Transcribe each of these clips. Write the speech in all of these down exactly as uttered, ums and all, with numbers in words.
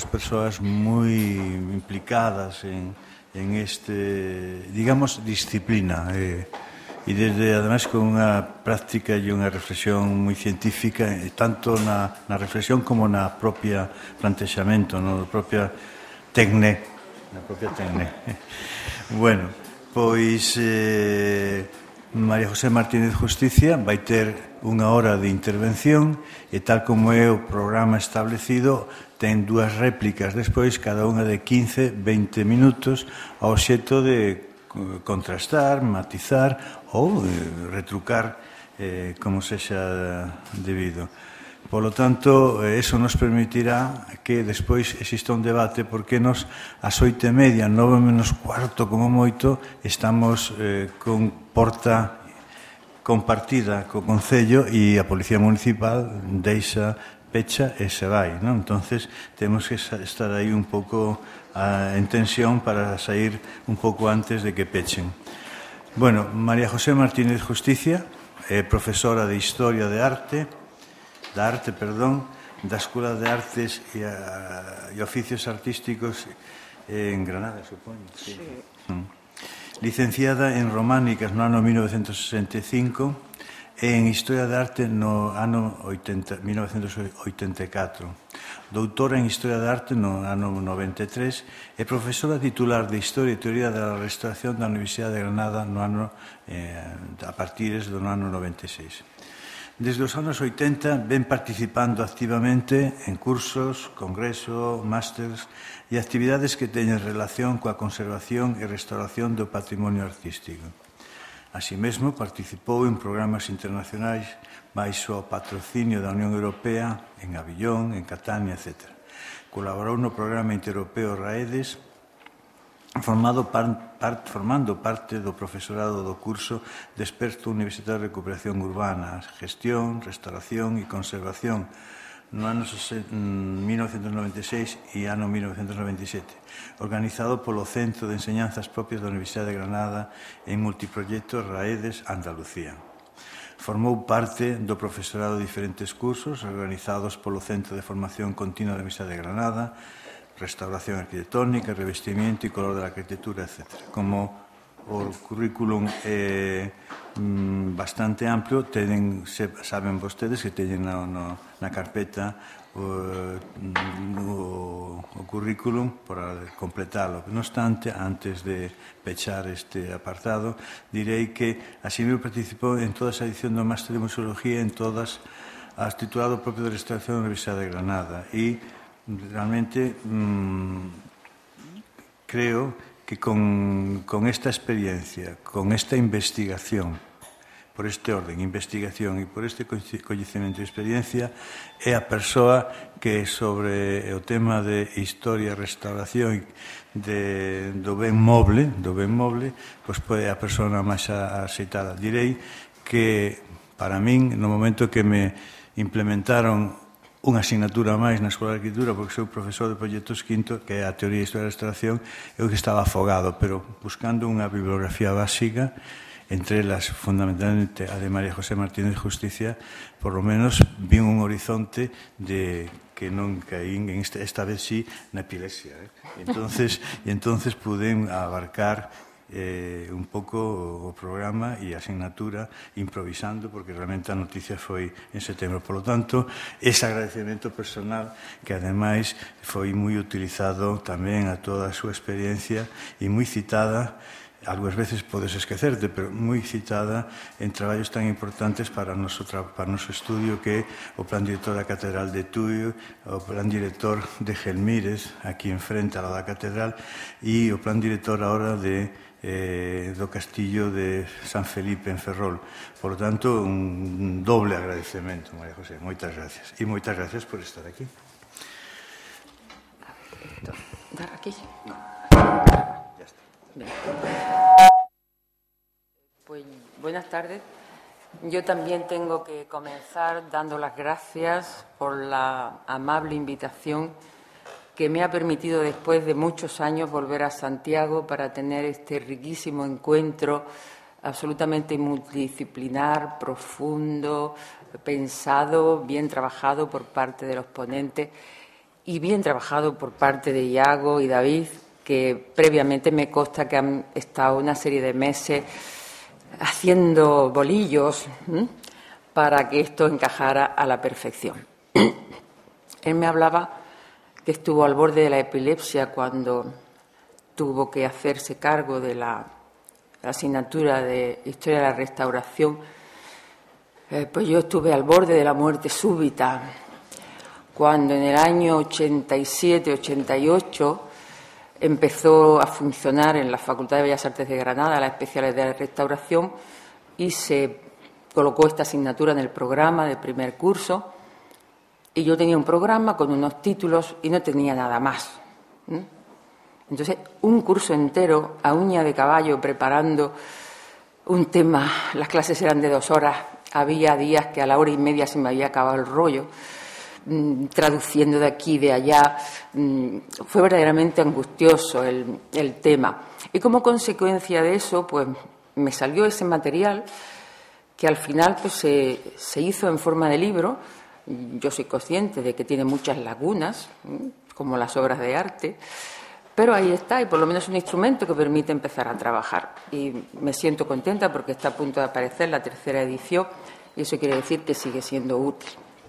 dúas persoas moi implicadas en, en este, digamos, disciplina, eh, e desde, ademais, con unha práctica e unha reflexión moi científica, tanto na, na reflexión como na propia plantexamento, na propia tecne, na propia tecne. Bueno, pois eh, María José Martínez Justicia vai ter unha hora de intervención e tal como é o programa establecido ten dúas réplicas despois, cada unha de quince a veinte minutos ao xeito de contrastar, matizar ou eh, retrucar eh, como sexa debido. Polo tanto, eso nos permitirá que despois exista un debate porque nos, ás oito e media, nove menos cuarto como moito, estamos eh, con porta compartida co Concello e a Policía Municipal deixa, pecha e se vai, non? Entonces, temos que estar aí un pouco a, en tensión para sair un pouco antes de que pechen. Bueno, María José Martínez Justicia é profesora de Historia de Arte, da Arte, perdón, da Escola de Artes e, a, e Oficios Artísticos en Granada, supoño. Sí. Sí. Mm. Licenciada en Románicas no ano mil novecentos sesenta e cinco e en Historia de Arte no ano mil novecentos oitenta e catro. Doutora en Historia de Arte no ano noventa e tres e profesora titular de Historia e Teoría da Restauración da Universidade de Granada no ano, eh, a partir do ano noventa e seis. Desde os anos oitenta ven participando activamente en cursos, congresos, másters e actividades que teñen relación coa conservación e restauración do patrimonio artístico. Así mesmo, participou en programas internacionais baixo o patrocinio da Unión Europea en Avillón, en Catania, etcétera. Colaborou no programa intereuropeo RAEDES, formado par, par, formando parte do profesorado do curso de experto universitario de recuperación urbana, gestión, restauración e conservación no ano mil novecentos noventa e seis e ano mil novecentos noventa e sete, organizado polo Centro de Enseñanzas Propias da Universidade de Granada en multiproxectos RAEDES Andalucía. Formou parte do profesorado de diferentes cursos organizados polo Centro de Formación Continua da Universidade de Granada, restauración arquitectónica, revestimiento e color da arquitectura, etcétera. Como o currículum é mm, bastante amplio, tenen, se, saben vostedes que teñen na, no, na carpeta o, o, o currículum para completalo. Non obstante, antes de pechar este apartado, direi que así mesmo participou en toda esa edición do Máster de Museología, en todas as titulado propio de Restauración da Universidade de Granada e realmente mmm, creo que con, con esta experiencia, con esta investigación, por este orden, investigación e por este coñecemento e experiencia, é a persoa que sobre o tema de historia, restauración de, do ben moble, do ben moble, pois é a persoa máis aceitada. Direi que para min, no momento que me implementaron unha asignatura máis na Escola de Arquitectura, porque sou profesor de proxectos quinto, que é a Teoría e Historia da Restauración, eu que estaba afogado, pero buscando unha bibliografía básica, entre elas, fundamentalmente, a de María José Martínez Justicia, por lo menos vin un horizonte de que non caín, esta, esta vez sí, na epilepsia. Eh? Entonces, e entonces puden abarcar Eh, un pouco o programa e a asignatura improvisando, porque realmente a noticia foi en setembro. Por lo tanto, ese agradecemento personal que ademais foi moi utilizado tamén a toda a súa experiencia e moi citada, algunhas veces podes esquecerte, pero moi citada en traballos tan importantes para o noso, para o noso estudio, que é o plan director da Catedral de Tui, o plan director de Gelmírez, aquí enfrente a la da Catedral, e o plan director ahora de Eh, do Castillo de San Felipe en Ferrol. Por lo tanto, un doble agradecemento, María José. Moitas gracias. E moitas gracias por estar aquí. ¿Aquí? No. Ya está. Bien. Pues buenas tardes. Yo también tengo que comenzar dando las gracias por la amable invitación que me ha permitido, después de muchos años, volver a Santiago para tener este riquísimo encuentro absolutamente multidisciplinar, profundo, pensado, bien trabajado por parte de los ponentes y bien trabajado por parte de Iago y David, que previamente me consta que han estado una serie de meses haciendo bolillos ¿eh? para que esto encajara a la perfección. Él me hablaba que estuvo al borde de la epilepsia cuando tuvo que hacerse cargo de la, la asignatura de Historia de la Restauración. Eh, pues yo estuve al borde de la muerte súbita cuando en el año ochenta y siete ochenta y ocho empezó a funcionar en la Facultad de Bellas Artes de Granada la especialidad de restauración y se colocó esta asignatura en el programa de primer curso. Y yo tenía un programa con unos títulos y no tenía nada más. ¿eh? Entonces, un curso entero a uña de caballo preparando un tema, las clases eran de dos horas, había días que a la hora y media se me había acabado el rollo, mmm, traduciendo de aquí y de allá. Mmm, fue verdaderamente angustioso el, el tema. Y como consecuencia de eso, pues me salió ese material que al final pues, se, se hizo en forma de libro. Yo soy consciente de que tiene muchas lagunas, como las obras de arte, pero ahí está, y por lo menos es un instrumento que permite empezar a trabajar. Y me siento contenta porque está a punto de aparecer la tercera edición y eso quiere decir que sigue siendo útil.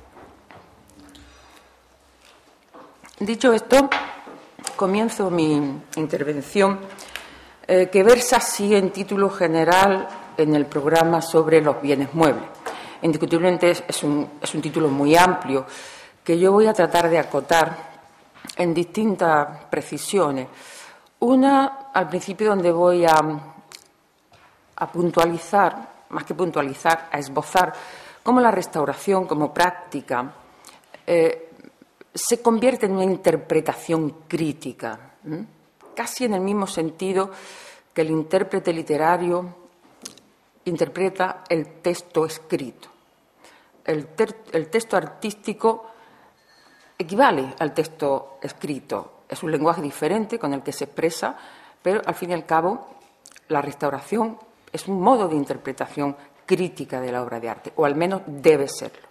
Dicho esto, comienzo mi intervención, eh, que versa así en título general en el programa sobre los bienes muebles. Indiscutiblemente es un, es un título muy amplio que yo voy a tratar de acotar en distintas precisiones. Una, al principio, donde voy a, a puntualizar, más que puntualizar, a esbozar cómo la restauración como práctica eh, se convierte en una interpretación crítica, ¿eh? casi en el mismo sentido que el intérprete literario interpreta el texto escrito. El, ter, el texto artístico equivale al texto escrito. Es un lenguaje diferente con el que se expresa, pero al fin y al cabo la restauración es un modo de interpretación crítica de la obra de arte, o al menos debe serlo.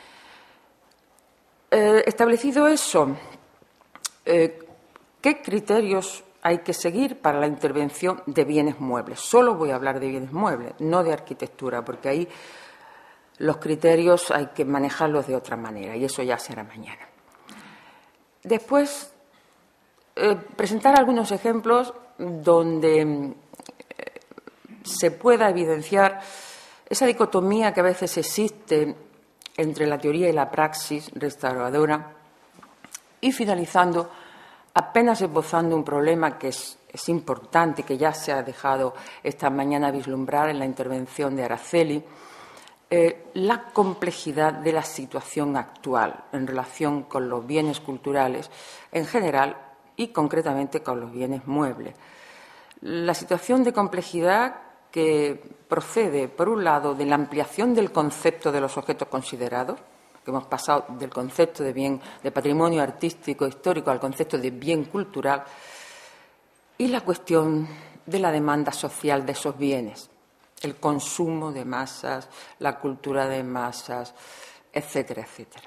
Eh, establecido eso, eh, ¿qué criterios hay que seguir para la intervención de bienes muebles? Solo voy a hablar de bienes muebles, no de arquitectura, porque ahí los criterios hay que manejarlos de otra manera y eso ya será mañana. Después, eh, presentar algunos ejemplos donde eh, se pueda evidenciar esa dicotomía que a veces existe entre la teoría y la praxis restauradora y finalizando apenas esbozando un problema que es, es importante, que ya se ha dejado esta mañana vislumbrar en la intervención de Araceli, Eh, la complejidad de la situación actual en relación con los bienes culturales en general y concretamente con los bienes muebles. La situación de complejidad que procede, por un lado, de la ampliación del concepto de los objetos considerados, que hemos pasado del concepto de bien de patrimonio artístico histórico al concepto de bien cultural, y la cuestión de la demanda social de esos bienes. El consumo de masas, la cultura de masas, etcétera, etcétera.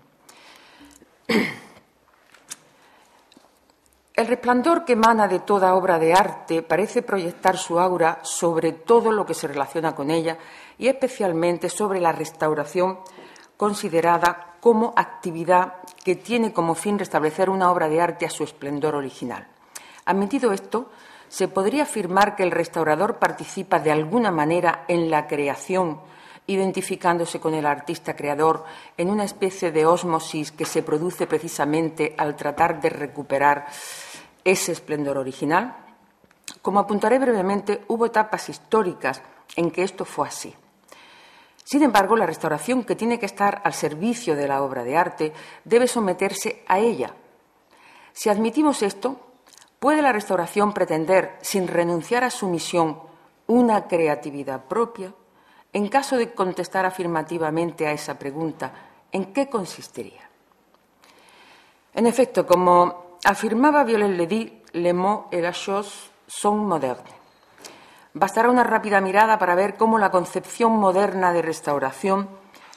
El resplandor que emana de toda obra de arte parece proyectar su aura sobre todo lo que se relaciona con ella y especialmente sobre la restauración considerada como actividad que tiene como fin restablecer una obra de arte a su esplendor original. Admitido esto, se podría afirmar que el restaurador participa de alguna manera en la creación, identificándose con el artista creador en una especie de ósmosis que se produce precisamente al tratar de recuperar ese esplendor original. Como apuntaré brevemente, hubo etapas históricas en que esto fue así. Sin embargo, la restauración, que tiene que estar al servicio de la obra de arte, debe someterse a ella. Si admitimos esto, ¿puede la restauración pretender, sin renunciar a su misión, una creatividad propia? En caso de contestar afirmativamente a esa pregunta, ¿en qué consistiría? En efecto, como afirmaba Viollet-le-Duc, les mots et la chose sont modernes. Bastará una rápida mirada para ver cómo la concepción moderna de restauración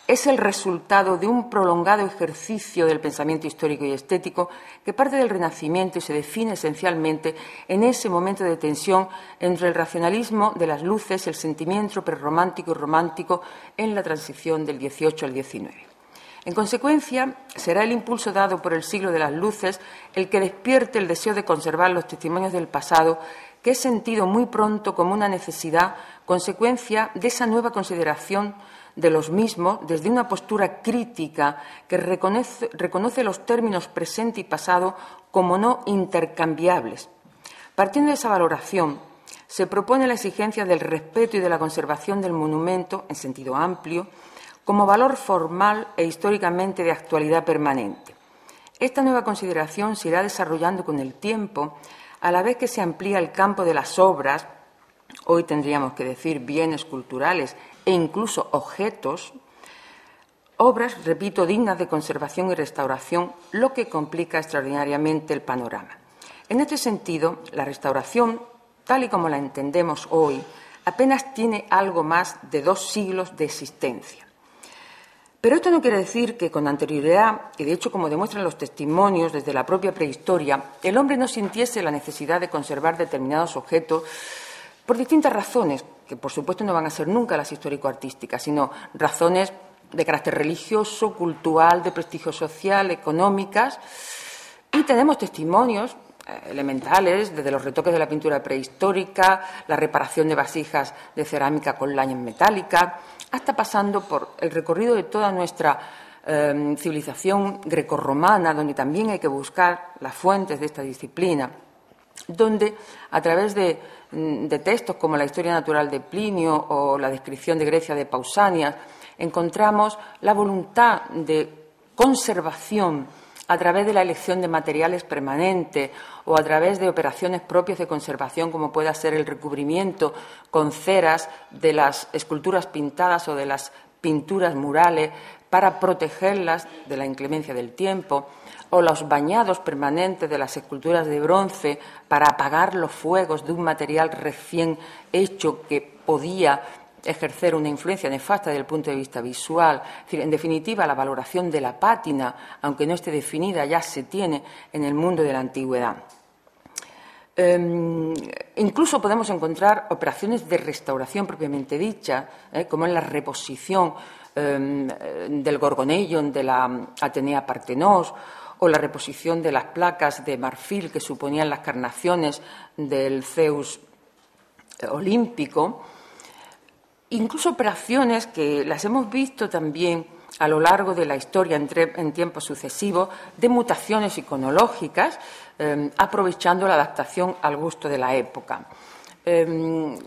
es el resultado de un prolongado ejercicio del pensamiento histórico y estético que parte del Renacimiento y se define esencialmente en ese momento de tensión entre el racionalismo de las luces y el sentimiento prerromántico y romántico en la transición del dieciocho al diecinueve. En consecuencia, será el impulso dado por el siglo de las luces el que despierte el deseo de conservar los testimonios del pasado, que es sentido muy pronto como una necesidad, consecuencia de esa nueva consideración de los mismos desde una postura crítica que reconoce, reconoce los términos presente y pasado como no intercambiables. Partiendo de esa valoración, se propone la exigencia del respeto y de la conservación del monumento, en sentido amplio, como valor formal e históricamente de actualidad permanente. Esta nueva consideración se irá desarrollando con el tiempo, a la vez que se amplía el campo de las obras, hoy tendríamos que decir bienes culturales e incluso objetos, obras, repito, dignas de conservación y restauración, lo que complica extraordinariamente el panorama. En este sentido, la restauración, tal y como la entendemos hoy, apenas tiene algo más de dos siglos de existencia. Pero esto no quiere decir que con anterioridad, y de hecho como demuestran los testimonios desde la propia prehistoria, el hombre no sintiese la necesidad de conservar determinados objetos por distintas razones, que por supuesto no van a ser nunca las histórico-artísticas, sino razones de carácter religioso, cultural, de prestigio social, económicas. Y tenemos testimonios elementales, desde los retoques de la pintura prehistórica, la reparación de vasijas de cerámica con lañas metálicas, hasta pasando por el recorrido de toda nuestra eh, civilización grecorromana, donde también hay que buscar las fuentes de esta disciplina, donde a través de, de textos como la Historia Natural de Plinio o la descripción de Grecia de Pausanias, encontramos la voluntad de conservación a través de la elección de materiales permanentes o a través de operaciones propias de conservación, como pueda ser el recubrimiento con ceras de las esculturas pintadas o de las pinturas murales para protegerlas de la inclemencia del tiempo, o los bañados permanentes de las esculturas de bronce para apagar los fuegos de un material recién hecho que podía ejercer una influencia nefasta desde el punto de vista visual. Es decir, en definitiva, la valoración de la pátina, aunque no esté definida, ya se tiene en el mundo de la antigüedad. Eh, incluso podemos encontrar operaciones de restauración propiamente dicha, eh, como en la reposición eh, del Gorgoneion de la Atenea Partenos, o la reposición de las placas de marfil que suponían las carnaciones del Zeus olímpico. Incluso operaciones que las hemos visto también a lo largo de la historia entre, en tiempos sucesivos de mutaciones iconológicas, eh, aprovechando la adaptación al gusto de la época. Eh,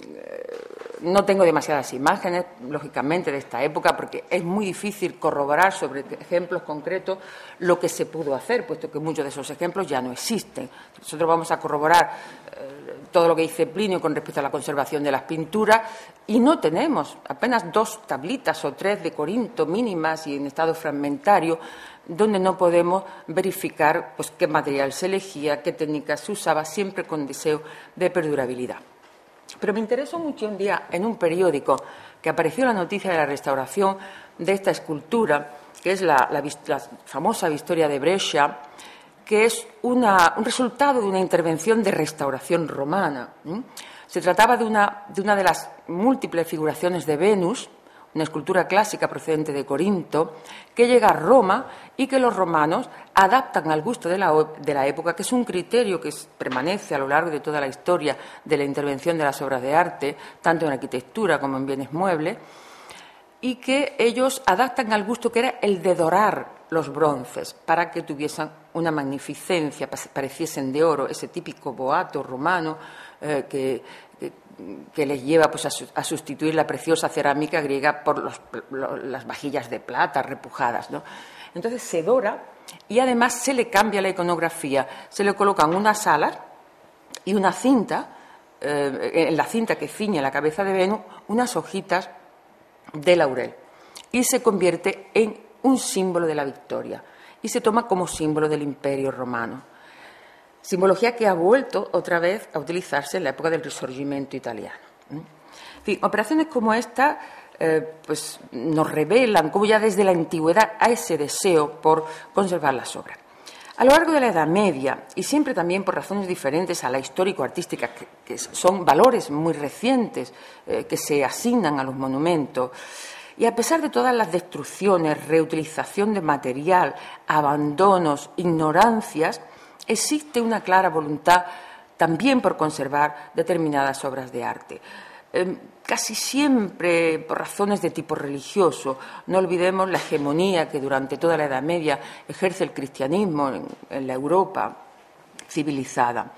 no tengo demasiadas imágenes, lógicamente, de esta época, porque es muy difícil corroborar sobre ejemplos concretos lo que se pudo hacer, puesto que muchos de esos ejemplos ya no existen. Nosotros vamos a corroborar eh, todo lo que dice Plinio con respecto a la conservación de las pinturas y no tenemos apenas dos tablitas o tres de Corinto mínimas y en estado fragmentario, donde no podemos verificar pues, qué material se elegía, qué técnicas se usaba, siempre con deseo de perdurabilidad. Pero me interesó mucho un día en un periódico que apareció la noticia de la restauración de esta escultura, que es la, la, la famosa Victoria de Brescia, que es una, un resultado de una intervención de restauración romana. ¿Mm? Se trataba de una, de una de las múltiples figuraciones de Venus, una escultura clásica procedente de Corinto, que llega a Roma y que los romanos adaptan al gusto de la, de la época, que es un criterio que es, permanece a lo largo de toda la historia de la intervención de las obras de arte, tanto en arquitectura como en bienes muebles, y que ellos adaptan al gusto que era el de dorar los bronces para que tuviesen una magnificencia, pareciesen de oro, ese típico boato romano eh, que, que, que les lleva pues, a, su, a sustituir la preciosa cerámica griega por los, los, las vajillas de plata repujadas, ¿no? Entonces se dora y además se le cambia la iconografía, se le colocan unas alas y una cinta, eh, en la cinta que ciñe la cabeza de Venus, unas hojitas de laurel y se convierte en un símbolo de la victoria y se toma como símbolo del Imperio Romano. Simbología que ha vuelto otra vez a utilizarse en la época del Risorgimento italiano. En fin, operaciones como esta eh, pues nos revelan cómo ya desde la antigüedad hay ese deseo por conservar las obras. A lo largo de la Edad Media, y siempre también por razones diferentes a la histórico-artística, que, que son valores muy recientes eh, que se asignan a los monumentos, y a pesar de todas las destrucciones, reutilización de material, abandonos, ignorancias, existe una clara voluntad también por conservar determinadas obras de arte. Eh, casi siempre por razones de tipo religioso. No olvidemos la hegemonía que durante toda la Edad Media ejerce el cristianismo en, en la Europa civilizada.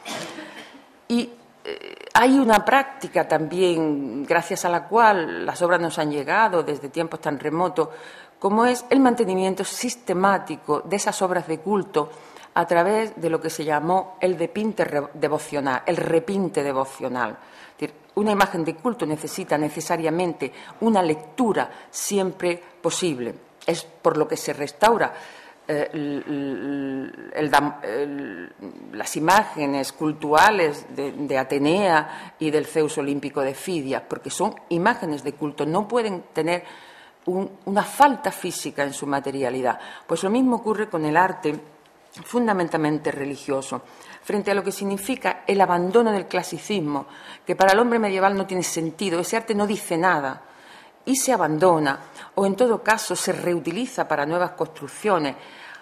Y eh, hay una práctica también, gracias a la cual las obras nos han llegado desde tiempos tan remotos, como es el mantenimiento sistemático de esas obras de culto a través de lo que se llamó el depinte devocional, el repinte devocional. Es decir, una imagen de culto necesita necesariamente una lectura siempre posible. Es por lo que se restaura eh, el, el, el, las imágenes cultuales de, de Atenea y del Zeus olímpico de Fidia, porque son imágenes de culto, no pueden tener un, una falta física en su materialidad. Pues lo mismo ocurre con el arte fundamentalmente religioso, frente a lo que significa el abandono del clasicismo, que para el hombre medieval no tiene sentido. Ese arte no dice nada y se abandona, o en todo caso se reutiliza para nuevas construcciones,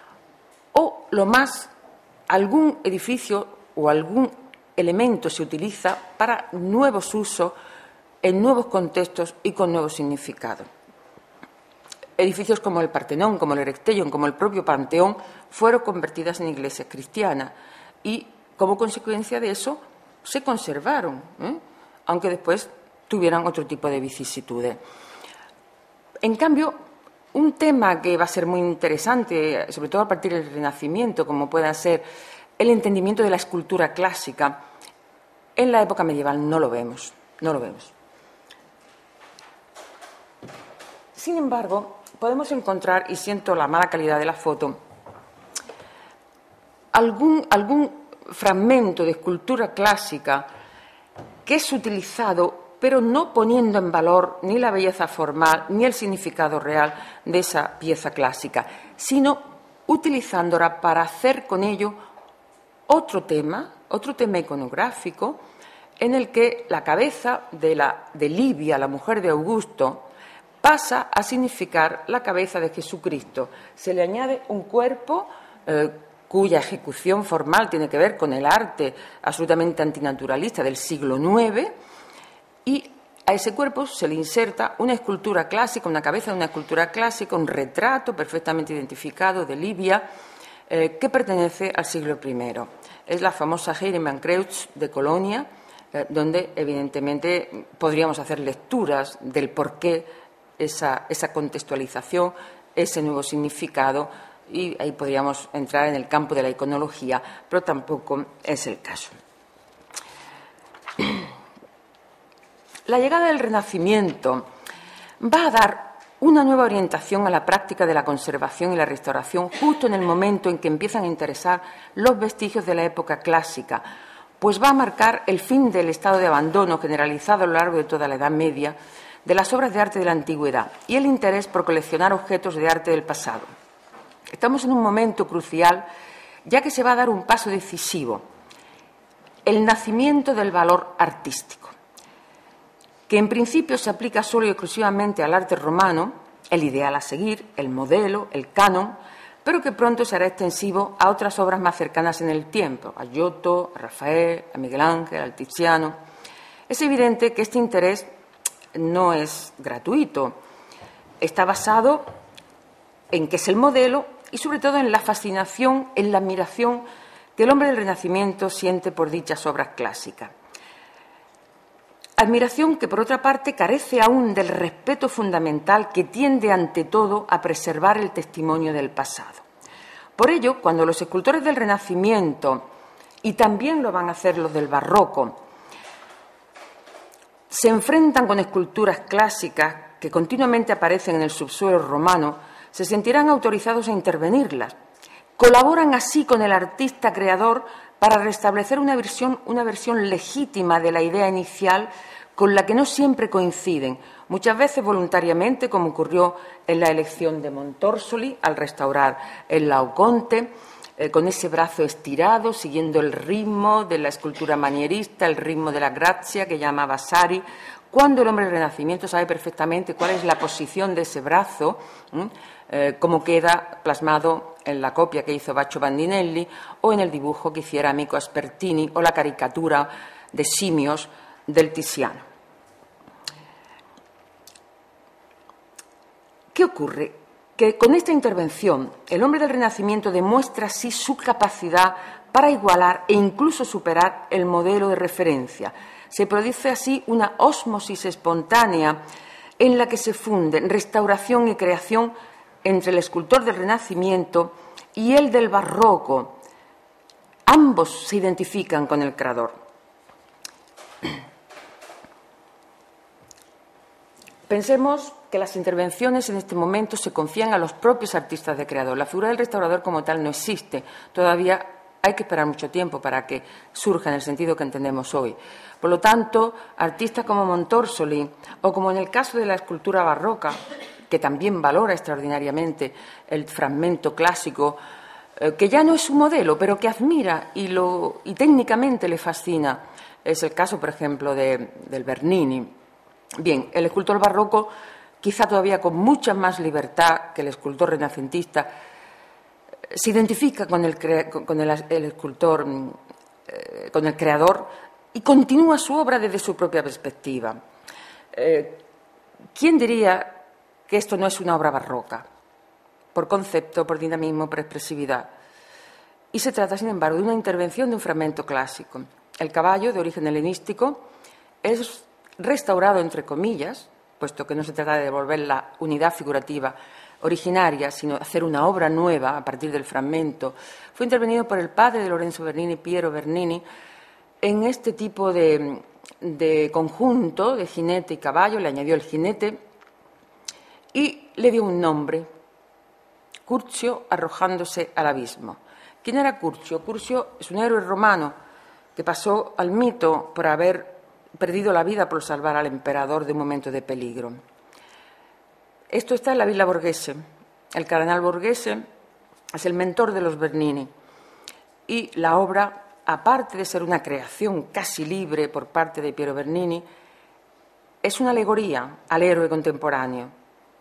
o lo más, algún edificio o algún elemento se utiliza para nuevos usos en nuevos contextos y con nuevos significados. Edificios como el Partenón, como el Erechtheion, como el propio Panteón, fueron convertidas en iglesias cristianas y, como consecuencia de eso, se conservaron, ¿eh? aunque después tuvieran otro tipo de vicisitudes. En cambio, un tema que va a ser muy interesante, sobre todo a partir del Renacimiento, como pueda ser el entendimiento de la escultura clásica, en la época medieval no lo vemos, no lo vemos. Sin embargo, podemos encontrar, y siento la mala calidad de la foto, algún, algún fragmento de escultura clásica que es utilizado, pero no poniendo en valor ni la belleza formal ni el significado real de esa pieza clásica, sino utilizándola para hacer con ello otro tema, otro tema iconográfico, en el que la cabeza de, la, de Livia, la mujer de Augusto, pasa a significar la cabeza de Jesucristo. Se le añade un cuerpo eh, cuya ejecución formal tiene que ver con el arte absolutamente antinaturalista del siglo nueve, y a ese cuerpo se le inserta una escultura clásica, una cabeza de una escultura clásica, un retrato perfectamente identificado de Livia, eh, que pertenece al siglo primero. Es la famosa Heidemann-Kreuz de Colonia, eh, donde evidentemente podríamos hacer lecturas del porqué Esa, esa contextualización, ese nuevo significado, y ahí podríamos entrar en el campo de la iconología, pero tampoco es el caso. La llegada del Renacimiento va a dar una nueva orientación a la práctica de la conservación y la restauración justo en el momento en que empiezan a interesar los vestigios de la época clásica, pues va a marcar el fin del estado de abandono generalizado a lo largo de toda la Edad Media de las obras de arte de la antigüedad y el interés por coleccionar objetos de arte del pasado. Estamos en un momento crucial, ya que se va a dar un paso decisivo, el nacimiento del valor artístico, que en principio se aplica solo y exclusivamente al arte romano, el ideal a seguir, el modelo, el canon, pero que pronto será extensivo a otras obras más cercanas en el tiempo, a Giotto, a Rafael, a Miguel Ángel, al Tiziano. Es evidente que este interés no es gratuito, está basado en que es el modelo y sobre todo en la fascinación, en la admiración que el hombre del Renacimiento siente por dichas obras clásicas. Admiración que, por otra parte, carece aún del respeto fundamental que tiende ante todo a preservar el testimonio del pasado. Por ello, cuando los escultores del Renacimiento, y también lo van a hacer los del Barroco, se enfrentan con esculturas clásicas que continuamente aparecen en el subsuelo romano, se sentirán autorizados a intervenirlas. Colaboran así con el artista creador para restablecer una versión, una versión legítima de la idea inicial con la que no siempre coinciden, muchas veces voluntariamente, como ocurrió en la elección de Montorsoli al restaurar el Laoconte, eh, con ese brazo estirado, siguiendo el ritmo de la escultura manierista, el ritmo de la Grazia que llama Vasari, cuando el hombre del Renacimiento sabe perfectamente cuál es la posición de ese brazo, eh, como queda plasmado en la copia que hizo Baccio Bandinelli o en el dibujo que hiciera Amico Aspertini o la caricatura de simios del Tiziano. ¿Qué ocurre? Que con esta intervención el hombre del Renacimiento demuestra así su capacidad para igualar e incluso superar el modelo de referencia. Se produce así una ósmosis espontánea en la que se funden restauración y creación entre el escultor del Renacimiento y el del Barroco. Ambos se identifican con el creador. Pensemos que las intervenciones en este momento se confían a los propios artistas de creador. La figura del restaurador como tal no existe. Todavía hay que esperar mucho tiempo para que surja en el sentido que entendemos hoy. Por lo tanto, artistas como Montorsoli o como en el caso de la escultura barroca, que también valora extraordinariamente el fragmento clásico, eh, que ya no es su modelo, pero que admira y, lo, y técnicamente le fascina. Es el caso, por ejemplo, de, del Bernini. Bien, el escultor barroco, quizá todavía con mucha más libertad que el escultor renacentista, se identifica con el, con el, el escultor, eh, con el creador, y continúa su obra desde su propia perspectiva. Eh, ¿Quién diría que esto no es una obra barroca? Por concepto, por dinamismo, por expresividad. Y se trata, sin embargo, de una intervención de un fragmento clásico. El caballo, de origen helenístico, es restaurado, entre comillas, puesto que no se trata de devolver la unidad figurativa originaria, sino hacer una obra nueva a partir del fragmento. Fue intervenido por el padre de Lorenzo Bernini, Piero Bernini, en este tipo de, de conjunto de jinete y caballo. Le añadió el jinete y le dio un nombre: Curcio arrojándose al abismo. ¿Quién era Curcio? Curcio es un héroe romano que pasó al mito por haber perdido la vida por salvar al emperador de un momento de peligro. Esto está en la Villa Borghese. El cardenal Borghese es el mentor de los Bernini y la obra, aparte de ser una creación casi libre por parte de Piero Bernini, es una alegoría al héroe contemporáneo.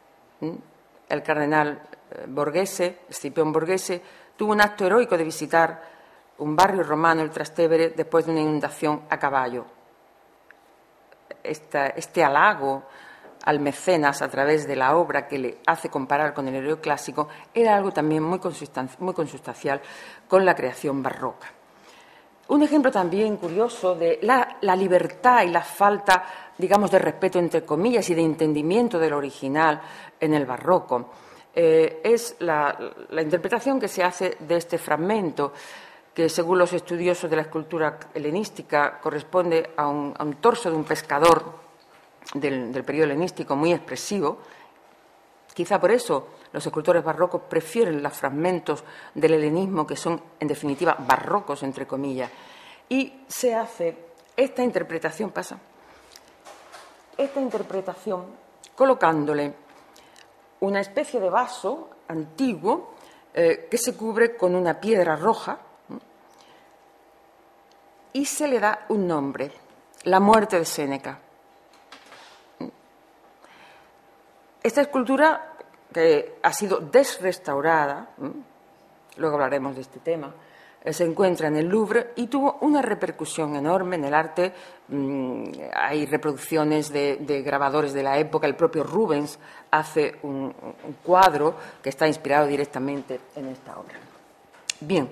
El cardenal Borghese, Scipione Borghese, tuvo un acto heroico de visitar un barrio romano, el Trastevere, después de una inundación a caballo. Esta, este halago al mecenas a través de la obra que le hace comparar con el héroe clásico era algo también muy muy consustancial con la creación barroca. Un ejemplo también curioso de la, la libertad y la falta, digamos, de respeto, entre comillas, y de entendimiento del original en el barroco eh, es la, la interpretación que se hace de este fragmento, que según los estudiosos de la escultura helenística corresponde a un, a un torso de un pescador del, del periodo helenístico muy expresivo. Quizá por eso los escultores barrocos prefieren los fragmentos del helenismo, que son, en definitiva, barrocos, entre comillas. Y se hace esta interpretación, pasa, esta interpretación colocándole una especie de vaso antiguo eh, que se cubre con una piedra roja, y se le da un nombre: la muerte de Séneca. Esta escultura, que ha sido desrestaurada, luego hablaremos de este tema, se encuentra en el Louvre y tuvo una repercusión enorme en el arte. Hay reproducciones de, de grabadores de la época. El propio Rubens hace un, un cuadro que está inspirado directamente en esta obra. Bien.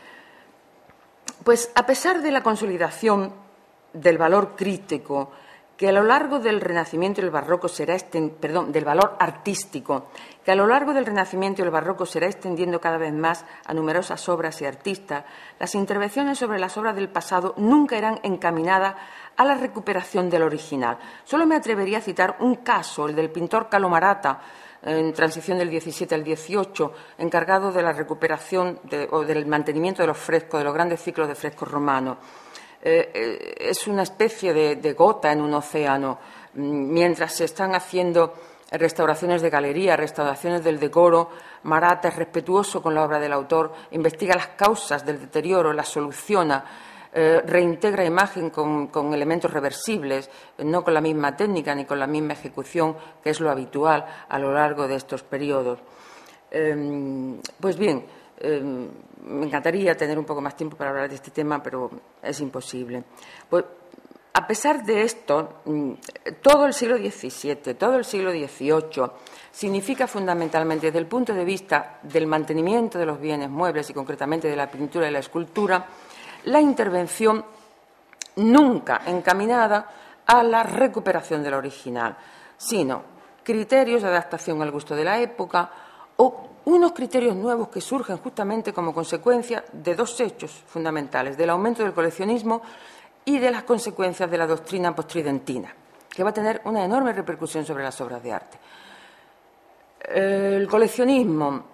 Pues a pesar de la consolidación del valor crítico, que a lo largo del Renacimiento y el Barroco será extendiendo, perdón, del valor artístico, que a lo largo del Renacimiento y el Barroco será extendiendo cada vez más a numerosas obras y artistas, las intervenciones sobre las obras del pasado nunca eran encaminadas a la recuperación del original. Solo me atrevería a citar un caso, el del pintor Calomarata, en transición del diecisiete al dieciocho, encargado de la recuperación de, o del mantenimiento de los frescos, de los grandes ciclos de frescos romanos. eh, eh, es una especie de, de gota en un océano. Mientras se están haciendo restauraciones de galería, restauraciones del decoro, Marat es respetuoso con la obra del autor, investiga las causas del deterioro, las soluciona, eh, reintegra imagen con, con elementos reversibles, no con la misma técnica ni con la misma ejecución, que es lo habitual a lo largo de estos periodos. Eh, pues bien, eh, me encantaría tener un poco más tiempo para hablar de este tema, pero es imposible. Pues, a pesar de esto, todo el siglo diecisiete, todo el siglo dieciocho significa fundamentalmente, desde el punto de vista del mantenimiento de los bienes muebles y concretamente de la pintura y la escultura, la intervención nunca encaminada a la recuperación del original, sino criterios de adaptación al gusto de la época o unos criterios nuevos que surgen justamente como consecuencia de dos hechos fundamentales, del aumento del coleccionismo y de las consecuencias de la doctrina postridentina, que va a tener una enorme repercusión sobre las obras de arte. El coleccionismo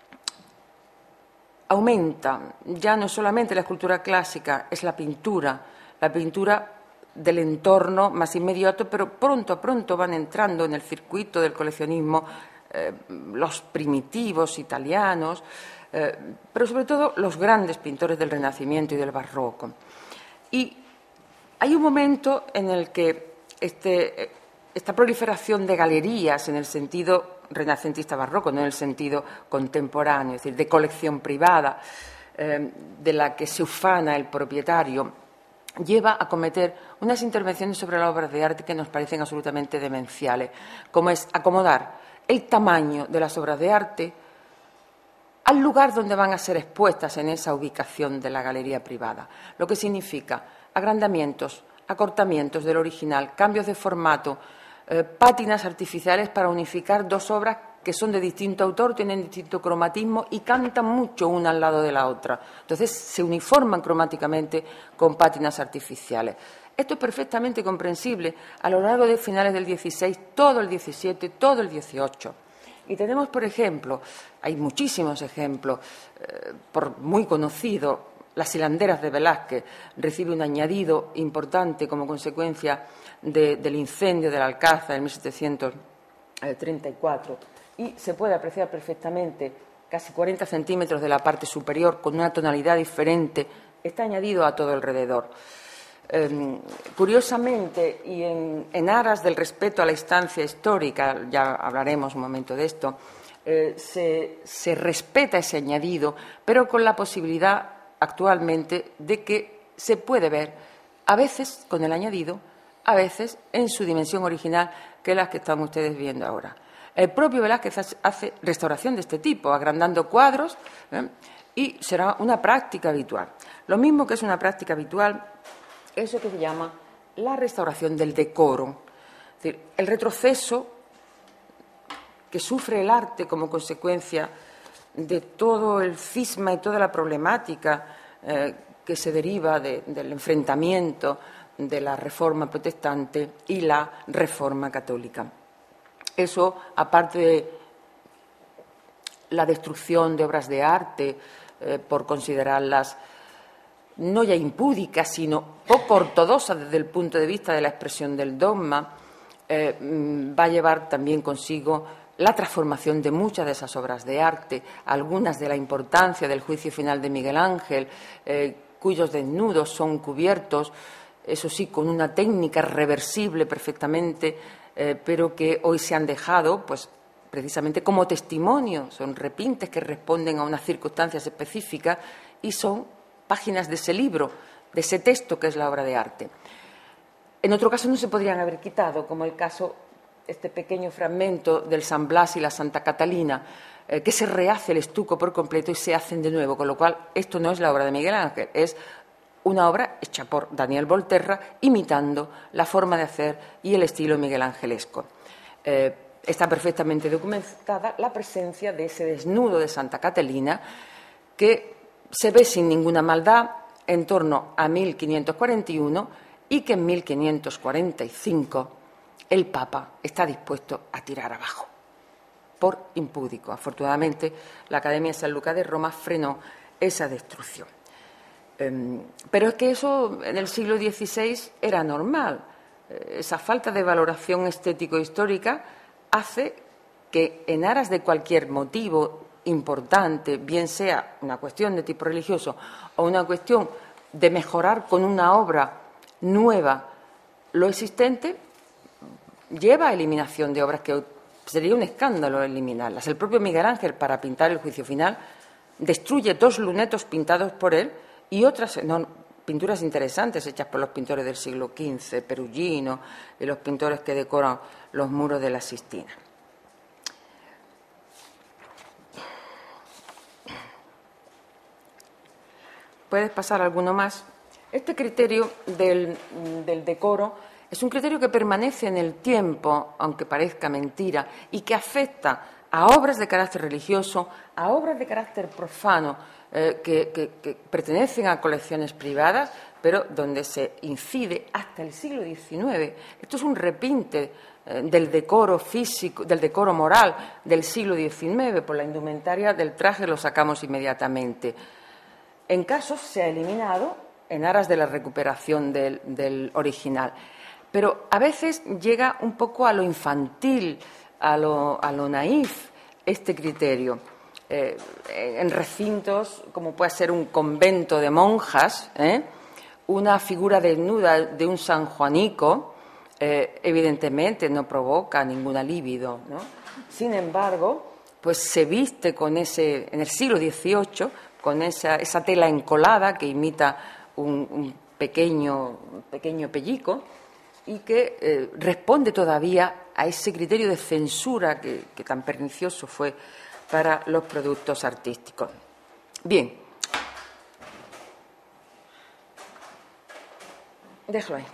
aumenta, ya no solamente la escultura clásica, es la pintura, la pintura del entorno más inmediato, pero pronto a pronto van entrando en el circuito del coleccionismo eh, los primitivos italianos, eh, pero sobre todo los grandes pintores del Renacimiento y del Barroco. Y hay un momento en el que este, esta proliferación de galerías en el sentido renacentista barroco, no en el sentido contemporáneo, es decir, de colección privada, eh, de la que se ufana el propietario, lleva a cometer unas intervenciones sobre las obras de arte que nos parecen absolutamente demenciales, como es acomodar el tamaño de las obras de arte al lugar donde van a ser expuestas en esa ubicación de la galería privada, lo que significa agrandamientos, acortamientos del original, cambios de formato, eh, pátinas artificiales para unificar dos obras que son de distinto autor, tienen distinto cromatismo y cantan mucho una al lado de la otra. Entonces, se uniforman cromáticamente con pátinas artificiales. Esto es perfectamente comprensible a lo largo de finales del dieciséis, todo el diecisiete, todo el dieciocho. Y tenemos, por ejemplo, hay muchísimos ejemplos, eh, por muy conocido, las hilanderas de Velázquez recibe un añadido importante como consecuencia de, del incendio del Alcázar en mil setecientos treinta y cuatro y se puede apreciar perfectamente casi cuarenta centímetros de la parte superior con una tonalidad diferente, está añadido a todo alrededor. Eh, curiosamente, y en, en aras del respeto a la instancia histórica, ya hablaremos un momento de esto, eh, se, se respeta ese añadido, pero con la posibilidad actualmente de que se puede ver, a veces con el añadido, a veces en su dimensión original, que es la que están ustedes viendo ahora. El propio Velázquez hace restauración de este tipo, agrandando cuadros, ¿eh? y será una práctica habitual. Lo mismo que es una práctica habitual, eso que se llama la restauración del decoro, es decir, el retroceso que sufre el arte como consecuencia de todo el cisma y toda la problemática eh, que se deriva de, del enfrentamiento de la Reforma protestante y la Reforma católica. Eso, aparte de la destrucción de obras de arte eh, por considerarlas no ya impúdicas, sino poco ortodoxas desde el punto de vista de la expresión del dogma, eh, va a llevar también consigo la transformación de muchas de esas obras de arte, algunas de la importancia del juicio final de Miguel Ángel, eh, cuyos desnudos son cubiertos, eso sí, con una técnica reversible perfectamente, eh, pero que hoy se han dejado, pues, precisamente como testimonio, son repintes que responden a unas circunstancias específicas y son páginas de ese libro, de ese texto que es la obra de arte. En otro caso no se podrían haber quitado, como el caso, este pequeño fragmento del San Blas y la Santa Catalina, eh, que se rehace el estuco por completo y se hacen de nuevo, con lo cual esto no es la obra de Miguel Ángel, es una obra hecha por Daniel Volterra, imitando la forma de hacer y el estilo miguelangelesco. Eh, está perfectamente documentada la presencia de ese desnudo de Santa Catalina, que se ve sin ninguna maldad en torno a mil quinientos cuarenta y uno y que en mil quinientos cuarenta y cinco el Papa está dispuesto a tirar abajo por impúdico. Afortunadamente, la Academia de San Lucas de Roma frenó esa destrucción. Eh, pero es que eso en el siglo dieciséis era normal. Eh, esa falta de valoración estético-histórica hace que en aras de cualquier motivo importante, bien sea una cuestión de tipo religioso o una cuestión de mejorar con una obra nueva lo existente, lleva a eliminación de obras que sería un escándalo eliminarlas. El propio Miguel Ángel, para pintar el Juicio Final, destruye dos lunetos pintados por él y otras no, pinturas interesantes hechas por los pintores del siglo quince, Perugino y los pintores que decoran los muros de la Sistina. ¿Puedes pasar alguno más? Este criterio del, del decoro es un criterio que permanece en el tiempo, aunque parezca mentira, y que afecta a obras de carácter religioso, a obras de carácter profano, eh, que, que, que pertenecen a colecciones privadas, pero donde se incide hasta el siglo diecinueve. Esto es un repinte eh, del decoro físico, del decoro moral del siglo diecinueve. Por la indumentaria del traje lo sacamos inmediatamente. En casos se ha eliminado en aras de la recuperación del, del original. Pero a veces llega un poco a lo infantil, a lo, a lo naif, este criterio. Eh, en recintos, como puede ser un convento de monjas, ¿eh? una figura desnuda de un sanjuanico, eh, evidentemente no provoca ninguna libido, ¿no? Sin embargo, pues se viste con ese, en el siglo dieciocho, con esa, esa tela encolada que imita un, un, pequeño, un pequeño pellico y que eh, responde todavía a ese criterio de censura que, que tan pernicioso fue para los productos artísticos. Bien. Déjalo ahí.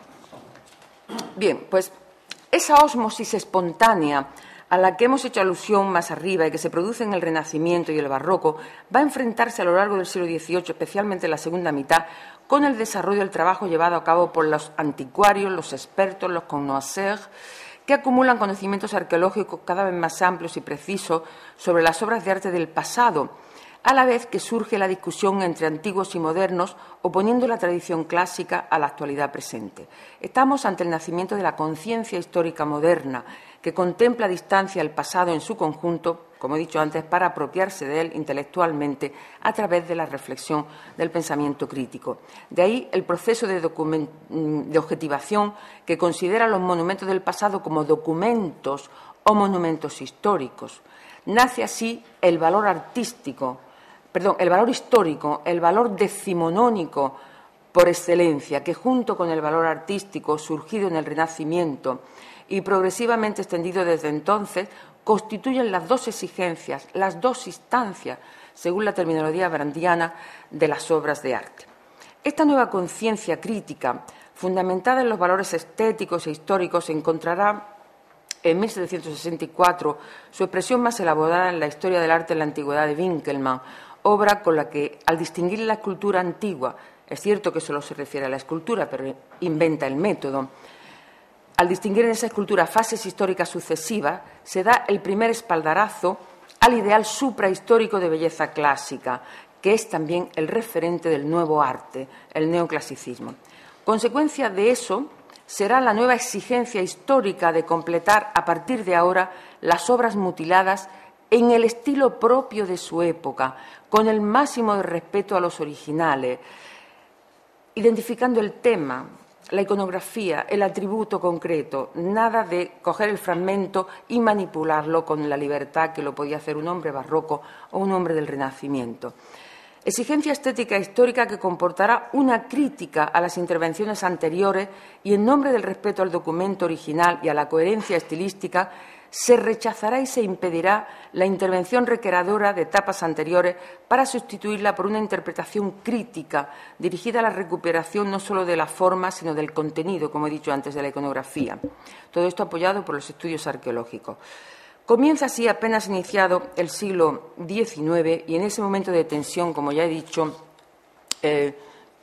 Bien, pues esa ósmosis espontánea a la que hemos hecho alusión más arriba y que se produce en el Renacimiento y el Barroco, va a enfrentarse a lo largo del siglo dieciocho, especialmente en la segunda mitad, con el desarrollo del trabajo llevado a cabo por los anticuarios, los expertos, los connoisseurs, que acumulan conocimientos arqueológicos cada vez más amplios y precisos sobre las obras de arte del pasado, a la vez que surge la discusión entre antiguos y modernos, oponiendo la tradición clásica a la actualidad presente. Estamos ante el nacimiento de la conciencia histórica moderna, que contempla a distancia el pasado en su conjunto, como he dicho antes, para apropiarse de él intelectualmente a través de la reflexión del pensamiento crítico. De ahí el proceso de, de objetivación que considera los monumentos del pasado como documentos o monumentos históricos. Nace así el valor artístico, perdón, el valor histórico, el valor decimonónico por excelencia, que junto con el valor artístico surgido en el Renacimiento y progresivamente extendido desde entonces, constituyen las dos exigencias, las dos instancias, según la terminología brandiana, de las obras de arte. Esta nueva conciencia crítica, fundamentada en los valores estéticos e históricos, encontrará en mil setecientos sesenta y cuatro su expresión más elaborada en la Historia del arte en la antigüedad de Winkelmann, obra con la que, al distinguir la escultura antigua, es cierto que solo se refiere a la escultura, pero inventa el método, al distinguir en esa escultura fases históricas sucesivas, se da el primer espaldarazo al ideal suprahistórico de belleza clásica, que es también el referente del nuevo arte, el neoclasicismo. Consecuencia de eso será la nueva exigencia histórica de completar a partir de ahora las obras mutiladas en el estilo propio de su época, con el máximo de respeto a los originales, identificando el tema, la iconografía, el atributo concreto, nada de coger el fragmento y manipularlo con la libertad que lo podía hacer un hombre barroco o un hombre del Renacimiento. Exigencia estética histórica que comportará una crítica a las intervenciones anteriores y, en nombre del respeto al documento original y a la coherencia estilística, se rechazará y se impedirá la intervención recreadora de etapas anteriores para sustituirla por una interpretación crítica dirigida a la recuperación no solo de la forma, sino del contenido, como he dicho antes, de la iconografía. Todo esto apoyado por los estudios arqueológicos. Comienza así, apenas iniciado el siglo diecinueve, y en ese momento de tensión, como ya he dicho, eh,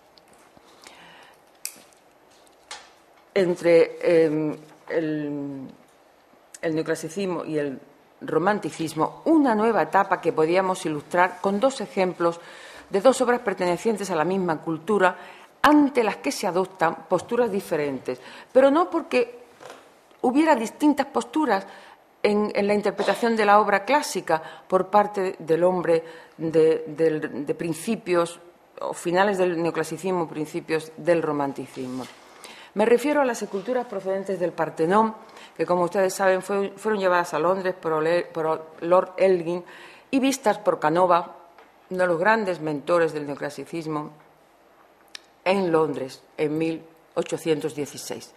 entre eh, el, el neoclasicismo y el romanticismo, una nueva etapa que podíamos ilustrar con dos ejemplos de dos obras pertenecientes a la misma cultura ante las que se adoptan posturas diferentes, pero no porque hubiera distintas posturas en, en la interpretación de la obra clásica por parte del hombre de, de, de principios o finales del neoclasicismo, principios del romanticismo. Me refiero a las esculturas procedentes del Partenón, que, como ustedes saben, fue, fueron llevadas a Londres por, por Lord Elgin y vistas por Canova, uno de los grandes mentores del neoclasicismo, en Londres en mil ochocientos dieciséis.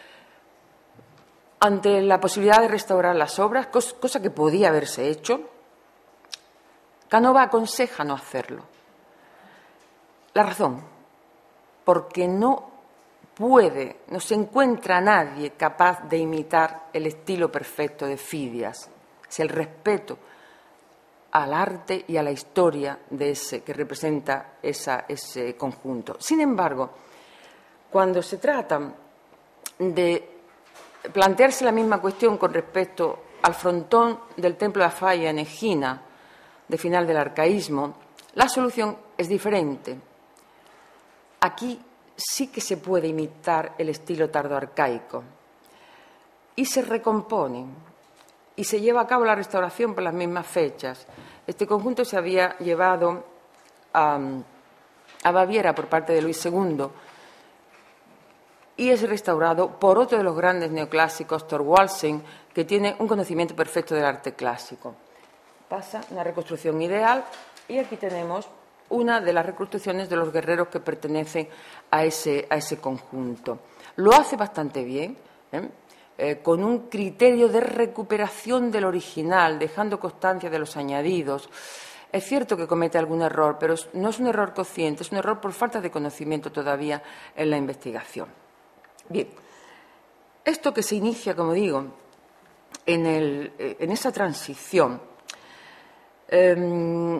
Ante la posibilidad de restaurar las obras, cosa que podía haberse hecho, Canova aconseja no hacerlo. La razón, porque no puede, no se encuentra nadie capaz de imitar el estilo perfecto de Fidias. Es el respeto al arte y a la historia de ese, que representa esa, ese conjunto. Sin embargo, cuando se trata de plantearse la misma cuestión con respecto al frontón del templo de Afaya en Egina, de final del arcaísmo, la solución es diferente. Aquí sí que se puede imitar el estilo tardoarcaico y se recompone y se lleva a cabo la restauración por las mismas fechas. Este conjunto se había llevado a, a Baviera por parte de Luis segundo y es restaurado por otro de los grandes neoclásicos, Thorwaldsen, que tiene un conocimiento perfecto del arte clásico. Pasa una reconstrucción ideal y aquí tenemos una de las reconstrucciones de los guerreros que pertenecen a ese, a ese conjunto. Lo hace bastante bien, ¿eh? Eh, con un criterio de recuperación del original, dejando constancia de los añadidos. Es cierto que comete algún error, pero no es un error consciente, es un error por falta de conocimiento todavía en la investigación. Bien, esto que se inicia, como digo, en, el, en esa transición, eh,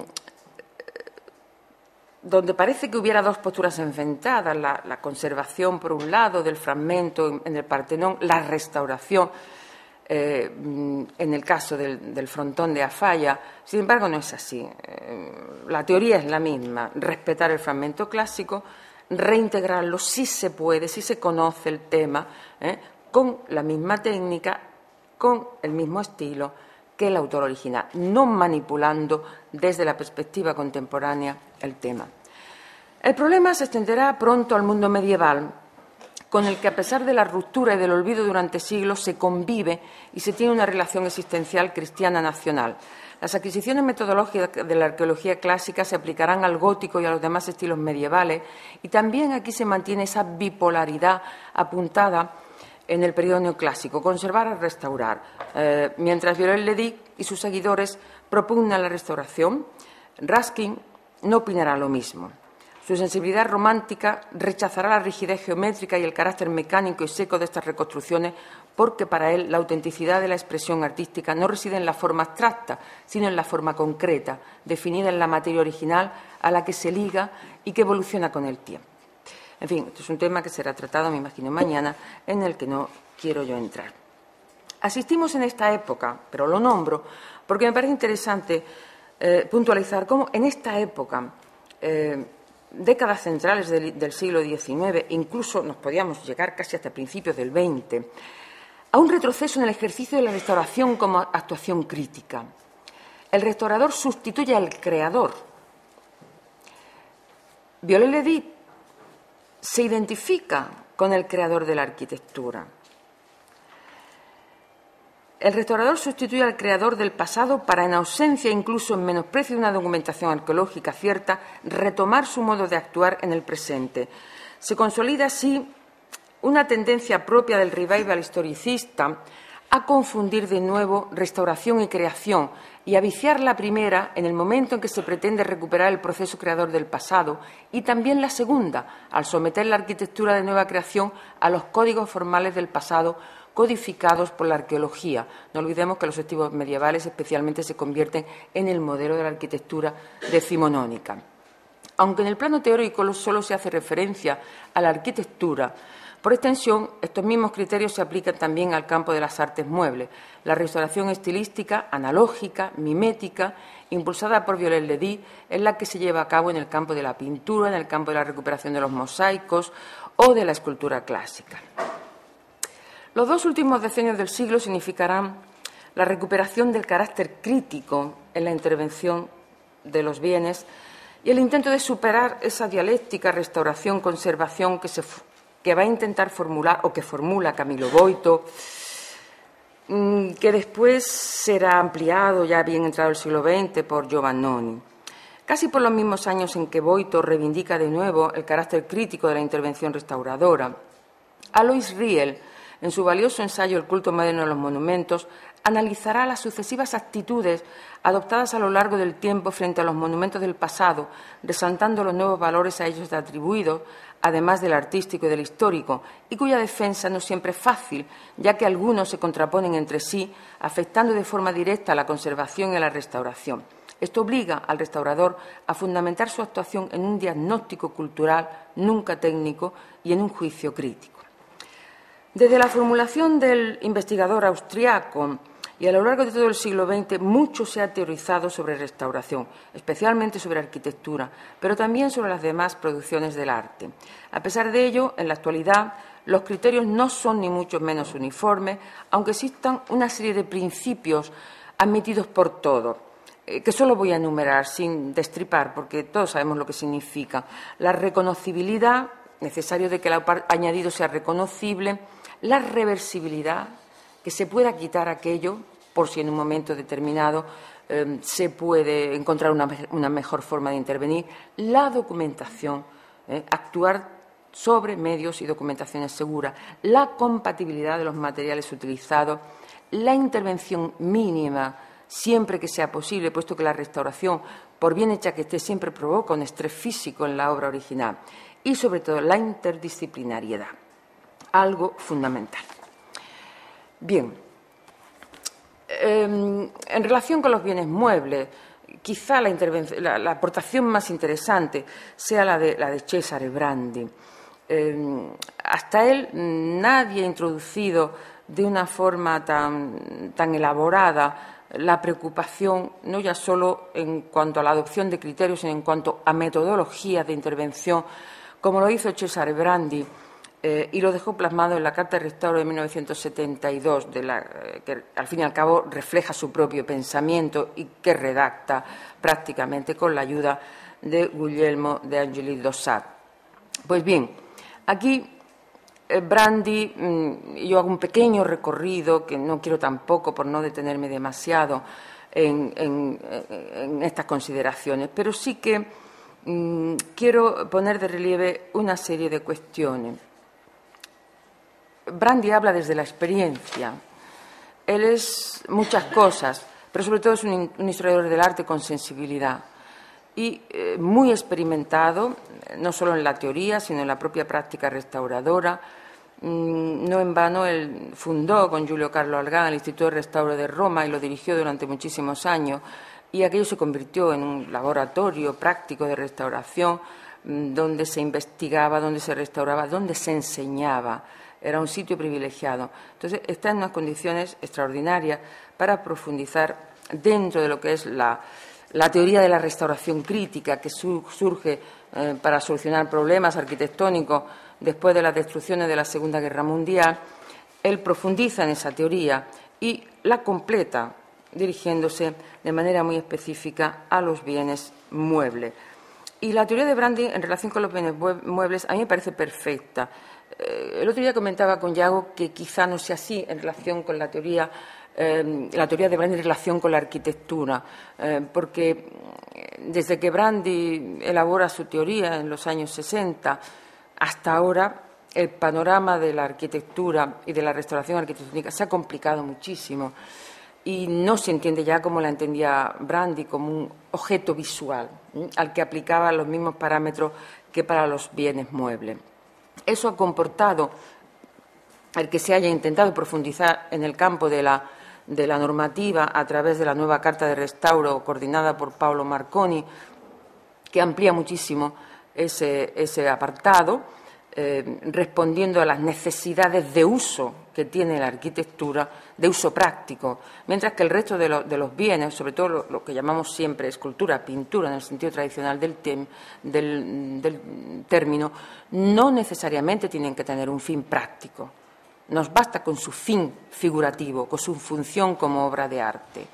donde parece que hubiera dos posturas enfrentadas, la, la conservación, por un lado, del fragmento en, en el Partenón, la restauración, eh, en el caso del, del frontón de Afaya. Sin embargo, no es así. Eh, la teoría es la misma, respetar el fragmento clásico, reintegrarlo si se puede, si se conoce el tema, eh, con la misma técnica, con el mismo estilo que el autor original, no manipulando desde la perspectiva contemporánea el tema. El problema se extenderá pronto al mundo medieval, con el que, a pesar de la ruptura y del olvido durante siglos, se convive y se tiene una relación existencial cristiana nacional. Las adquisiciones metodológicas de la arqueología clásica se aplicarán al gótico y a los demás estilos medievales, y también aquí se mantiene esa bipolaridad apuntada en el periodo neoclásico, conservar o restaurar. Eh, mientras Viollet-le-Duc y sus seguidores propugnan la restauración, Ruskin no opinará lo mismo. Su sensibilidad romántica rechazará la rigidez geométrica y el carácter mecánico y seco de estas reconstrucciones, porque para él la autenticidad de la expresión artística no reside en la forma abstracta, sino en la forma concreta, definida en la materia original a la que se liga y que evoluciona con el tiempo. En fin, esto es un tema que será tratado, me imagino, mañana, en el que no quiero yo entrar. Asistimos en esta época, pero lo nombro porque me parece interesante eh, puntualizar cómo en esta época, eh, décadas centrales del, del siglo diecinueve, incluso nos podíamos llegar casi hasta principios del veinte, a un retroceso en el ejercicio de la restauración como actuación crítica. El restaurador sustituye al creador. Viollet-le-Duc se identifica con el creador de la arquitectura. El restaurador sustituye al creador del pasado para, en ausencia e incluso en menosprecio de una documentación arqueológica cierta, retomar su modo de actuar en el presente. Se consolida así una tendencia propia del revival historicista a confundir de nuevo restauración y creación y a viciar la primera en el momento en que se pretende recuperar el proceso creador del pasado, y también la segunda al someter la arquitectura de nueva creación a los códigos formales del pasado codificados por la arqueología. No olvidemos que los estilos medievales especialmente se convierten en el modelo de la arquitectura decimonónica. Aunque en el plano teórico solo se hace referencia a la arquitectura, por extensión, estos mismos criterios se aplican también al campo de las artes muebles. La restauración estilística, analógica, mimética, impulsada por Viollet-le-Duc, es la que se lleva a cabo en el campo de la pintura, en el campo de la recuperación de los mosaicos o de la escultura clásica. Los dos últimos decenios del siglo significarán la recuperación del carácter crítico en la intervención de los bienes y el intento de superar esa dialéctica restauración-conservación que, se, que va a intentar formular o que formula Camilo Boito, que después será ampliado, ya bien entrado el siglo veinte, por Giovannoni. Casi por los mismos años en que Boito reivindica de nuevo el carácter crítico de la intervención restauradora, Alois Riel, en su valioso ensayo El culto moderno de los monumentos, analizará las sucesivas actitudes adoptadas a lo largo del tiempo frente a los monumentos del pasado, resaltando los nuevos valores a ellos atribuidos, además del artístico y del histórico, y cuya defensa no siempre es fácil, ya que algunos se contraponen entre sí, afectando de forma directa a la conservación y a la restauración. Esto obliga al restaurador a fundamentar su actuación en un diagnóstico cultural, nunca técnico, y en un juicio crítico. Desde la formulación del investigador austriaco y a lo largo de todo el siglo veinte, mucho se ha teorizado sobre restauración, especialmente sobre arquitectura, pero también sobre las demás producciones del arte. A pesar de ello, en la actualidad, los criterios no son ni mucho menos uniformes, aunque existan una serie de principios admitidos por todos, eh, que solo voy a enumerar sin destripar, porque todos sabemos lo que significa. La reconocibilidad, necesario de que el añadido sea reconocible, la reversibilidad, que se pueda quitar aquello por si en un momento determinado eh, se puede encontrar una, una mejor forma de intervenir, la documentación, eh, actuar sobre medios y documentaciones seguras, la compatibilidad de los materiales utilizados, la intervención mínima siempre que sea posible, puesto que la restauración, por bien hecha que esté, siempre provoca un estrés físico en la obra original, y sobre todo la interdisciplinariedad, algo fundamental. Bien, eh, en relación con los bienes muebles, quizá la, la, la aportación más interesante sea la de, la de Cesare Brandi. Eh, hasta él nadie ha introducido de una forma tan, tan elaborada la preocupación, no ya solo en cuanto a la adopción de criterios, sino en cuanto a metodologías de intervención, como lo hizo Cesare Brandi, eh, y lo dejó plasmado en la Carta de Restauro de mil novecientos setenta y dos, de la, eh, que al fin y al cabo refleja su propio pensamiento y que redacta prácticamente con la ayuda de Guglielmo de Angelis d'Ossat. Pues bien, aquí eh, Brandi, mmm, yo hago un pequeño recorrido, que no quiero tampoco por no detenerme demasiado en, en, en estas consideraciones, pero sí que mmm, quiero poner de relieve una serie de cuestiones. Brandi habla desde la experiencia. Él es muchas cosas, pero sobre todo es un, un historiador del arte con sensibilidad y eh, muy experimentado, no solo en la teoría, sino en la propia práctica restauradora. Mm, no en vano, él fundó con Giulio Carlo Algán el Instituto de Restauro de Roma y lo dirigió durante muchísimos años, y aquello se convirtió en un laboratorio práctico de restauración mm, donde se investigaba, donde se restauraba, donde se enseñaba. Era un sitio privilegiado. Entonces, está en unas condiciones extraordinarias para profundizar dentro de lo que es la, la teoría de la restauración crítica que su, surge eh, para solucionar problemas arquitectónicos después de las destrucciones de la Segunda Guerra Mundial. Él profundiza en esa teoría y la completa dirigiéndose de manera muy específica a los bienes muebles. Y la teoría de Brandi en relación con los bienes muebles a mí me parece perfecta. Eh, el otro día comentaba con Yago que quizá no sea así en relación con la teoría, eh, la teoría de Brandi en relación con la arquitectura, eh, porque desde que Brandi elabora su teoría en los años sesenta hasta ahora, el panorama de la arquitectura y de la restauración arquitectónica se ha complicado muchísimo y no se entiende ya como la entendía Brandi, como un objeto visual, ¿eh? al que aplicaba los mismos parámetros que para los bienes muebles. Eso ha comportado el que se haya intentado profundizar en el campo de la, de la normativa a través de la nueva Carta de Restauro coordinada por Paolo Marconi, que amplía muchísimo ese, ese apartado, eh, respondiendo a las necesidades de uso que tiene la arquitectura, de uso práctico, mientras que el resto de, lo, de los bienes, sobre todo lo, lo que llamamos siempre escultura, pintura, en el sentido tradicional del, tem, del, del término, no necesariamente tienen que tener un fin práctico. Nos basta con su fin figurativo, con su función como obra de arte.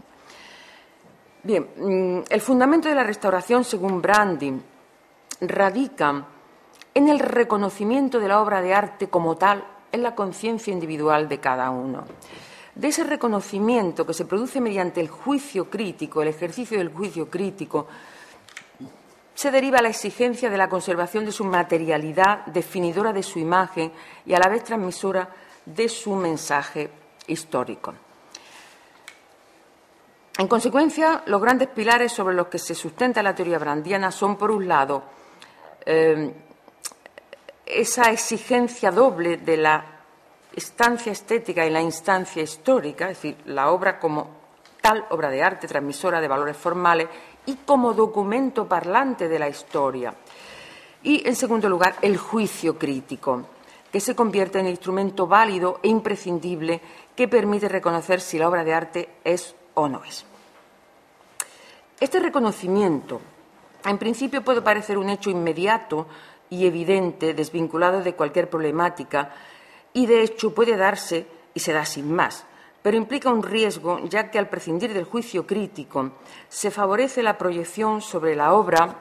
Bien, el fundamento de la restauración, según Brandy, radica en el reconocimiento de la obra de arte como tal en la conciencia individual de cada uno. De ese reconocimiento que se produce mediante el juicio crítico, el ejercicio del juicio crítico, se deriva la exigencia de la conservación de su materialidad, definidora de su imagen y a la vez transmisora de su mensaje histórico. En consecuencia, los grandes pilares sobre los que se sustenta la teoría brandiana son, por un lado, eh, esa exigencia doble de la instancia estética y la instancia histórica, es decir, la obra como tal obra de arte, transmisora de valores formales y como documento parlante de la historia. Y, en segundo lugar, el juicio crítico, que se convierte en el instrumento válido e imprescindible que permite reconocer si la obra de arte es o no es. Este reconocimiento, en principio, puede parecer un hecho inmediato y evidente, desvinculado de cualquier problemática, y, de hecho, puede darse y se da sin más, pero implica un riesgo, ya que al prescindir del juicio crítico se favorece la proyección sobre la obra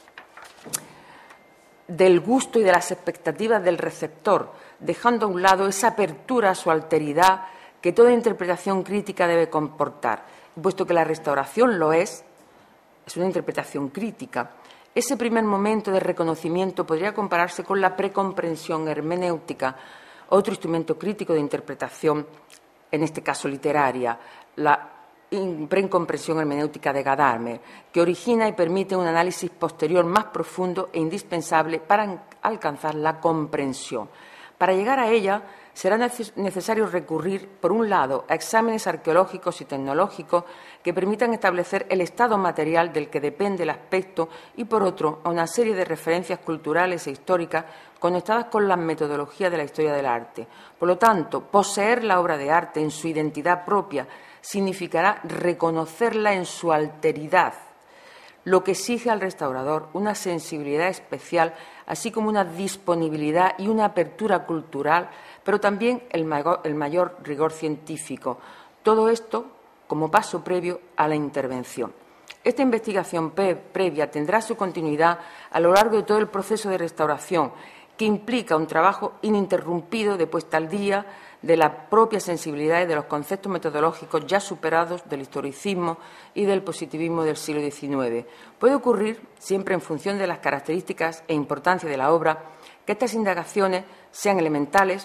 del gusto y de las expectativas del receptor, dejando a un lado esa apertura a su alteridad que toda interpretación crítica debe comportar. Puesto que la restauración lo es, es una interpretación crítica. Ese primer momento de reconocimiento podría compararse con la precomprensión hermenéutica, otro instrumento crítico de interpretación, en este caso literaria, la precomprensión hermenéutica de Gadamer, que origina y permite un análisis posterior más profundo e indispensable para alcanzar la comprensión. Para llegar a ella, será necesario recurrir, por un lado, a exámenes arqueológicos y tecnológicos que permitan establecer el estado material del que depende el aspecto y, por otro, a una serie de referencias culturales e históricas conectadas con la metodología de la historia del arte. Por lo tanto, poseer la obra de arte en su identidad propia significará reconocerla en su alteridad, lo que exige al restaurador una sensibilidad especial, así como una disponibilidad y una apertura cultural, pero también el mayor, el mayor rigor científico. Todo esto como paso previo a la intervención. Esta investigación pre previa tendrá su continuidad a lo largo de todo el proceso de restauración, que implica un trabajo ininterrumpido de puesta al día de la propia sensibilidad y de los conceptos metodológicos ya superados del historicismo y del positivismo del siglo diecinueve. Puede ocurrir, siempre en función de las características e importancia de la obra, que estas indagaciones sean elementales,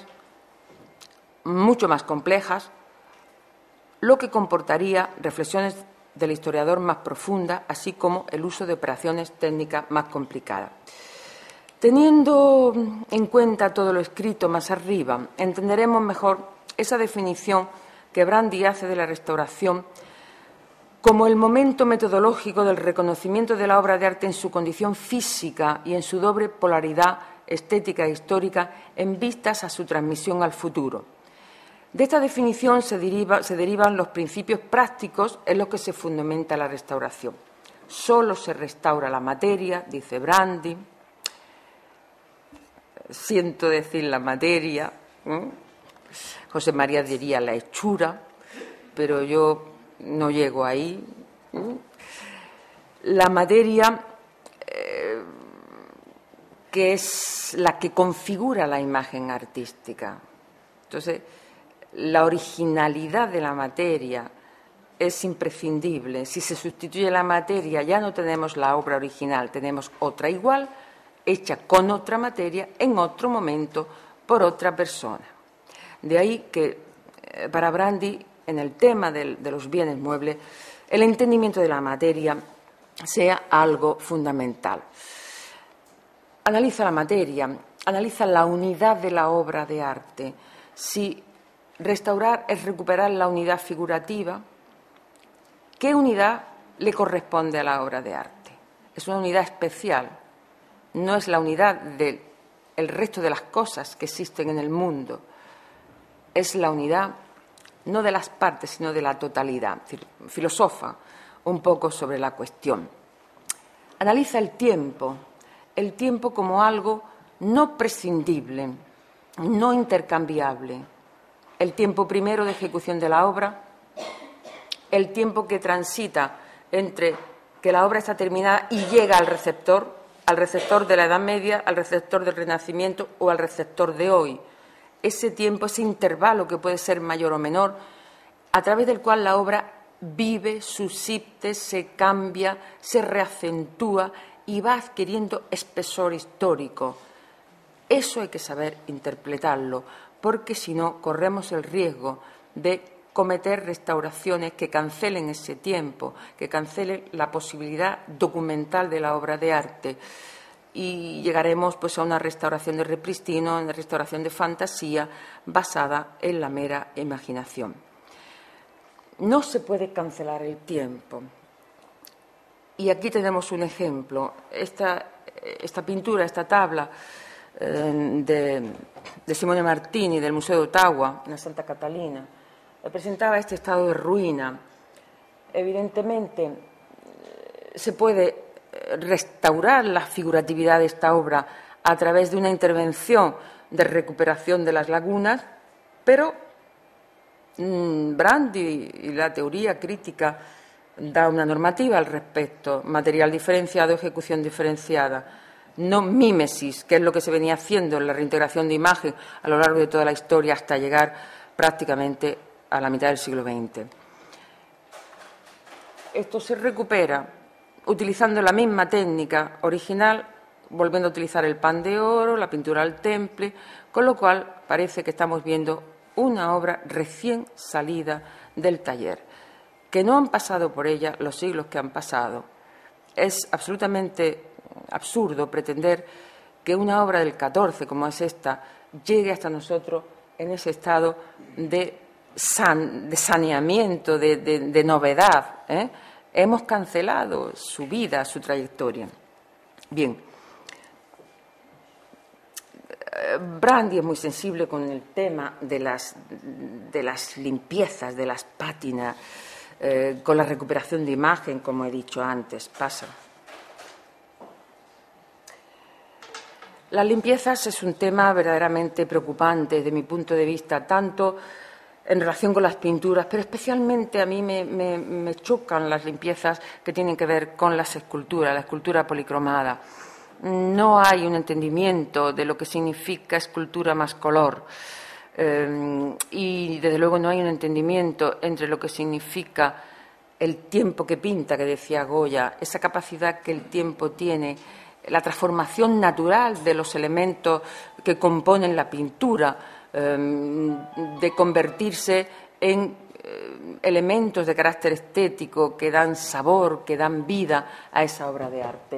mucho más complejas, lo que comportaría reflexiones del historiador más profundas, así como el uso de operaciones técnicas más complicadas. Teniendo en cuenta todo lo escrito más arriba, entenderemos mejor esa definición que Brandy hace de la restauración como el momento metodológico del reconocimiento de la obra de arte en su condición física y en su doble polaridad estética e histórica en vistas a su transmisión al futuro. De esta definición se, deriva, se derivan los principios prácticos en los que se fundamenta la restauración. Solo se restaura la materia, dice Brandy. Siento decir la materia, ¿eh? José María diría la hechura, pero yo no llego ahí. ¿eh? La materia, eh, que es la que configura la imagen artística. Entonces, la originalidad de la materia es imprescindible. Si se sustituye la materia, ya no tenemos la obra original, tenemos otra igual, hecha con otra materia, en otro momento, por otra persona. De ahí que, eh, para Brandy, en el tema del, de los bienes muebles, el entendimiento de la materia sea algo fundamental. Analiza la materia, analiza la unidad de la obra de arte. Si restaurar es recuperar la unidad figurativa, ¿qué unidad le corresponde a la obra de arte? es una unidad especial, no es la unidad del resto de las cosas que existen en el mundo, es la unidad no de las partes, sino de la totalidad. Es decir, filosofa un poco sobre la cuestión. Analiza el tiempo, el tiempo como algo no prescindible, no intercambiable. El tiempo primero de ejecución de la obra, el tiempo que transita entre que la obra está terminada y llega al receptor, al receptor de la Edad Media, al receptor del Renacimiento o al receptor de hoy. Ese tiempo, ese intervalo que puede ser mayor o menor, a través del cual la obra vive, subsiste, se cambia, se reacentúa y va adquiriendo espesor histórico. Eso hay que saber interpretarlo, porque si no corremos el riesgo de cometer restauraciones que cancelen ese tiempo, que cancelen la posibilidad documental de la obra de arte. Y llegaremos pues, a una restauración de repristino, a una restauración de fantasía basada en la mera imaginación. No se puede cancelar el tiempo. Y aquí tenemos un ejemplo. Esta, esta pintura, esta tabla eh, de, de Simone Martini del Museo de Ottawa, en la Santa Catalina, presentaba este estado de ruina. Evidentemente, se puede restaurar la figuratividad de esta obra a través de una intervención de recuperación de las lagunas, pero mmm, Brandi y la teoría crítica da una normativa al respecto: material diferenciado, ejecución diferenciada, no mímesis, que es lo que se venía haciendo en la reintegración de imagen a lo largo de toda la historia hasta llegar prácticamente a la mitad del siglo veinte. Esto se recupera utilizando la misma técnica original, volviendo a utilizar el pan de oro, la pintura al temple, con lo cual parece que estamos viendo una obra recién salida del taller, que no han pasado por ella los siglos que han pasado. Es absolutamente absurdo pretender que una obra del catorce, como es esta, llegue hasta nosotros en ese estado de, san, de saneamiento, de, de, de novedad, ¿eh? Hemos cancelado su vida, su trayectoria. Bien. Brandi es muy sensible con el tema de las, de las limpiezas, de las pátinas, eh, con la recuperación de imagen, como he dicho antes. Pasa. Las limpiezas es un tema verdaderamente preocupante desde mi punto de vista, tanto en relación con las pinturas, pero especialmente a mí me, me, me chocan las limpiezas que tienen que ver con las esculturas, la escultura policromada. No hay un entendimiento de lo que significa escultura más color eh, y, desde luego, no hay un entendimiento entre lo que significa el tiempo que pinta, que decía Goya, esa capacidad que el tiempo tiene, la transformación natural de los elementos que componen la pintura, de convertirse en elementos de carácter estético que dan sabor, que dan vida a esa obra de arte.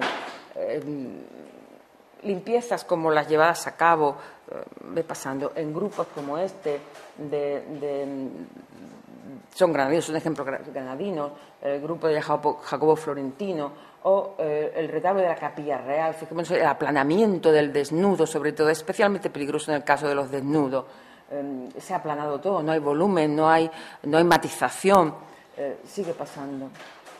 Limpiezas como las llevadas a cabo, ve pasando, en grupos como este, de, de, son granadinos, son ejemplos granadinos, el grupo de Jacobo, Jacobo Florentino, o eh, el retablo de la Capilla Real. Fijémonos, el aplanamiento del desnudo, sobre todo, es especialmente peligroso en el caso de los desnudos. Eh, se ha aplanado todo, no hay volumen, no hay, no hay matización. Eh, sigue pasando.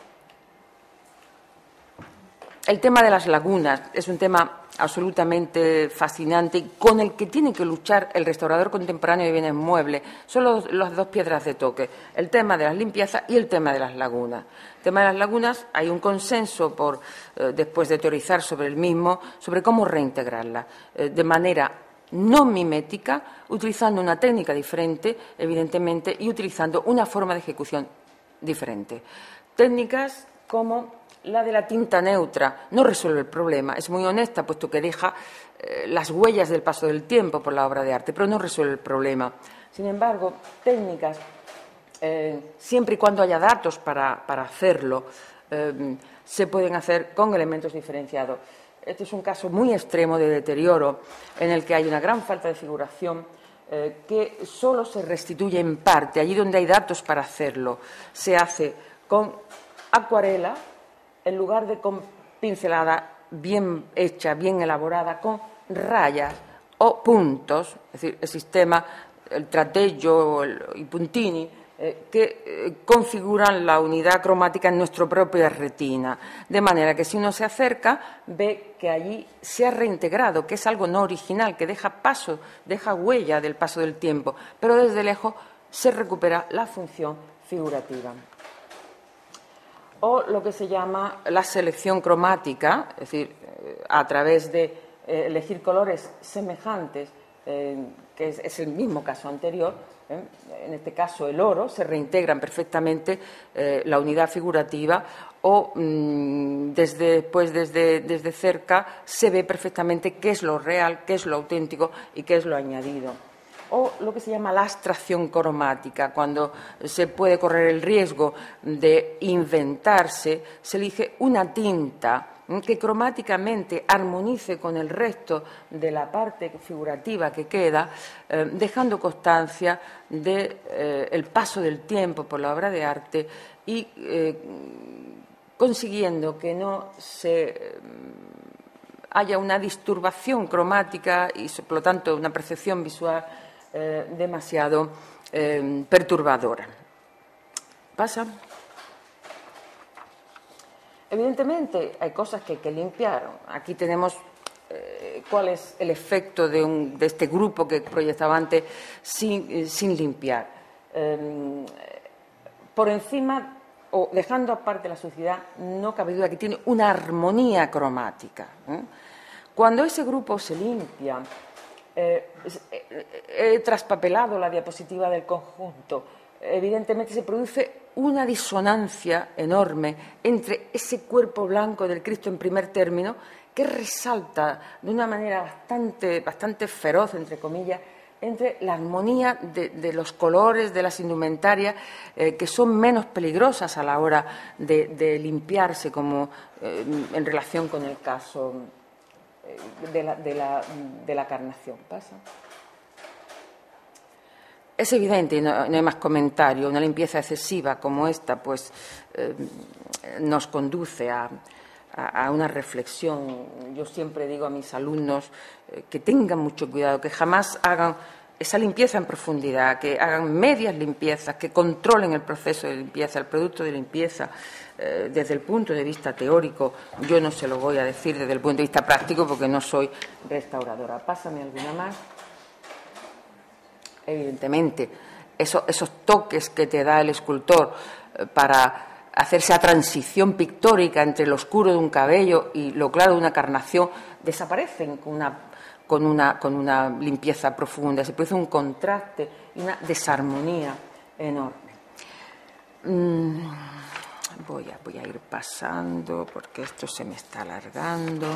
El tema de las lagunas es un tema absolutamente fascinante con el que tiene que luchar el restaurador contemporáneo de bienes muebles. Son los, las dos piedras de toque, el tema de las limpiezas y el tema de las lagunas. El tema de las lagunas, hay un consenso por, eh, después de teorizar sobre el mismo, sobre cómo reintegrarla eh, de manera no mimética, utilizando una técnica diferente, evidentemente, y utilizando una forma de ejecución diferente. Técnicas como la de la tinta neutra no resuelve el problema, es muy honesta, puesto que deja eh, las huellas del paso del tiempo por la obra de arte, pero no resuelve el problema. Sin embargo, técnicas, eh, siempre y cuando haya datos para, para hacerlo, eh, se pueden hacer con elementos diferenciados. Este es un caso muy extremo de deterioro, en el que hay una gran falta de figuración eh, que solo se restituye en parte. Allí donde hay datos para hacerlo, se hace con acuarela, en lugar de con pincelada bien hecha, bien elaborada, con rayas o puntos, es decir, el sistema, el trateggio, i puntini, eh, que eh, configuran la unidad cromática en nuestra propia retina, de manera que si uno se acerca ve que allí se ha reintegrado, que es algo no original, que deja paso, deja huella del paso del tiempo, pero desde lejos se recupera la función figurativa. O lo que se llama la selección cromática, es decir, eh, a través de eh, elegir colores semejantes, eh, que es, es el mismo caso anterior, eh, en este caso el oro, se reintegran perfectamente eh, la unidad figurativa o mmm, desde, pues desde, desde cerca se ve perfectamente qué es lo real, qué es lo auténtico y qué es lo añadido. O lo que se llama la abstracción cromática, cuando se puede correr el riesgo de inventarse, se elige una tinta que cromáticamente armonice con el resto de la parte figurativa que queda, eh, dejando constancia del de, eh, paso del tiempo por la obra de arte y eh, consiguiendo que no se eh, haya una disturbación cromática y, por lo tanto, una percepción visual Eh, demasiado eh, perturbadora. ¿Pasa? Evidentemente hay cosas que hay que limpiar. Aquí tenemos eh, cuál es el efecto de, un, de este grupo que proyectaba antes sin, eh, sin limpiar. Eh, por encima, o dejando aparte la suciedad, no cabe duda que tiene una armonía cromática. ¿eh? Cuando ese grupo se limpia, Eh, he traspapelado la diapositiva del conjunto. Evidentemente se produce una disonancia enorme entre ese cuerpo blanco del Cristo en primer término, que resalta de una manera bastante, bastante feroz, entre comillas, entre la armonía de, de los colores, de las indumentarias, eh, que son menos peligrosas a la hora de, de limpiarse, como eh, en relación con el caso De la, de, la, de la carnación. ¿Pasa? Es evidente, y no, no hay más comentario, una limpieza excesiva como esta pues eh, nos conduce a, a, a una reflexión. Yo siempre digo a mis alumnos eh, que tengan mucho cuidado, que jamás hagan esa limpieza en profundidad, que hagan medias limpiezas, que controlen el proceso de limpieza, el producto de limpieza. Desde el punto de vista teórico, yo no se lo voy a decir desde el punto de vista práctico porque no soy restauradora. Pásame alguna más. Evidentemente, eso, esos toques que te da el escultor para hacer esa transición pictórica entre lo oscuro de un cabello y lo claro de una carnación desaparecen con una, con una, con una limpieza profunda. Se produce un contraste y una desarmonía enorme. Mm. Voy a, voy a ir pasando porque esto se me está alargando.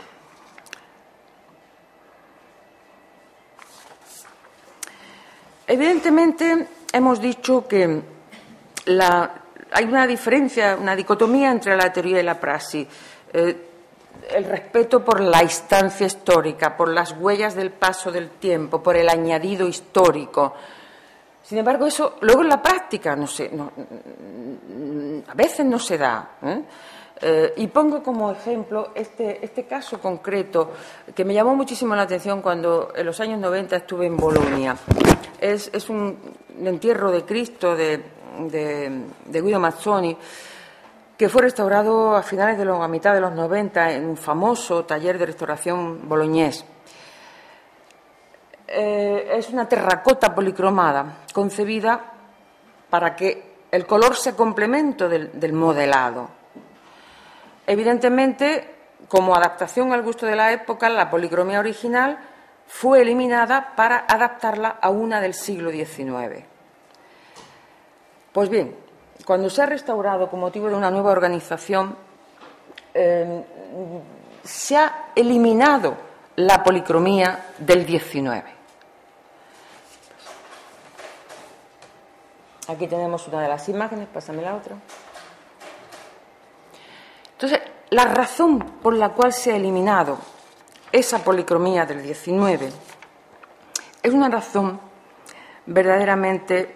Evidentemente, hemos dicho que la, hay una diferencia, una dicotomía entre la teoría y la praxis. Eh, el respeto por la instancia histórica, por las huellas del paso del tiempo, por el añadido histórico. Sin embargo, eso luego en la práctica no se, no, a veces no se da. ¿eh? Eh, y pongo como ejemplo este, este caso concreto que me llamó muchísimo la atención cuando en los años noventa estuve en Bolonia. Es, es un entierro de Cristo de, de, de Guido Mazzoni, que fue restaurado a finales de los, a mitad de los noventa en un famoso taller de restauración boloñés. Eh, es una terracota policromada, concebida para que el color sea complemento del, del modelado. Evidentemente, como adaptación al gusto de la época, la policromía original fue eliminada para adaptarla a una del siglo diecinueve. Pues bien, cuando se ha restaurado con motivo de una nueva organización, eh, se ha eliminado la policromía del diecinueve. Aquí tenemos una de las imágenes, pásame la otra. Entonces, la razón por la cual se ha eliminado esa policromía del diecinueve es una razón verdaderamente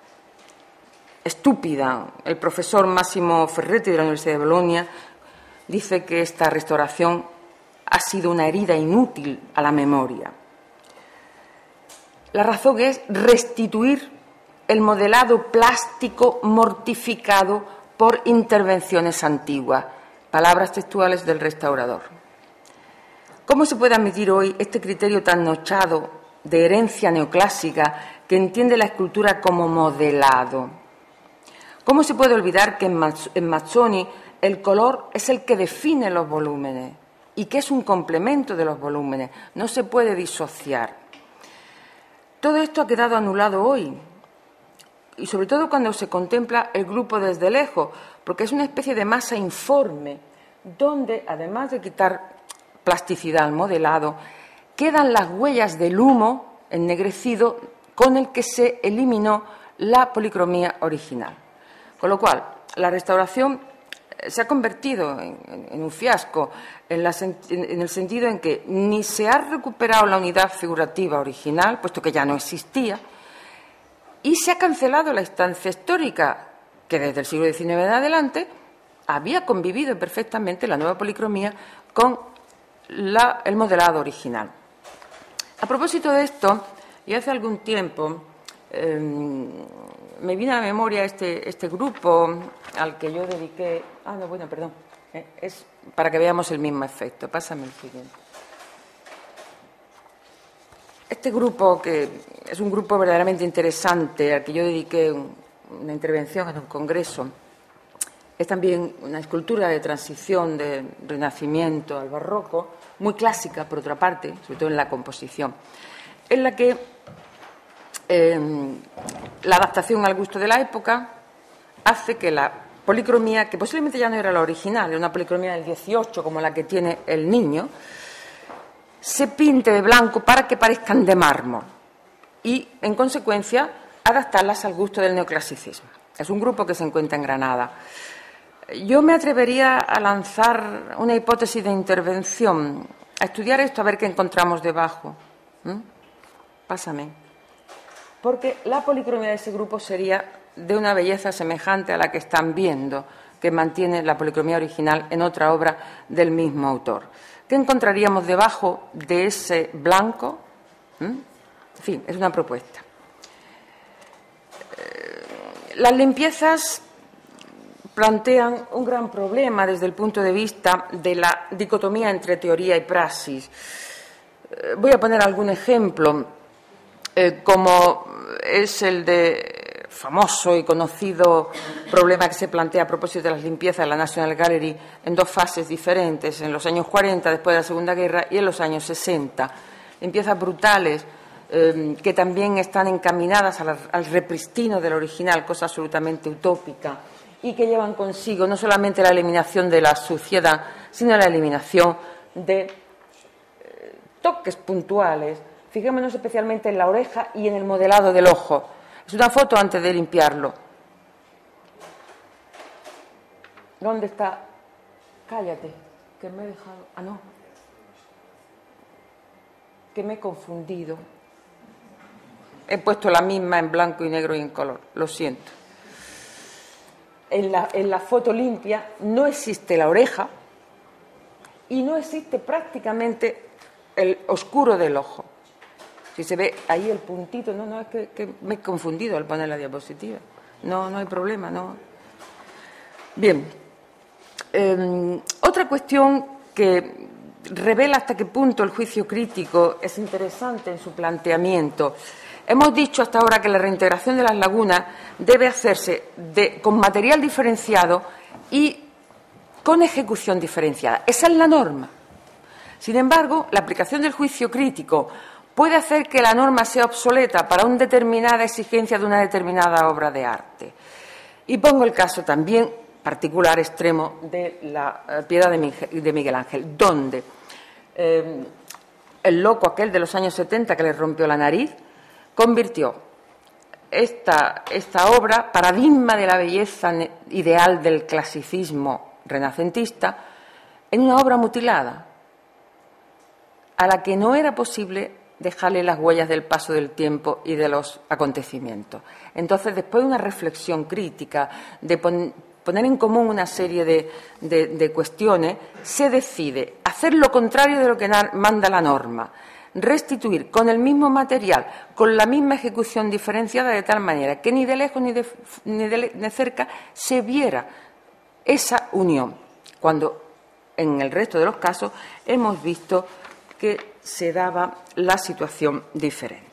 estúpida. El profesor Massimo Ferretti de la Universidad de Bolonia dice que esta restauración ha sido una herida inútil a la memoria. La razón es restituir el modelado plástico mortificado por intervenciones antiguas, palabras textuales del restaurador. ¿Cómo se puede admitir hoy este criterio tan nochado de herencia neoclásica que entiende la escultura como modelado? ¿Cómo se puede olvidar que en Mazzoni el color es el que define los volúmenes y que es un complemento de los volúmenes? No se puede disociar. Todo esto ha quedado anulado hoy, y sobre todo cuando se contempla el grupo desde lejos, porque es una especie de masa informe, donde, además de quitar plasticidad al modelado, quedan las huellas del humo ennegrecido con el que se eliminó la policromía original. Con lo cual, la restauración se ha convertido en, en un fiasco en, la, en el sentido en que ni se ha recuperado la unidad figurativa original, puesto que ya no existía, y se ha cancelado la instancia histórica que desde el siglo diecinueve en adelante había convivido perfectamente la nueva policromía con la, el modelado original. A propósito de esto, y hace algún tiempo eh, me vino a la memoria este, este grupo al que yo dediqué... Ah, no, bueno, perdón. Eh, es para que veamos el mismo efecto. Pásame el siguiente. Este grupo, que es un grupo verdaderamente interesante, al que yo dediqué un, una intervención en un congreso, es también una escultura de transición del Renacimiento al Barroco, muy clásica, por otra parte, sobre todo en la composición, en la que eh, la adaptación al gusto de la época hace que la policromía, que posiblemente ya no era la original, era una policromía del dieciocho, como la que tiene el niño, se pinte de blanco para que parezcan de mármol y, en consecuencia, adaptarlas al gusto del neoclasicismo. Es un grupo que se encuentra en Granada. Yo me atrevería a lanzar una hipótesis de intervención, a estudiar esto, a ver qué encontramos debajo. ¿Mm? Pásame. Porque la policromía de ese grupo sería de una belleza semejante a la que están viendo, que mantiene la policromía original en otra obra del mismo autor. ¿Qué encontraríamos debajo de ese blanco? ¿Mm? En fin, es una propuesta. Eh, las limpiezas plantean un gran problema desde el punto de vista de la dicotomía entre teoría y praxis. Eh, voy a poner algún ejemplo, eh, como es el de famoso y conocido problema que se plantea a propósito de las limpiezas de la National Gallery en dos fases diferentes, en los años cuarenta, después de la Segunda Guerra, y en los años sesenta. Limpiezas brutales eh, que también están encaminadas al, al repristino del original, cosa absolutamente utópica, y que llevan consigo no solamente la eliminación de la suciedad, sino la eliminación de eh, toques puntuales. Fijémonos especialmente en la oreja y en el modelado del ojo. Es una foto antes de limpiarlo. ¿Dónde está? Cállate, que me he dejado... Ah, no. Que me he confundido. He puesto la misma en blanco y negro y en color. Lo siento. En la, en la foto limpia no existe la oreja y no existe prácticamente el oscuro del ojo. Si se ve ahí el puntito, no, no, es que, que me he confundido al poner la diapositiva. No, no hay problema, no. Bien. Eh, otra cuestión que revela hasta qué punto el juicio crítico es interesante en su planteamiento. Hemos dicho hasta ahora que la reintegración de las lagunas debe hacerse de, con material diferenciado y con ejecución diferenciada. Esa es la norma. Sin embargo, la aplicación del juicio crítico puede hacer que la norma sea obsoleta para una determinada exigencia de una determinada obra de arte. Y pongo el caso también particular extremo de la eh, Piedad de Miguel Ángel, donde eh, el loco aquel de los años setenta que le rompió la nariz convirtió esta, esta obra, paradigma de la belleza ideal del clasicismo renacentista, en una obra mutilada, a la que no era posible dejarle las huellas del paso del tiempo y de los acontecimientos. Entonces, después de una reflexión crítica, de poner en común una serie de, de, de cuestiones, se decide hacer lo contrario de lo que manda la norma, restituir con el mismo material, con la misma ejecución diferenciada, de tal manera que ni de lejos ni de, ni de, de cerca se viera esa unión, cuando en el resto de los casos hemos visto que se daba la situación diferente.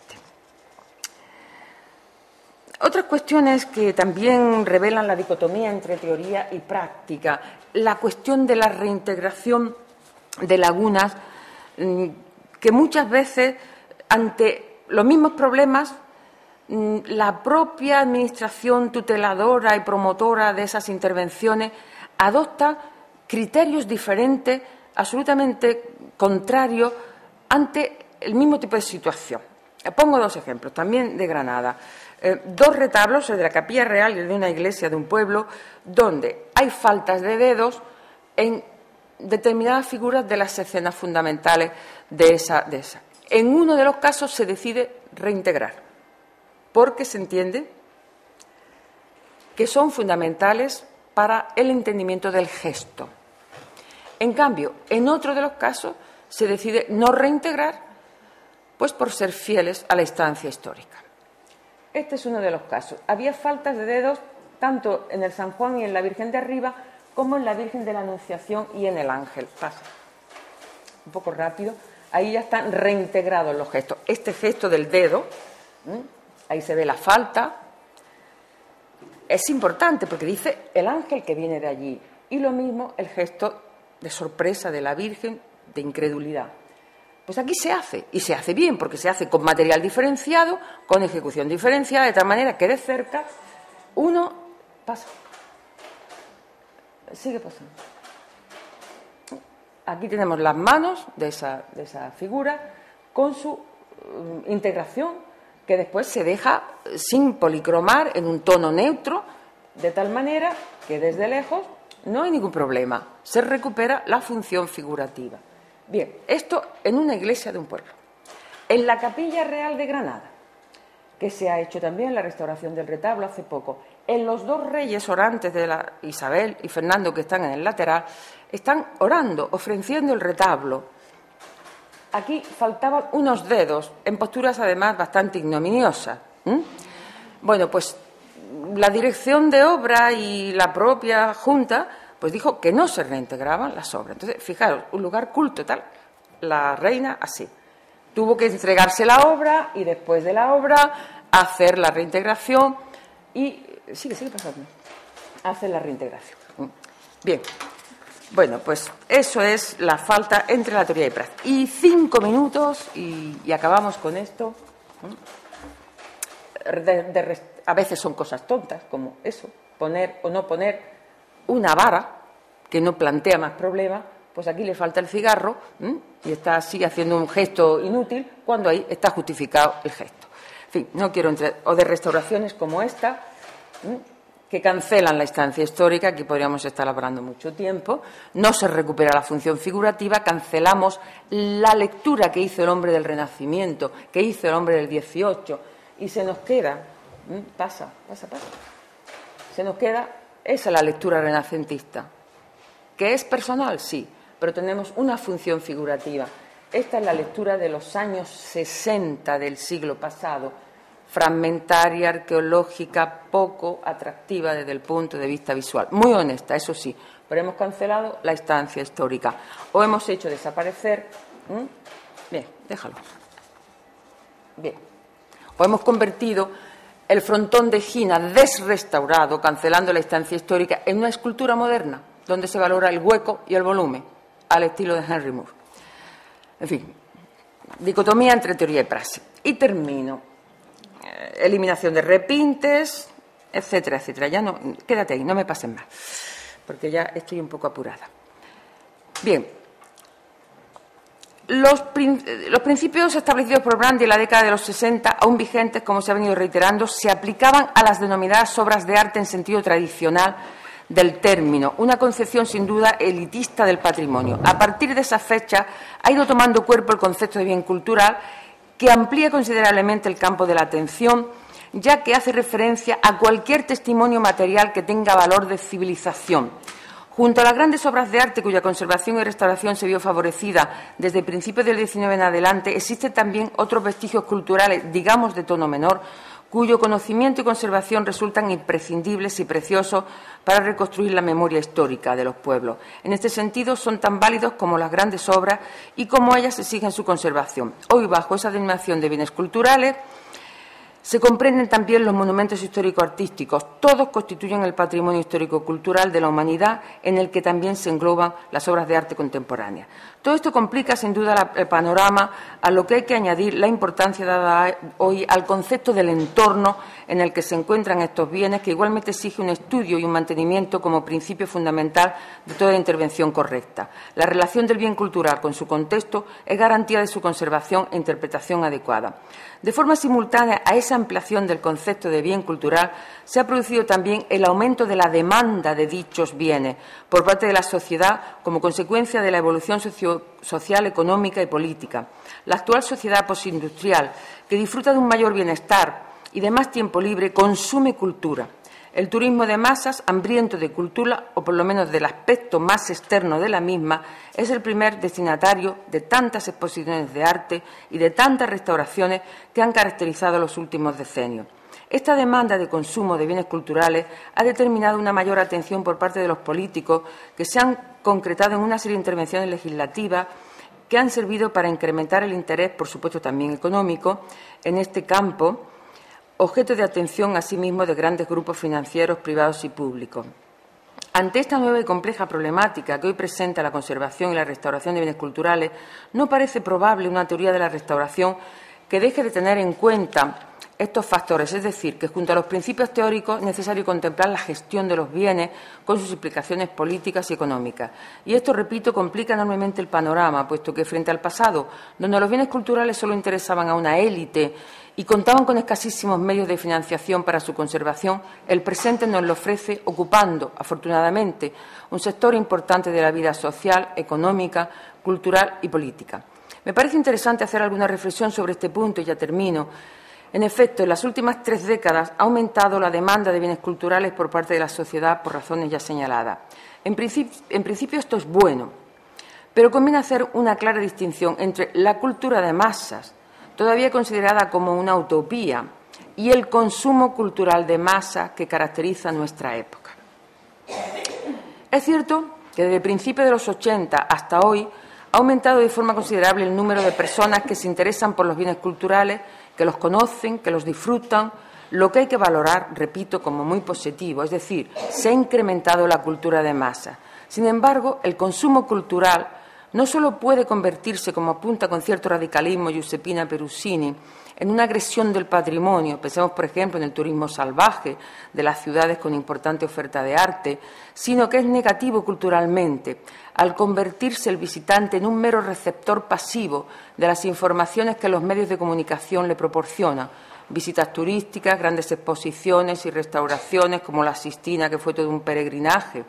Otras cuestiones que también revelan la dicotomía entre teoría y práctica, la cuestión de la reintegración de lagunas, que muchas veces, ante los mismos problemas, la propia administración tuteladora y promotora de esas intervenciones adopta criterios diferentes, absolutamente contrarios, ante el mismo tipo de situación. Pongo dos ejemplos, también de Granada. Eh, dos retablos, el de la Capilla Real y el de una iglesia de un pueblo, donde hay faltas de dedos en determinadas figuras de las escenas fundamentales de esa, de esa. En uno de los casos se decide reintegrar, porque se entiende que son fundamentales para el entendimiento del gesto. En cambio, en otro de los casos se decide no reintegrar, pues por ser fieles a la instancia histórica. Este es uno de los casos. Había faltas de dedos tanto en el San Juan y en la Virgen de Arriba como en la Virgen de la Anunciación y en el Ángel. Pasa un poco rápido. Ahí ya están reintegrados los gestos. Este gesto del dedo, ¿eh? Ahí se ve la falta. Es importante porque dice el ángel que viene de allí. Y lo mismo el gesto de sorpresa de la Virgen, de incredulidad. Pues aquí se hace, y se hace bien, porque se hace con material diferenciado, con ejecución diferenciada, de tal manera que de cerca uno pasa. Sigue pasando. Aquí tenemos las manos de esa, de esa figura con su uh, integración, que después se deja sin policromar en un tono neutro, de tal manera que desde lejos no hay ningún problema. Se recupera la función figurativa. Bien, esto en una iglesia de un pueblo. En la Capilla Real de Granada, que se ha hecho también la restauración del retablo hace poco, en los dos reyes orantes de la Isabel y Fernando, que están en el lateral, están orando, ofreciendo el retablo. Aquí faltaban unos dedos, en posturas además bastante ignominiosas. ¿Mm? Bueno, pues la dirección de obra y la propia Junta pues dijo que no se reintegraban las obras. Entonces, fijaros, un lugar culto tal, la reina así. Tuvo que entregarse la obra y después de la obra hacer la reintegración y... Sigue, sigue pasando. Hacer la reintegración. Bien. Bueno, pues eso es la falta entre la teoría y práctica. Y cinco minutos y, y acabamos con esto. De, de, a veces son cosas tontas, como eso, poner o no poner una vara que no plantea más problemas, pues aquí le falta el cigarro ¿eh? y está así haciendo un gesto inútil cuando ahí está justificado el gesto. En fin, no quiero entrar, o de restauraciones como esta, ¿eh? que cancelan la instancia histórica, aquí podríamos estar hablando mucho tiempo, no se recupera la función figurativa, cancelamos la lectura que hizo el hombre del Renacimiento, que hizo el hombre del dieciocho, y se nos queda, ¿eh? pasa, pasa, pasa, se nos queda... Esa es la lectura renacentista, que es personal, sí, pero tenemos una función figurativa. Esta es la lectura de los años sesenta del siglo pasado, fragmentaria, arqueológica, poco atractiva desde el punto de vista visual. Muy honesta, eso sí, pero hemos cancelado la instancia histórica o hemos hecho desaparecer. ¿Mm? Bien, déjalo. Bien, o hemos convertido el frontón de Gina desrestaurado, cancelando la instancia histórica, en una escultura moderna, donde se valora el hueco y el volumen, al estilo de Henry Moore. En fin, dicotomía entre teoría y praxis. Y termino. Eh, eliminación de repintes, etcétera, etcétera. Ya no, quédate ahí, no me pasen más, porque ya estoy un poco apurada. Bien. Los, los principios establecidos por Brandi en la década de los sesenta, aún vigentes, como se ha venido reiterando, se aplicaban a las denominadas obras de arte en sentido tradicional del término, una concepción sin duda elitista del patrimonio. A partir de esa fecha ha ido tomando cuerpo el concepto de bien cultural, que amplía considerablemente el campo de la atención, ya que hace referencia a cualquier testimonio material que tenga valor de civilización. Junto a las grandes obras de arte cuya conservación y restauración se vio favorecida desde principios del diecinueve en adelante, existen también otros vestigios culturales, digamos de tono menor, cuyo conocimiento y conservación resultan imprescindibles y preciosos para reconstruir la memoria histórica de los pueblos. En este sentido, son tan válidos como las grandes obras y como ellas exigen su conservación. Hoy, bajo esa denominación de bienes culturales, se comprenden también los monumentos histórico-artísticos. Todos constituyen el patrimonio histórico-cultural de la humanidad, en el que también se engloban las obras de arte contemporánea. Todo esto complica, sin duda, la, el panorama, a lo que hay que añadir la importancia dada hoy al concepto del entorno en el que se encuentran estos bienes, que igualmente exige un estudio y un mantenimiento como principio fundamental de toda intervención correcta. La relación del bien cultural con su contexto es garantía de su conservación e interpretación adecuada. De forma simultánea a esa ampliación del concepto de bien cultural, se ha producido también el aumento de la demanda de dichos bienes por parte de la sociedad como consecuencia de la evolución socio social, económica y política. La actual sociedad postindustrial, que disfruta de un mayor bienestar y de más tiempo libre, consume cultura. El turismo de masas, hambriento de cultura, o por lo menos del aspecto más externo de la misma, es el primer destinatario de tantas exposiciones de arte y de tantas restauraciones que han caracterizado los últimos decenios. Esta demanda de consumo de bienes culturales ha determinado una mayor atención por parte de los políticos, que se han concretado en una serie de intervenciones legislativas que han servido para incrementar el interés, por supuesto también económico, en este campo, objeto de atención asimismo de grandes grupos financieros privados y públicos. Ante esta nueva y compleja problemática que hoy presenta la conservación y la restauración de bienes culturales, no parece probable una teoría de la restauración que deje de tener en cuenta estos factores, es decir, que junto a los principios teóricos es necesario contemplar la gestión de los bienes con sus implicaciones políticas y económicas. Y esto, repito, complica enormemente el panorama, puesto que frente al pasado, donde los bienes culturales solo interesaban a una élite y contaban con escasísimos medios de financiación para su conservación, el presente nos lo ofrece ocupando, afortunadamente, un sector importante de la vida social, económica, cultural y política. Me parece interesante hacer alguna reflexión sobre este punto y ya termino. En efecto, en las últimas tres décadas ha aumentado la demanda de bienes culturales por parte de la sociedad por razones ya señaladas. En principio, en principio esto es bueno, pero conviene hacer una clara distinción entre la cultura de masas, todavía considerada como una utopía, y el consumo cultural de masa que caracteriza nuestra época. Es cierto que desde principios de los ochenta hasta hoy ha aumentado de forma considerable el número de personas que se interesan por los bienes culturales, que los conocen, que los disfrutan, lo que hay que valorar, repito, como muy positivo, es decir, se ha incrementado la cultura de masa. Sin embargo, el consumo cultural no solo puede convertirse, como apunta con cierto radicalismo Giuseppina Perusini, en una agresión del patrimonio, pensemos por ejemplo en el turismo salvaje de las ciudades con importante oferta de arte, sino que es negativo culturalmente, al convertirse el visitante en un mero receptor pasivo de las informaciones que los medios de comunicación le proporcionan, visitas turísticas, grandes exposiciones y restauraciones como la Sistina, que fue todo un peregrinaje.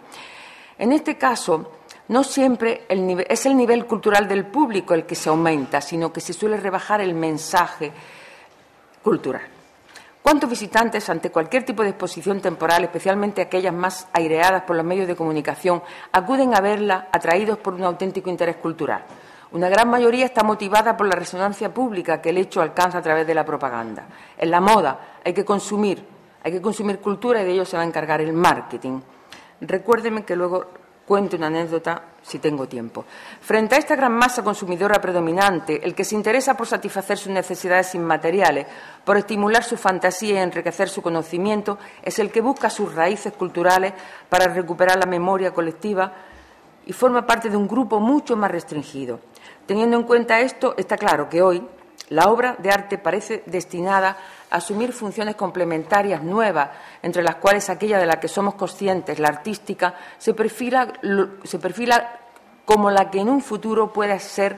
En este caso, no siempre el nivel, es el nivel cultural del público el que se aumenta, sino que se suele rebajar el mensaje cultural. ¿Cuántos visitantes ante cualquier tipo de exposición temporal, especialmente aquellas más aireadas por los medios de comunicación, acuden a verla atraídos por un auténtico interés cultural? Una gran mayoría está motivada por la resonancia pública que el hecho alcanza a través de la propaganda. En la moda hay que consumir, hay que consumir cultura y de ello se va a encargar el marketing. Recuérdeme que luego cuento una anécdota si tengo tiempo. Frente a esta gran masa consumidora predominante, el que se interesa por satisfacer sus necesidades inmateriales, por estimular su fantasía y enriquecer su conocimiento, es el que busca sus raíces culturales para recuperar la memoria colectiva y forma parte de un grupo mucho más restringido. Teniendo en cuenta esto, está claro que hoy la obra de arte parece destinada a asumir funciones complementarias nuevas, entre las cuales aquella de la que somos conscientes, la artística, se perfila, se perfila como la que en un futuro pueda ser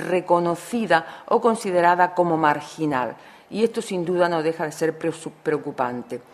reconocida o considerada como marginal. Y esto, sin duda, no deja de ser preocupante.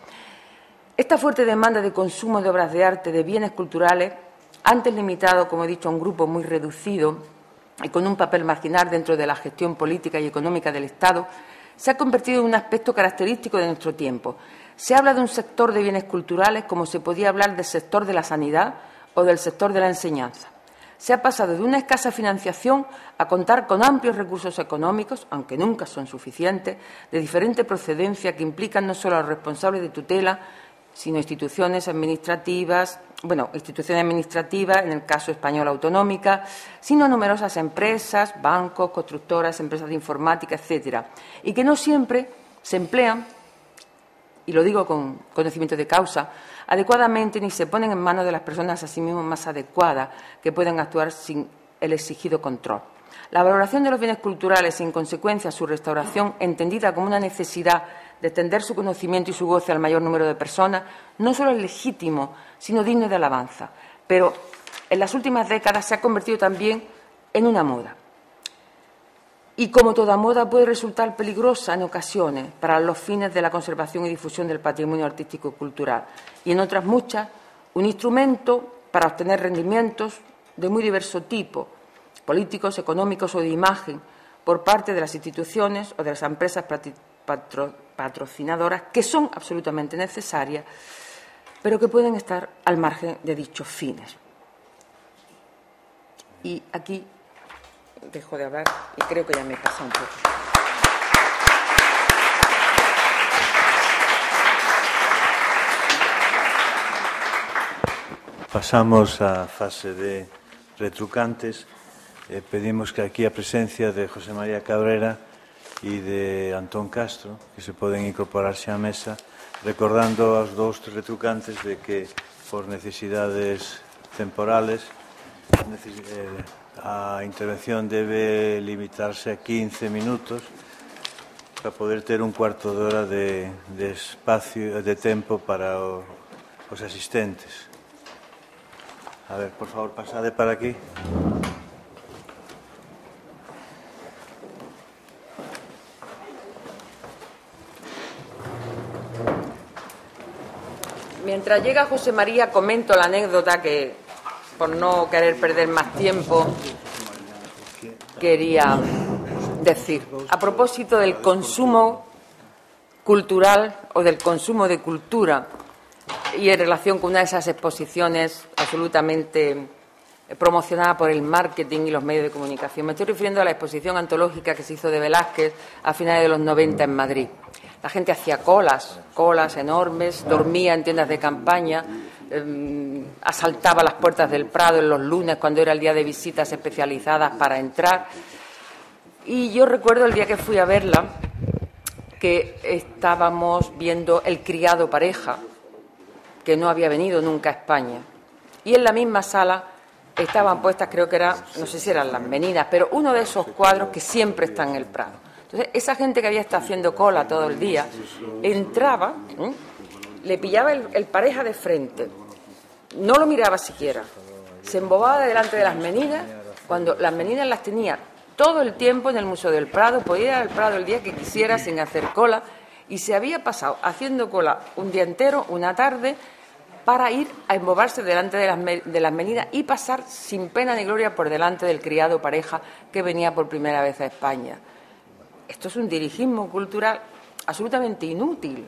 Esta fuerte demanda de consumo de obras de arte, de bienes culturales, antes limitado, como he dicho, a un grupo muy reducido y con un papel marginal dentro de la gestión política y económica del Estado, se ha convertido en un aspecto característico de nuestro tiempo. Se habla de un sector de bienes culturales como se podía hablar del sector de la sanidad o del sector de la enseñanza. Se ha pasado de una escasa financiación a contar con amplios recursos económicos, aunque nunca son suficientes, de diferente procedencia que implican no solo a los responsables de tutela, sino instituciones administrativas, bueno, instituciones administrativas, en el caso español autonómica, sino numerosas empresas, bancos, constructoras, empresas de informática, etcétera, y que no siempre se emplean, y lo digo con conocimiento de causa, adecuadamente ni se ponen en manos de las personas a sí mismas más adecuadas que pueden actuar sin el exigido control. La valoración de los bienes culturales y, en consecuencia, su restauración, entendida como una necesidad de extender su conocimiento y su goce al mayor número de personas, no solo es legítimo, sino digno de alabanza. Pero en las últimas décadas se ha convertido también en una moda. Y como toda moda puede resultar peligrosa en ocasiones para los fines de la conservación y difusión del patrimonio artístico y cultural, y en otras muchas, un instrumento para obtener rendimientos de muy diverso tipo, políticos, económicos o de imagen, por parte de las instituciones o de las empresas patro patrocinadoras, que son absolutamente necesarias, pero que pueden estar al margen de dichos fines. Y aquí dejo de hablar y creo que ya me he pasado un poco. Pasamos á fase de retrucantes. Eh, pedimos que aquí a presencia de José María Cabrera e de Antón Castro, que se poden incorporarse á mesa, recordando aos dous retrucantes de que, por necesidades temporales, neces eh, a intervención debe limitarse a quince minutos para poder ter un cuarto de hora de, de espacio, de tempo para o, os asistentes. A ver, por favor, pasade para aquí. Mientras llega José María, comento la anécdota que, por no querer perder más tiempo, quería decir. A propósito del consumo cultural o del consumo de cultura y en relación con una de esas exposiciones absolutamente promocionada por el marketing y los medios de comunicación. Me estoy refiriendo a la exposición antológica que se hizo de Velázquez a finales de los noventa en Madrid. La gente hacía colas, colas enormes, dormía en tiendas de campaña, eh, asaltaba las puertas del Prado en los lunes cuando era el día de visitas especializadas para entrar. Y yo recuerdo el día que fui a verla que estábamos viendo El criado pareja, que no había venido nunca a España. Y en la misma sala estaban puestas, creo que eran, no sé si eran las Meninas, pero uno de esos cuadros que siempre están en el Prado. Entonces, esa gente que había estado haciendo cola todo el día, entraba, ¿eh? le pillaba el, el pareja de frente, no lo miraba siquiera, se embobaba delante de las Meninas, cuando las Meninas las tenía todo el tiempo en el Museo del Prado, podía ir al Prado el día que quisiera sin hacer cola, y se había pasado haciendo cola un día entero, una tarde, para ir a embobarse delante de las, de las Meninas y pasar sin pena ni gloria por delante del criado pareja que venía por primera vez a España. Esto es un dirigismo cultural absolutamente inútil.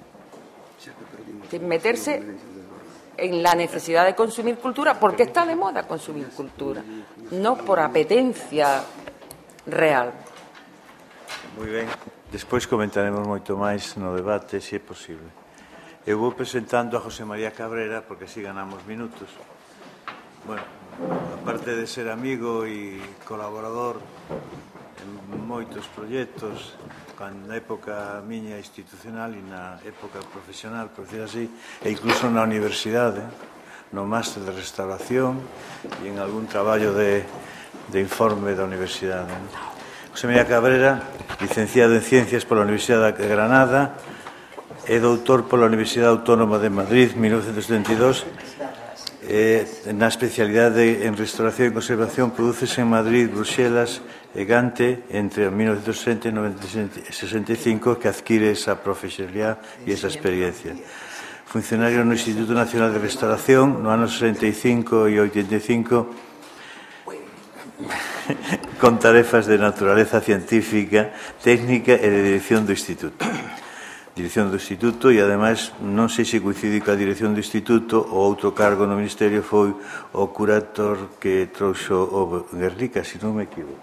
Meterse en la necesidad de consumir cultura porque está de moda consumir cultura, no por apetencia real. Moi ben. Despois comentaremos moito máis no debate, se é posible. Eu vou presentando a José María Cabrera, porque así ganamos minutos. Bueno, aparte de ser amigo e colaborador en moitos proxectos, na época miña institucional e na época profesional, por decir así, e incluso na universidade, no máster de restauración e en algún traballo de, de informe da universidade. José María Cabrera, licenciado en Ciencias pola Universidade de Granada, é doutor pola Universidade Autónoma de Madrid, mil novecentos setenta e dos, eh, na especialidade en Restauración e Conservación, prodúcese en Madrid, Bruxelas e Gante entre mil novecentos sesenta e mil novecentos sesenta e cinco, que adquire esa profesionalidade e esa experiencia. Funcionario no Instituto Nacional de Restauración no ano sesenta e cinco e oitenta e cinco, con tarefas de naturaleza científica, técnica e de dirección do Instituto. Dirección do Instituto e, ademais, non sei se coincide coa dirección do Instituto, o outro cargo no Ministerio foi o curator que trouxo o Guernica, se non me equivoco.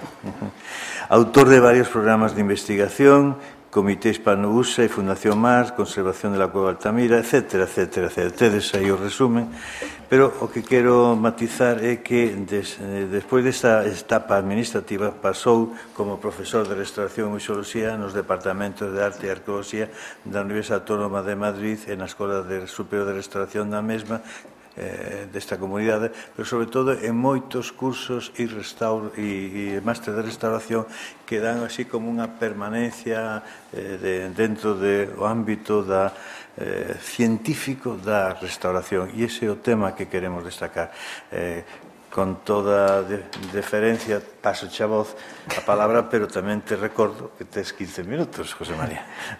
Autor de varios programas de investigación, Comité Hispano-U S A e Fundación Mar, Conservación de la Cueva Altamira, etcétera, etcétera, etcétera. Tedes aí o resumen, pero o que quero matizar é que des, eh, despois desta etapa administrativa pasou como profesor de Restauración e Museoloxía nos departamentos de Arte e Arqueoloxía da Universidade Autónoma de Madrid e na Escola de Superior de Restauración da mesma, eh, desta comunidade, pero sobre todo en moitos cursos e, restaur, e, e máster de restauración que dan así como unha permanencia eh, de, dentro do ámbito da eh, científico da restauración, e ese é o tema que queremos destacar. Eh, con toda de, deferencia paso xa voz a palabra, pero tamén te recordo que tes quince minutos, José María.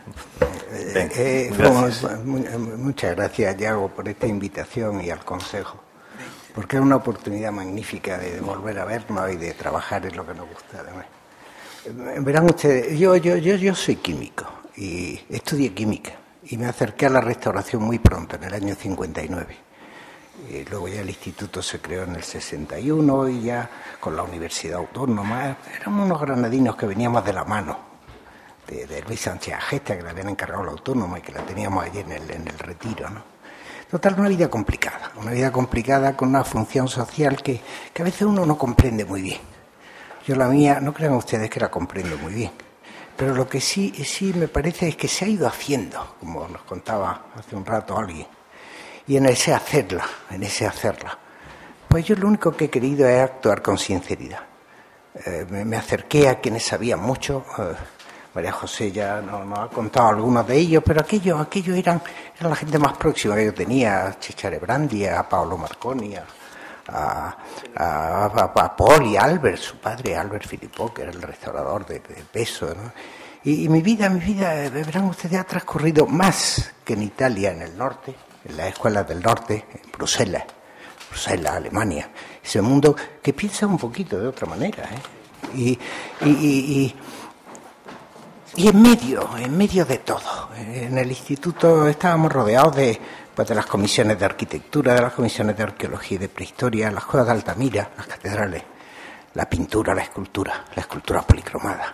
Ben, eh, gracias. Como, muchas gracias, Iago, por esta invitación y al consejo, porque es una oportunidad magnífica de volver a vernos y de trabajar en lo que nos gusta. Además, verán ustedes, yo, yo, yo, yo soy químico y estudié química y me acerqué a la restauración muy pronto, en el año cincuenta y nueve. Y luego ya el instituto se creó en el sesenta y uno y ya con la Universidad Autónoma éramos unos granadinos que veníamos de la mano de, de Luis Sánchez Agesta, que la habían encargado la Autónoma y que la teníamos allí en el, en el retiro, ¿no? Total, una vida complicada, una vida complicada con una función social que, que a veces uno no comprende muy bien. Yo la mía, no crean ustedes que la comprendo muy bien, pero lo que sí, sí me parece es que se ha ido haciendo, como nos contaba hace un rato alguien. Y en ese hacerla, en ese hacerla, pues yo lo único que he querido es actuar con sinceridad. Eh, me, me acerqué a quienes sabían mucho. Eh, María José ya nos, nos ha contado algunos de ellos, pero aquellos aquello eran, eran la gente más próxima que yo tenía, a Cesare Brandi, a Paolo Marconi, a, a, a, a, a Paul y a Albert, su padre, Albert Filippo, que era el restaurador de, de peso, ¿no? Y, y mi vida, mi vida, verán ustedes, ha transcurrido más que en Italia, en el norte, en las escuelas del norte, en Bruselas, Bruselas, Alemania, ese mundo que piensa un poquito de otra manera, ¿eh? Y, y, y, y, y en medio, en medio de todo, en el instituto estábamos rodeados de, pues, de las comisiones de arquitectura, de las comisiones de arqueología y de prehistoria, las cuevas de Altamira, las catedrales, la pintura, la escultura, la escultura policromada.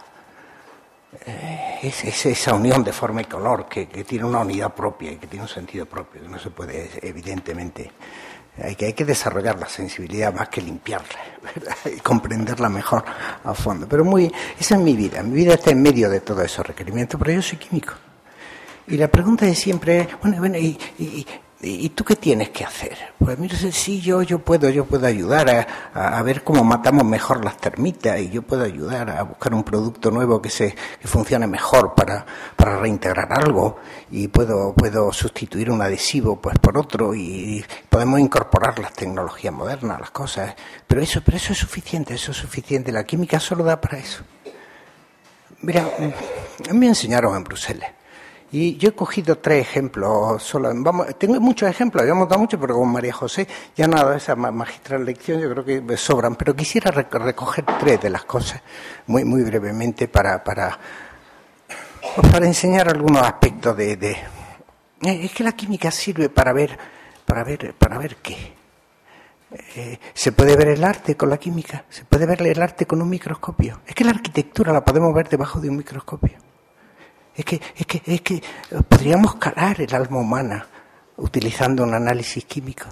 Es, es esa unión de forma y color que, que tiene una unidad propia y que tiene un sentido propio, que no se puede, evidentemente, hay que, hay que desarrollar la sensibilidad más que limpiarla, ¿verdad? Y comprenderla mejor a fondo. Pero muy, esa es mi vida, mi vida está en medio de todos esos requerimientos, pero yo soy químico. Y la pregunta de siempre es, bueno, bueno, ¿y, y, y tú qué tienes que hacer? Pues mira, sí, yo, yo puedo, yo puedo ayudar a, a, a ver cómo matamos mejor las termitas, y yo puedo ayudar a buscar un producto nuevo que se que funcione mejor para, para reintegrar algo, y puedo, puedo sustituir un adhesivo pues por otro, y podemos incorporar las tecnologías modernas, las cosas. Pero eso, pero eso es suficiente, eso es suficiente. La química solo da para eso. Mira, a mí me enseñaron en Bruselas. Y yo he cogido tres ejemplos, solo, vamos, tengo muchos ejemplos, habíamos dado muchos, pero con María José ya no ha dado esa magistral lección, yo creo que me sobran, pero quisiera recoger tres de las cosas, muy muy brevemente, para para, pues para enseñar algunos aspectos de, de... Es que la química sirve para ver, para ver, para ver qué. Eh, se puede ver el arte con la química, se puede ver el arte con un microscopio. Es que la arquitectura la podemos ver debajo de un microscopio. Es que, es que, es que podríamos calar el alma humana utilizando un análisis químico.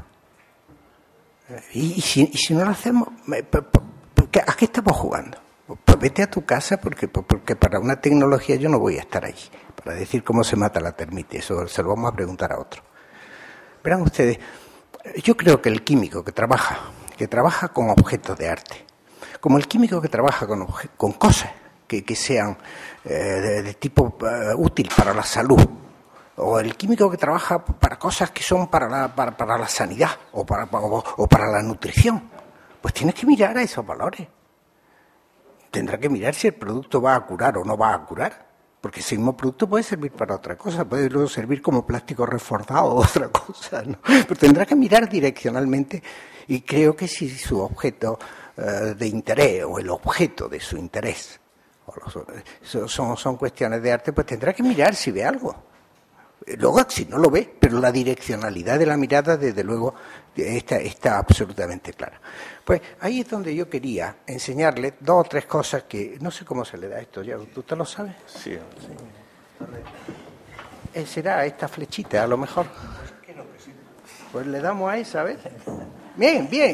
Y, y, si, y si no lo hacemos, ¿a qué estamos jugando? Pues vete a tu casa, porque, porque para una tecnología yo no voy a estar allí para decir cómo se mata la termita. Eso se lo vamos a preguntar a otro. Verán ustedes, yo creo que el químico que trabaja, que trabaja con objetos de arte, como el químico que trabaja con, con cosas que, que sean eh, de, de tipo uh, útil para la salud, o el químico que trabaja para cosas que son para la, para, para la sanidad o para, o, o para la nutrición, pues tienes que mirar a esos valores. Tendrá que mirar si el producto va a curar o no va a curar, porque ese mismo producto puede servir para otra cosa, puede luego servir como plástico reforzado o otra cosa, ¿no? Pero tendrá que mirar direccionalmente, y creo que si su objeto eh, de interés o el objeto de su interés, o los, son, son cuestiones de arte, pues tendrá que mirar si ve algo. Luego, si no lo ve, pero la direccionalidad de la mirada, desde luego, está, está absolutamente clara. Pues ahí es donde yo quería enseñarle dos o tres cosas que, no sé cómo se le da esto, ya, ¿tú te lo sabes? Sí. sí. Eh, será esta flechita, a lo mejor. Pues le damos a esa, ¿ves? Bien, bien.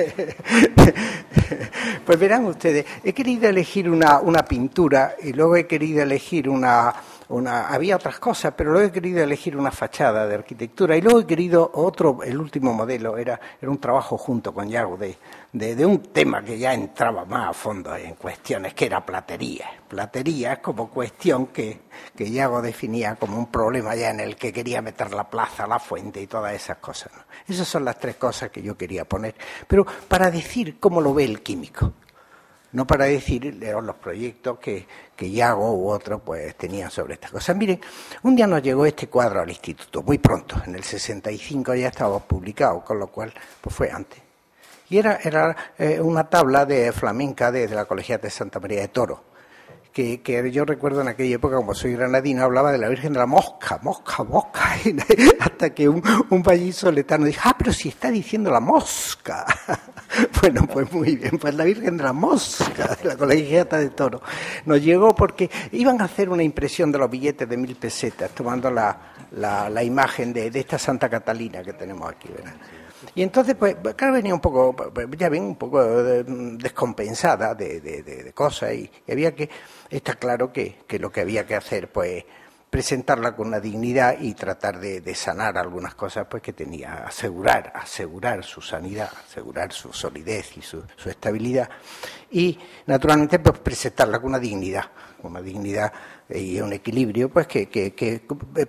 Pues verán ustedes, he querido elegir una, una pintura y luego he querido elegir una... Una, había otras cosas, pero luego he querido elegir una fachada de arquitectura y luego he querido otro, el último modelo, era, era un trabajo junto con Yago de, de, de un tema que ya entraba más a fondo en cuestiones, que era platería. Platería es como cuestión que, que Yago definía como un problema ya en el que quería meter la plaza, la fuente y todas esas cosas, ¿no? Esas son las tres cosas que yo quería poner, pero para decir cómo lo ve el químico. No para decir los proyectos que, que Yago u otros pues tenían sobre estas cosas. Miren, un día nos llegó este cuadro al instituto, muy pronto, en el sesenta y cinco ya estaba publicado, con lo cual pues fue antes. Y era, era eh, una tabla de flamenca de, de la Colegiata de Santa María de Toro, que, que yo recuerdo en aquella época, como soy granadino, hablaba de la Virgen de la Mosca, mosca, mosca, hasta que un, un vallisoletano dijo, ah, pero si está diciendo la mosca. Bueno, pues muy bien, pues la Virgen de la Mosca, de la Colegiata de Toro, nos llegó porque iban a hacer una impresión de los billetes de mil pesetas, tomando la, la, la imagen de, de esta Santa Catalina que tenemos aquí, ¿verdad? Y entonces, pues, claro, venía un poco, ya ven, un poco descompensada de, de, de, de cosas y había que, está claro que, que lo que había que hacer, pues, presentarla con una dignidad y tratar de, de sanar algunas cosas pues que tenía, asegurar, asegurar su sanidad, asegurar su solidez y su, su estabilidad y naturalmente pues presentarla con una dignidad, con una dignidad y un equilibrio pues que, que, que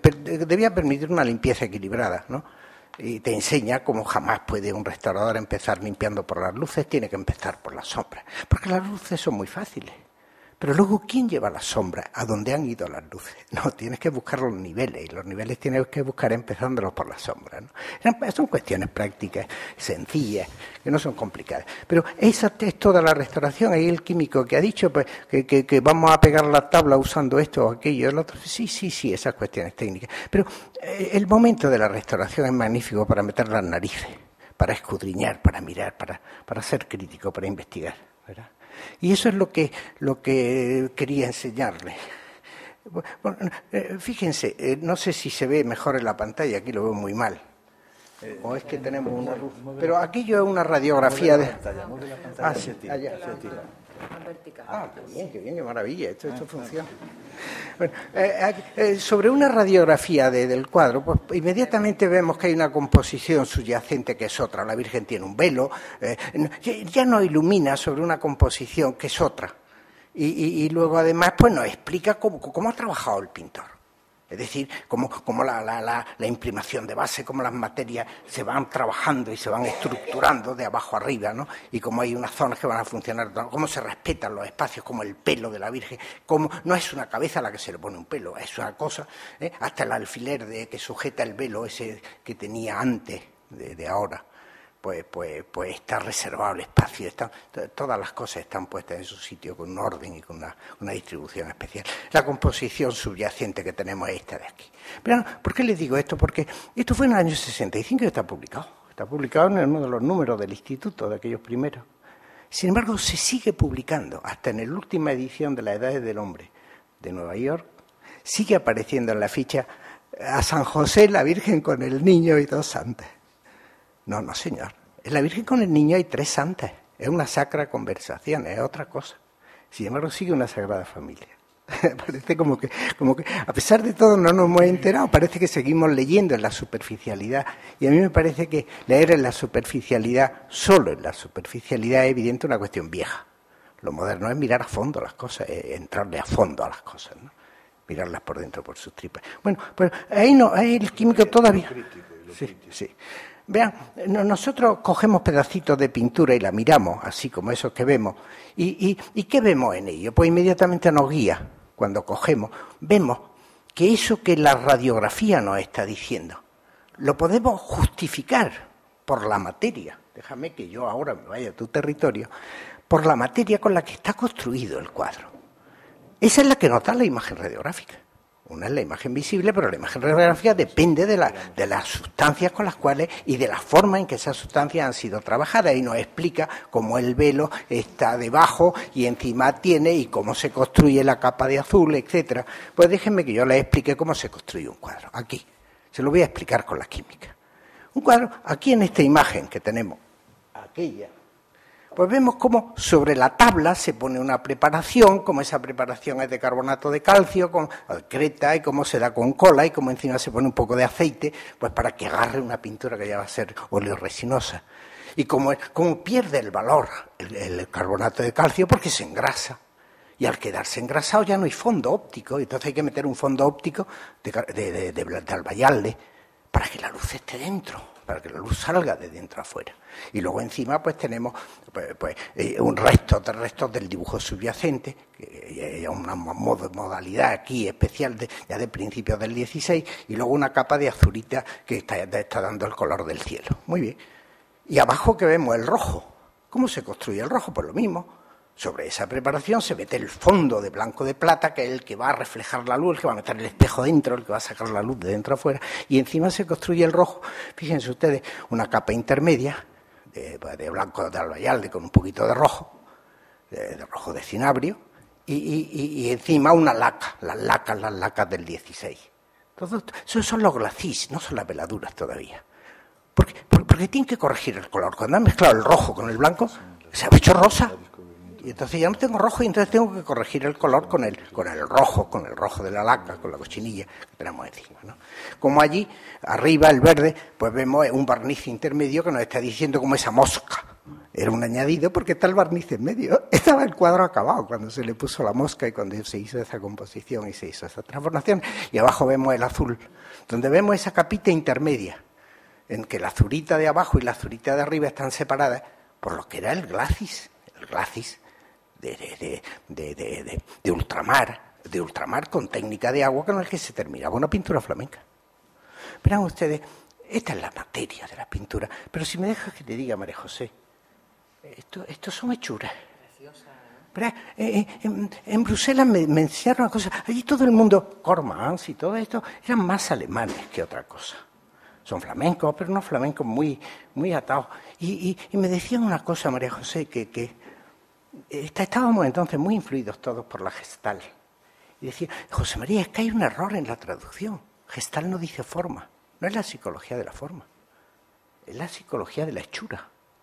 debía permitir una limpieza equilibrada, ¿no? Y te enseña cómo jamás puede un restaurador empezar limpiando por las luces, tiene que empezar por las sombras, porque las luces son muy fáciles. Pero luego, ¿quién lleva las sombras? ¿A dónde han ido las luces? No, tienes que buscar los niveles, y los niveles tienes que buscar empezándolos por las sombras, ¿no? Son cuestiones prácticas, sencillas, que no son complicadas. Pero esa es toda la restauración. Ahí el químico que ha dicho pues, que, que, que vamos a pegar la tabla usando esto o aquello, el otro. Sí, sí, sí, esas cuestiones técnicas. Pero eh, el momento de la restauración es magnífico para meter las narices, para escudriñar, para mirar, para, para ser crítico, para investigar, ¿verdad? Y eso es lo que, lo que quería enseñarles. Bueno, eh, fíjense, eh, no sé si se ve mejor en la pantalla, aquí lo veo muy mal. Eh, o es que tenemos una luz. Pero aquello es una radiografía de... Ah, sí, allá. Ah, qué bien, qué bien, qué maravilla, esto, esto funciona. Bueno, eh, eh, sobre una radiografía de, del cuadro, pues inmediatamente vemos que hay una composición subyacente que es otra. La Virgen tiene un velo, eh, ya no ilumina sobre una composición que es otra. Y, y, y luego además pues nos explica cómo, cómo ha trabajado el pintor. Es decir, cómo, cómo la, la, la, la imprimación de base, cómo las materias se van trabajando y se van estructurando de abajo arriba, ¿no? Y cómo hay unas zonas que van a funcionar, cómo se respetan los espacios, como el pelo de la Virgen, cómo no es una cabeza a la que se le pone un pelo, es una cosa, ¿eh? Hasta el alfiler de, que sujeta el velo ese que tenía antes de, de ahora. Pues, pues, pues está reservado el espacio, está, todas las cosas están puestas en su sitio con un orden y con una, una distribución especial. La composición subyacente que tenemos es esta de aquí. Pero, ¿por qué les digo esto? Porque esto fue en el año sesenta y cinco y está publicado. Está publicado en uno de los números del instituto, de aquellos primeros. Sin embargo, se sigue publicando, hasta en la última edición de La Edad del Hombre de Nueva York, sigue apareciendo en la ficha a San José, la Virgen con el niño y dos santas. No, no, señor. En la Virgen con el Niño hay tres santas. Es una sacra conversación, es otra cosa. Sin embargo, sigue una Sagrada Familia. Parece como que, como que, a pesar de todo, no nos hemos enterado. Parece que seguimos leyendo en la superficialidad. Y a mí me parece que leer en la superficialidad, solo en la superficialidad, es evidente una cuestión vieja. Lo moderno es mirar a fondo las cosas, es entrarle a fondo a las cosas, ¿no? Mirarlas por dentro, por sus tripas. Bueno, pues ahí no, ahí el químico todavía... Sí, sí. Vean, nosotros cogemos pedacitos de pintura y la miramos, así como esos que vemos. ¿Y, y, y qué vemos en ello? Pues inmediatamente nos guía. Cuando cogemos, vemos que eso que la radiografía nos está diciendo, lo podemos justificar por la materia. déjame que yo ahora me vaya a tu territorio, por la materia con la que está construido el cuadro. Esa es la que nos da la imagen radiográfica. Una es la imagen visible, pero la imagen radiográfica depende de, la, de las sustancias con las cuales y de la forma en que esas sustancias han sido trabajadas, y nos explica cómo el velo está debajo y encima tiene, y cómo se construye la capa de azul, etcétera. Pues déjenme que yo les explique cómo se construye un cuadro. Aquí, se lo voy a explicar con la química. Un cuadro, aquí en esta imagen que tenemos, aquella, pues vemos cómo sobre la tabla se pone una preparación, como esa preparación es de carbonato de calcio, con creta, y cómo se da con cola, y cómo encima se pone un poco de aceite, pues para que agarre una pintura que ya va a ser oleoresinosa. Y cómo, cómo pierde el valor el, el carbonato de calcio porque se engrasa. Y al quedarse engrasado ya no hay fondo óptico, y entonces hay que meter un fondo óptico de, de, de, de, de Albayalde para que la luz esté dentro, para que la luz salga de dentro a afuera. Y luego encima pues tenemos pues, pues, eh, un resto de restos del dibujo subyacente, que es una mod modalidad aquí especial de, ya de principios del dieciséis, y luego una capa de azurita que está, está dando el color del cielo. Muy bien. Y abajo que vemos el rojo. ¿Cómo se construye el rojo? Pues lo mismo. Sobre esa preparación se mete el fondo de blanco de plata, que es el que va a reflejar la luz, el que va a meter el espejo dentro, el que va a sacar la luz de dentro a afuera, y encima se construye el rojo. Fíjense ustedes, una capa intermedia de, de blanco de Albayalde con un poquito de rojo, de, de rojo de cinabrio, y, y, y encima una laca, las lacas, las lacas del dieciséis. Todo, esos son los glacis, no son las veladuras todavía. Porque, porque, porque tienen que corregir el color. Cuando han mezclado el rojo con el blanco, se ha hecho rosa. Y entonces ya no tengo rojo, y entonces tengo que corregir el color con el, con el rojo, con el rojo de la laca, con la cochinilla que tenemos encima, ¿no? Como allí, arriba, el verde, pues vemos un barniz intermedio que nos está diciendo como esa mosca. Era un añadido porque está el barniz en medio. Estaba el cuadro acabado cuando se le puso la mosca y cuando se hizo esa composición y se hizo esa transformación. Y abajo vemos el azul, donde vemos esa capita intermedia, en que la azurita de abajo y la azurita de arriba están separadas por lo que era el glacis, el glacis de, de, de, de, de, de ultramar, de ultramar con técnica de agua con el que se terminaba una pintura flamenca. Verán ustedes, esta es la materia de la pintura, pero si me dejas que te diga, María José, esto, esto son hechuras. Pero, eh, en, en Bruselas me, me enseñaron una cosa, allí todo el mundo, Cormans y todo esto, eran más alemanes que otra cosa. Son flamencos, pero no flamencos muy, muy atados. Y, y, y me decían una cosa, María José, que, que estábamos entonces muy influidos todos por la Gestalt. Y decía, José María, es que hay un error en la traducción. Gestalt no dice forma, no es la psicología de la forma, es la psicología de la hechura.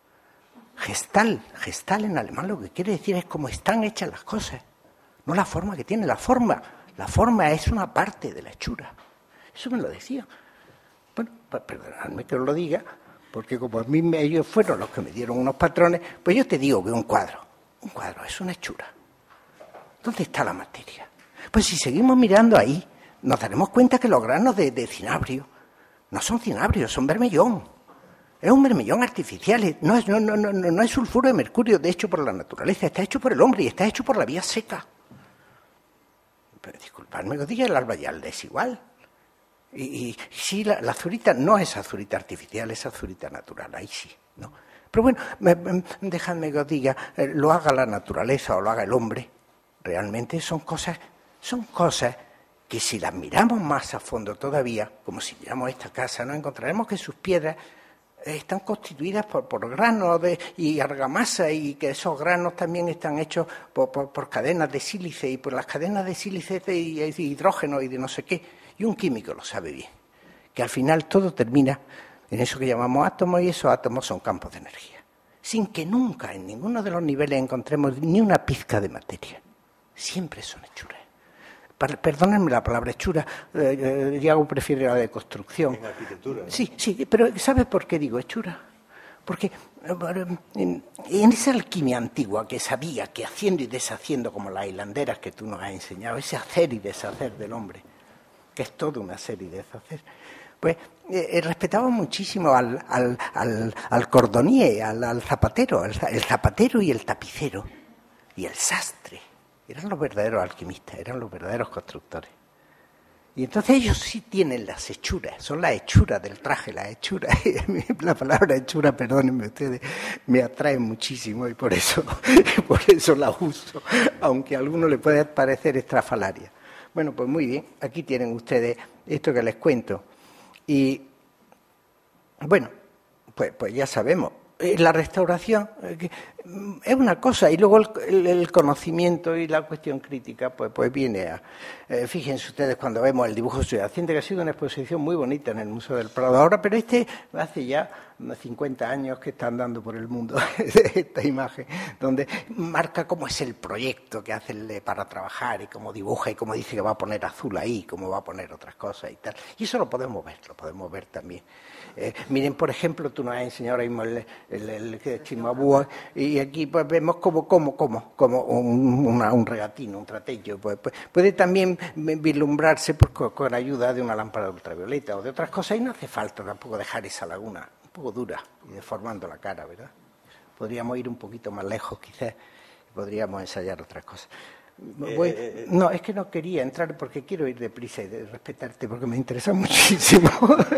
Gestalt, Gestalt en alemán lo que quiere decir es cómo están hechas las cosas, no la forma que tiene. La forma, la forma es una parte de la hechura. Eso me lo decía. Bueno, perdonadme que os lo diga, porque como a mí me, ellos fueron los que me dieron unos patrones, pues yo te digo que un cuadro, un cuadro es una hechura. ¿Dónde está la materia? Pues si seguimos mirando ahí, nos daremos cuenta que los granos de, de cinabrio no son cinabrios, son bermellón. Es un bermellón artificial, no es, no, no, no, no es sulfuro de mercurio, de hecho por la naturaleza, está hecho por el hombre y está hecho por la vía seca. Pero disculpadme que os diga, el Albayalde es igual. Y, y sí, la, la azurita no es azurita artificial, es azurita natural, ahí sí, ¿no? Pero bueno, me, me, dejadme que os diga, eh, lo haga la naturaleza o lo haga el hombre, realmente son cosas, son cosas que si las miramos más a fondo todavía, como si miramos esta casa, nos encontraremos que sus piedras están constituidas por, por granos de, y argamasa, y que esos granos también están hechos por, por, por cadenas de sílice, y por las cadenas de sílice de, de hidrógeno y de no sé qué. Y un químico lo sabe bien, que al final todo termina en eso que llamamos átomos, y esos átomos son campos de energía, sin que nunca en ninguno de los niveles encontremos ni una pizca de materia. Siempre son hechuras. Perdónenme la palabra hechura, eh, Diago prefiere la de construcción. En arquitectura, ¿no? Sí, sí, pero ¿sabes por qué digo hechura? Porque en, en esa alquimia antigua que sabía que haciendo y deshaciendo, como las hilanderas que tú nos has enseñado, ese hacer y deshacer del hombre, que es todo un hacer y deshacer, pues eh, respetaba muchísimo al, al, al, al cordonier, al, al zapatero, el, el zapatero y el tapicero y el sastre. Eran los verdaderos alquimistas, eran los verdaderos constructores. Y entonces ellos sí tienen las hechuras, son las hechuras del traje, las hechuras. La palabra hechura, perdónenme ustedes, me atrae muchísimo y por eso, por eso la uso, aunque a algunos le puede parecer estrafalaria. Bueno, pues muy bien, aquí tienen ustedes esto que les cuento. Y bueno, pues, pues ya sabemos. La restauración es una cosa y luego el, el conocimiento y la cuestión crítica pues, pues viene a... Eh, fíjense ustedes cuando vemos el dibujo subyacente, que ha sido una exposición muy bonita en el Museo del Prado ahora, pero este hace ya cincuenta años que está andando por el mundo esta imagen, donde marca cómo es el proyecto que hace para trabajar y cómo dibuja y cómo dice que va a poner azul ahí, cómo va a poner otras cosas y tal. Y eso lo podemos ver, lo podemos ver también. Eh, miren, por ejemplo, tú nos has enseñado ahora mismo el, el, el, el Chimabúa y aquí pues vemos como, como, como, como un, una, un regatino, un tratello. Pues, pues, puede también vislumbrarse pues, con, con ayuda de una lámpara ultravioleta o de otras cosas y no hace falta tampoco dejar esa laguna un poco dura y deformando la cara, ¿verdad? Podríamos ir un poquito más lejos quizás y podríamos ensayar otras cosas. Voy, no, es que no quería entrar porque quiero ir deprisa y de respetarte porque me interesa muchísimo.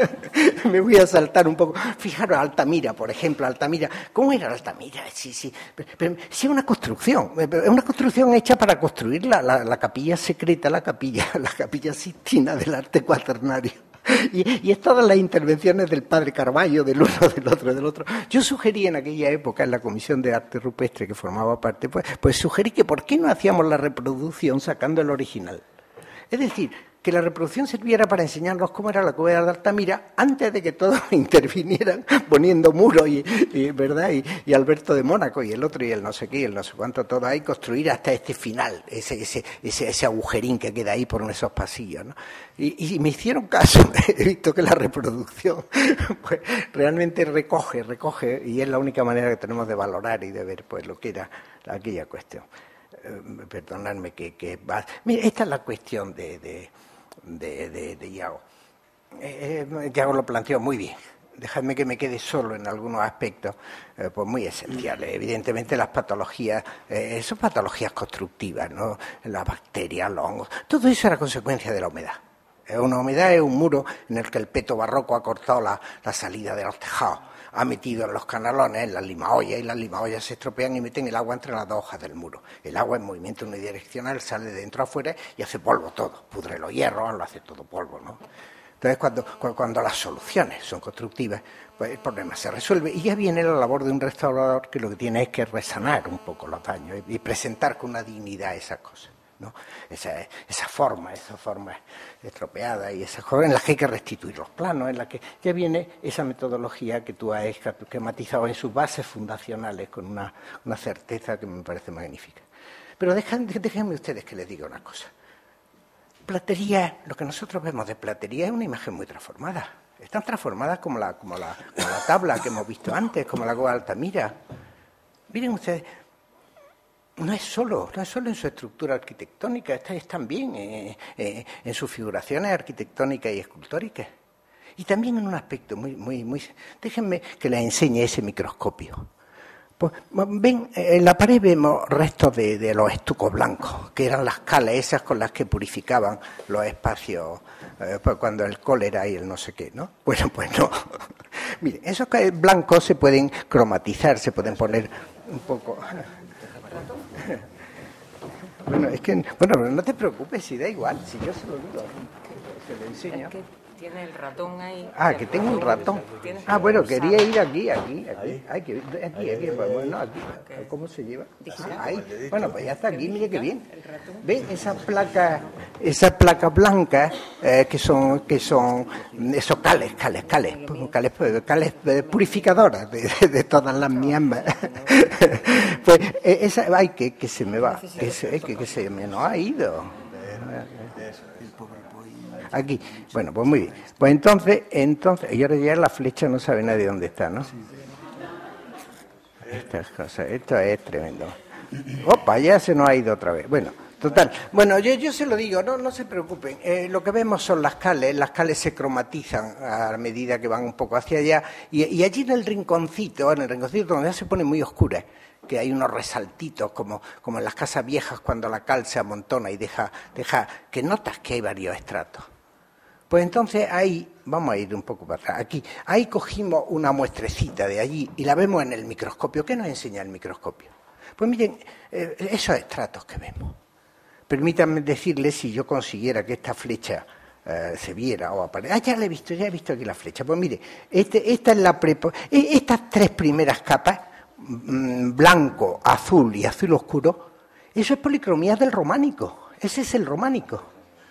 Me voy a saltar un poco. Fijaros, Altamira, por ejemplo, Altamira. ¿Cómo era Altamira? Sí, sí. Pero, pero sí es una construcción. Es una construcción hecha para construir la, la, la capilla secreta, la capilla, la capilla Sistina del arte cuaternario. Y, y es todas las intervenciones del padre Carballo, del uno, del otro, del otro. Yo sugerí en aquella época, en la Comisión de Arte Rupestre, que formaba parte, pues, pues sugerí que por qué no hacíamos la reproducción sacando el original. Es decir, que la reproducción sirviera para enseñarnos cómo era la cueva de Altamira antes de que todos intervinieran poniendo muros y, y, ¿verdad? Y, y Alberto de Mónaco y el otro y el no sé qué y el no sé cuánto, todo ahí, construir hasta este final, ese, ese, ese, ese agujerín que queda ahí por esos pasillos, ¿no? Y, y me hicieron caso, he visto que la reproducción pues, realmente recoge, recoge, y es la única manera que tenemos de valorar y de ver pues lo que era aquella cuestión. Eh, perdonadme que, que va. Mira, esta es la cuestión de, de, de, de, de Iago. Eh, Iago lo planteó muy bien. Dejadme que me quede solo en algunos aspectos, eh, pues muy esenciales. Evidentemente las patologías, eh, son patologías constructivas, ¿no? Las bacterias, los hongos, todo eso era consecuencia de la humedad. Una humedad es un muro en el que el peto barroco ha cortado la, la salida de los tejados, ha metido en los canalones, en las limaollas, y las limaollas se estropean y meten el agua entre las dos hojas del muro. El agua en movimiento unidireccional sale de dentro a afuera y hace polvo todo, pudre los hierros, lo hace todo polvo, ¿no? Entonces, cuando, cuando las soluciones son constructivas, pues el problema se resuelve. Y ya viene la labor de un restaurador que lo que tiene es que resanar un poco los daños y, y presentar con una dignidad esas cosas, ¿no? Esa, esa forma, esa forma estropeada y esa forma en la que hay que restituir los planos, en la que ya viene esa metodología que tú has esquematizado en sus bases fundacionales con una, una certeza que me parece magnífica. Pero déjenme, déjenme ustedes que les diga una cosa. Platería, lo que nosotros vemos de platería es una imagen muy transformada. Están transformadas como la, como la, como la tabla que hemos visto antes, como la cueva de Altamira. Miren ustedes, no es solo, no es solo en su estructura arquitectónica, está, es también eh, eh, en sus figuraciones arquitectónicas y escultóricas. Y también en un aspecto muy, muy, muy... Déjenme que les enseñe ese microscopio. Pues, ven, en la pared vemos restos de, de los estucos blancos, que eran las cales esas con las que purificaban los espacios eh, pues cuando el cólera y el no sé qué, ¿no? Bueno, pues no. Miren, esos blancos se pueden cromatizar, se pueden poner un poco... Bueno, es que, bueno, pero no te preocupes, si da igual, si yo se lo digo, se lo enseño. Es que tiene el ratón ahí. Ah, que tengo un ratón. Ah, bueno, quería ir aquí, aquí, aquí. Ay, que, aquí, aquí, pues, bueno, aquí. ¿Cómo se lleva? Ah, ahí. Bueno, pues ya está aquí, mire qué bien. ¿Ven esas placas, esas placas blancas eh, que son, que son esos cales, cales, cales, cales, cales purificadoras de, de, de todas las miambas? Pues esa, ay, que, que se me va, que se, que, que se me no ha ido. Aquí, bueno, pues muy bien. Pues entonces, entonces, y ahora ya la flecha no sabe nadie dónde está, ¿no? Estas cosas, esto es tremendo. Opa, ya se nos ha ido otra vez. Bueno, total. Bueno, yo, yo se lo digo, no, no se preocupen. Eh, lo que vemos son las cales, las cales se cromatizan a medida que van un poco hacia allá. Y, y allí en el rinconcito, en el rinconcito donde ya se pone muy oscura, que hay unos resaltitos, como, como en las casas viejas cuando la cal se amontona y deja, deja que notas que hay varios estratos. Pues entonces ahí, vamos a ir un poco para atrás, aquí, ahí cogimos una muestrecita de allí y la vemos en el microscopio. ¿Qué nos enseña el microscopio? Pues miren, eh, esos estratos que vemos. Permítanme decirles, si yo consiguiera que esta flecha eh, se viera o apareciera. Ah, ya la he visto, ya he visto aquí la flecha. Pues mire, este, esta es la prepo, estas tres primeras capas, mmm, blanco, azul y azul oscuro, eso es policromía del románico. Ese es el románico.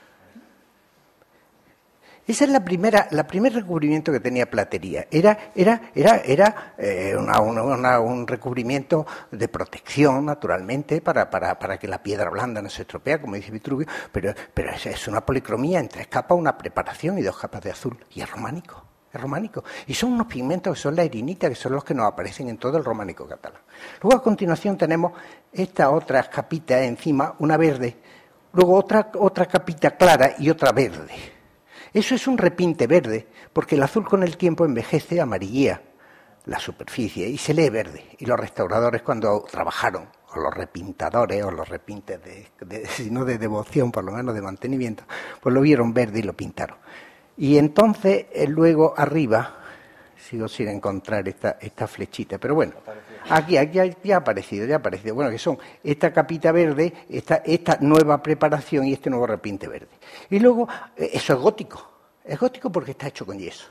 Ese es la primera, la primer recubrimiento que tenía platería. Era, era, era, era eh, una, una, una, un recubrimiento de protección, naturalmente, para, para, para que la piedra blanda no se estropea, como dice Vitruvio, pero, pero es, es una policromía en tres capas, una preparación y dos capas de azul. Y es románico, es románico. Y son unos pigmentos que son la erinita, que son los que nos aparecen en todo el románico catalán. Luego, a continuación, tenemos estas otras capitas encima, una verde, luego otra, otra capita clara y otra verde. Eso es un repinte verde, porque el azul con el tiempo envejece, amarillea la superficie y se lee verde. Y los restauradores, cuando trabajaron, o los repintadores, o los repintes, de, de, si no de devoción, por lo menos de mantenimiento, pues lo vieron verde y lo pintaron. Y entonces, eh, luego arriba, sigo sin encontrar esta, esta flechita, pero bueno, aquí, aquí ya ha aparecido, ya ha aparecido. Bueno, que son esta capita verde, esta, esta nueva preparación y este nuevo repinte verde. Y luego, eso es gótico, es gótico porque está hecho con yeso.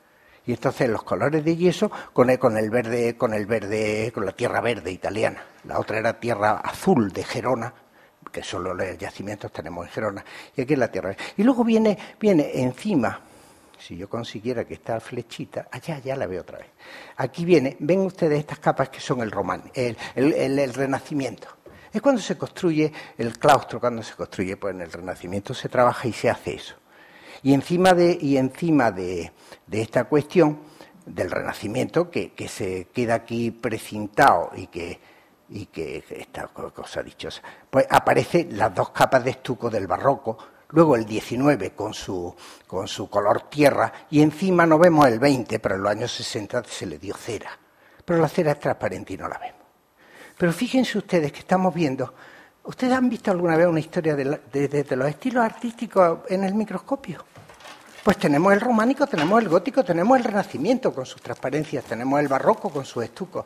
Y entonces los colores de yeso con el, con el verde, con el verde, con la tierra verde italiana. La otra era tierra azul de Gerona, que solo los yacimientos tenemos en Gerona, y aquí es la tierra verde. Y luego viene, viene encima. Si yo consiguiera que esta flechita, allá, ya la veo otra vez. Aquí viene, ven ustedes estas capas que son el román, el, el, el, el Renacimiento. Es cuando se construye el claustro, cuando se construye, pues en el Renacimiento se trabaja y se hace eso. Y encima de, y encima de, de esta cuestión del Renacimiento, que, que se queda aquí precintado y que, y que esta cosa dichosa, pues aparecen las dos capas de estuco del Barroco. Luego el diecinueve con su, con su color tierra y encima no vemos el veinte, pero en los años sesenta se le dio cera. Pero la cera es transparente y no la vemos. Pero fíjense ustedes que estamos viendo, ¿ustedes han visto alguna vez una historia de, la, de, de, de los estilos artísticos en el microscopio? Pues tenemos el románico, tenemos el gótico, tenemos el renacimiento con sus transparencias, tenemos el barroco con sus estucos.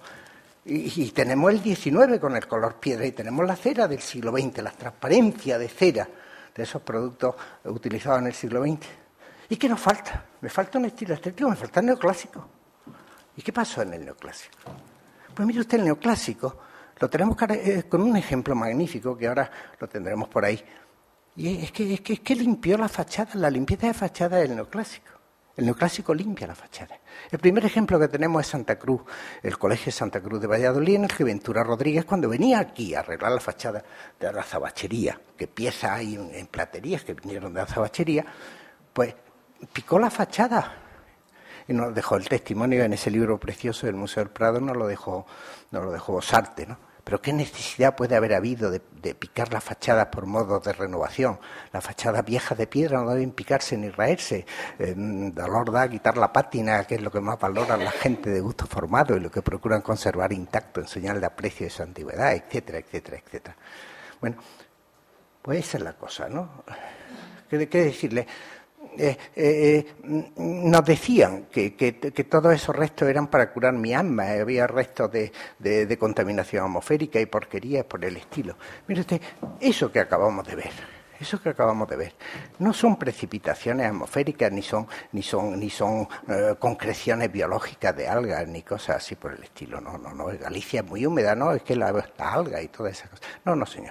Y, y tenemos el diecinueve con el color piedra y tenemos la cera del siglo veinte, la transparencia de cera de esos productos utilizados en el siglo veinte. ¿Y qué nos falta? Me falta un estilo estético, me falta el neoclásico. ¿Y qué pasó en el neoclásico? Pues mire usted, el neoclásico lo tenemos con un ejemplo magnífico que ahora lo tendremos por ahí. Y es que, es que, es que limpió la fachada, la limpieza de fachada del neoclásico. El neoclásico limpia la fachada. El primer ejemplo que tenemos es Santa Cruz, el Colegio Santa Cruz de Valladolid, en el que Ventura Rodríguez, cuando venía aquí a arreglar la fachada de la azabachería, que piezas hay en, en platerías que vinieron de azabachería, pues picó la fachada y nos dejó el testimonio en ese libro precioso del Museo del Prado, nos lo dejó, nos lo dejó Bosarte, ¿no? Pero ¿qué necesidad puede haber habido de, de picar las fachadas por modos de renovación? Las fachadas viejas de piedra no deben picarse ni raerse. Eh, dolor da quitar la pátina, que es lo que más valora la gente de gusto formado y lo que procuran conservar intacto en señal de aprecio de su antigüedad, etcétera, etcétera, etcétera. Bueno, pues esa es la cosa, ¿no? ¿Qué, qué decirle? Eh, eh, nos decían que, que, que todos esos restos eran para curar mi alma, había restos de, de, de contaminación atmosférica y porquerías por el estilo. Mire usted, eso que acabamos de ver, eso que acabamos de ver, no son precipitaciones atmosféricas, ni son, ni son, ni son eh, concreciones biológicas de algas, ni cosas así por el estilo. No, no, no, Galicia es muy húmeda, no, es que la, la alga y todas esas cosas. No, no, señor,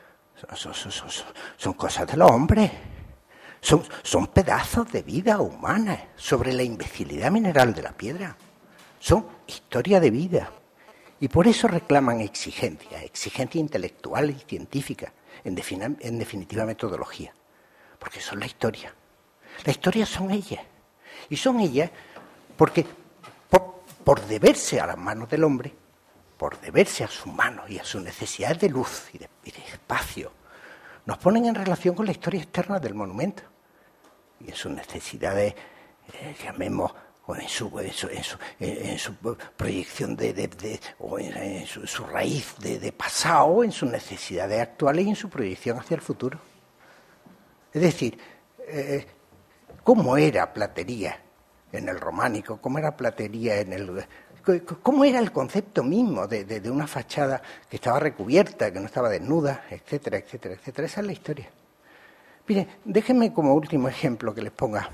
son, son, son, son, son cosas de los hombres. Son, son pedazos de vida humana sobre la imbecilidad mineral de la piedra. Son historia de vida. Y por eso reclaman exigencia, exigencia intelectual y científica, en, defina, en definitiva metodología. Porque son la historia. La historia son ellas. Y son ellas porque por, por deberse a las manos del hombre, por deberse a sus manos y a sus necesidades de luz y de, y de espacio, nos ponen en relación con la historia externa del monumento y en sus necesidades, eh, llamemos, o en su, en su, en su, en su proyección de, de, de o en, en su, su raíz de, de pasado, en sus necesidades actuales y en su proyección hacia el futuro. Es decir, eh, cómo era platería en el románico, cómo era platería en el... cómo era el concepto mismo de, de, de una fachada que estaba recubierta, que no estaba desnuda, etcétera, etcétera, etcétera. Esa es la historia. Miren, déjenme como último ejemplo que les ponga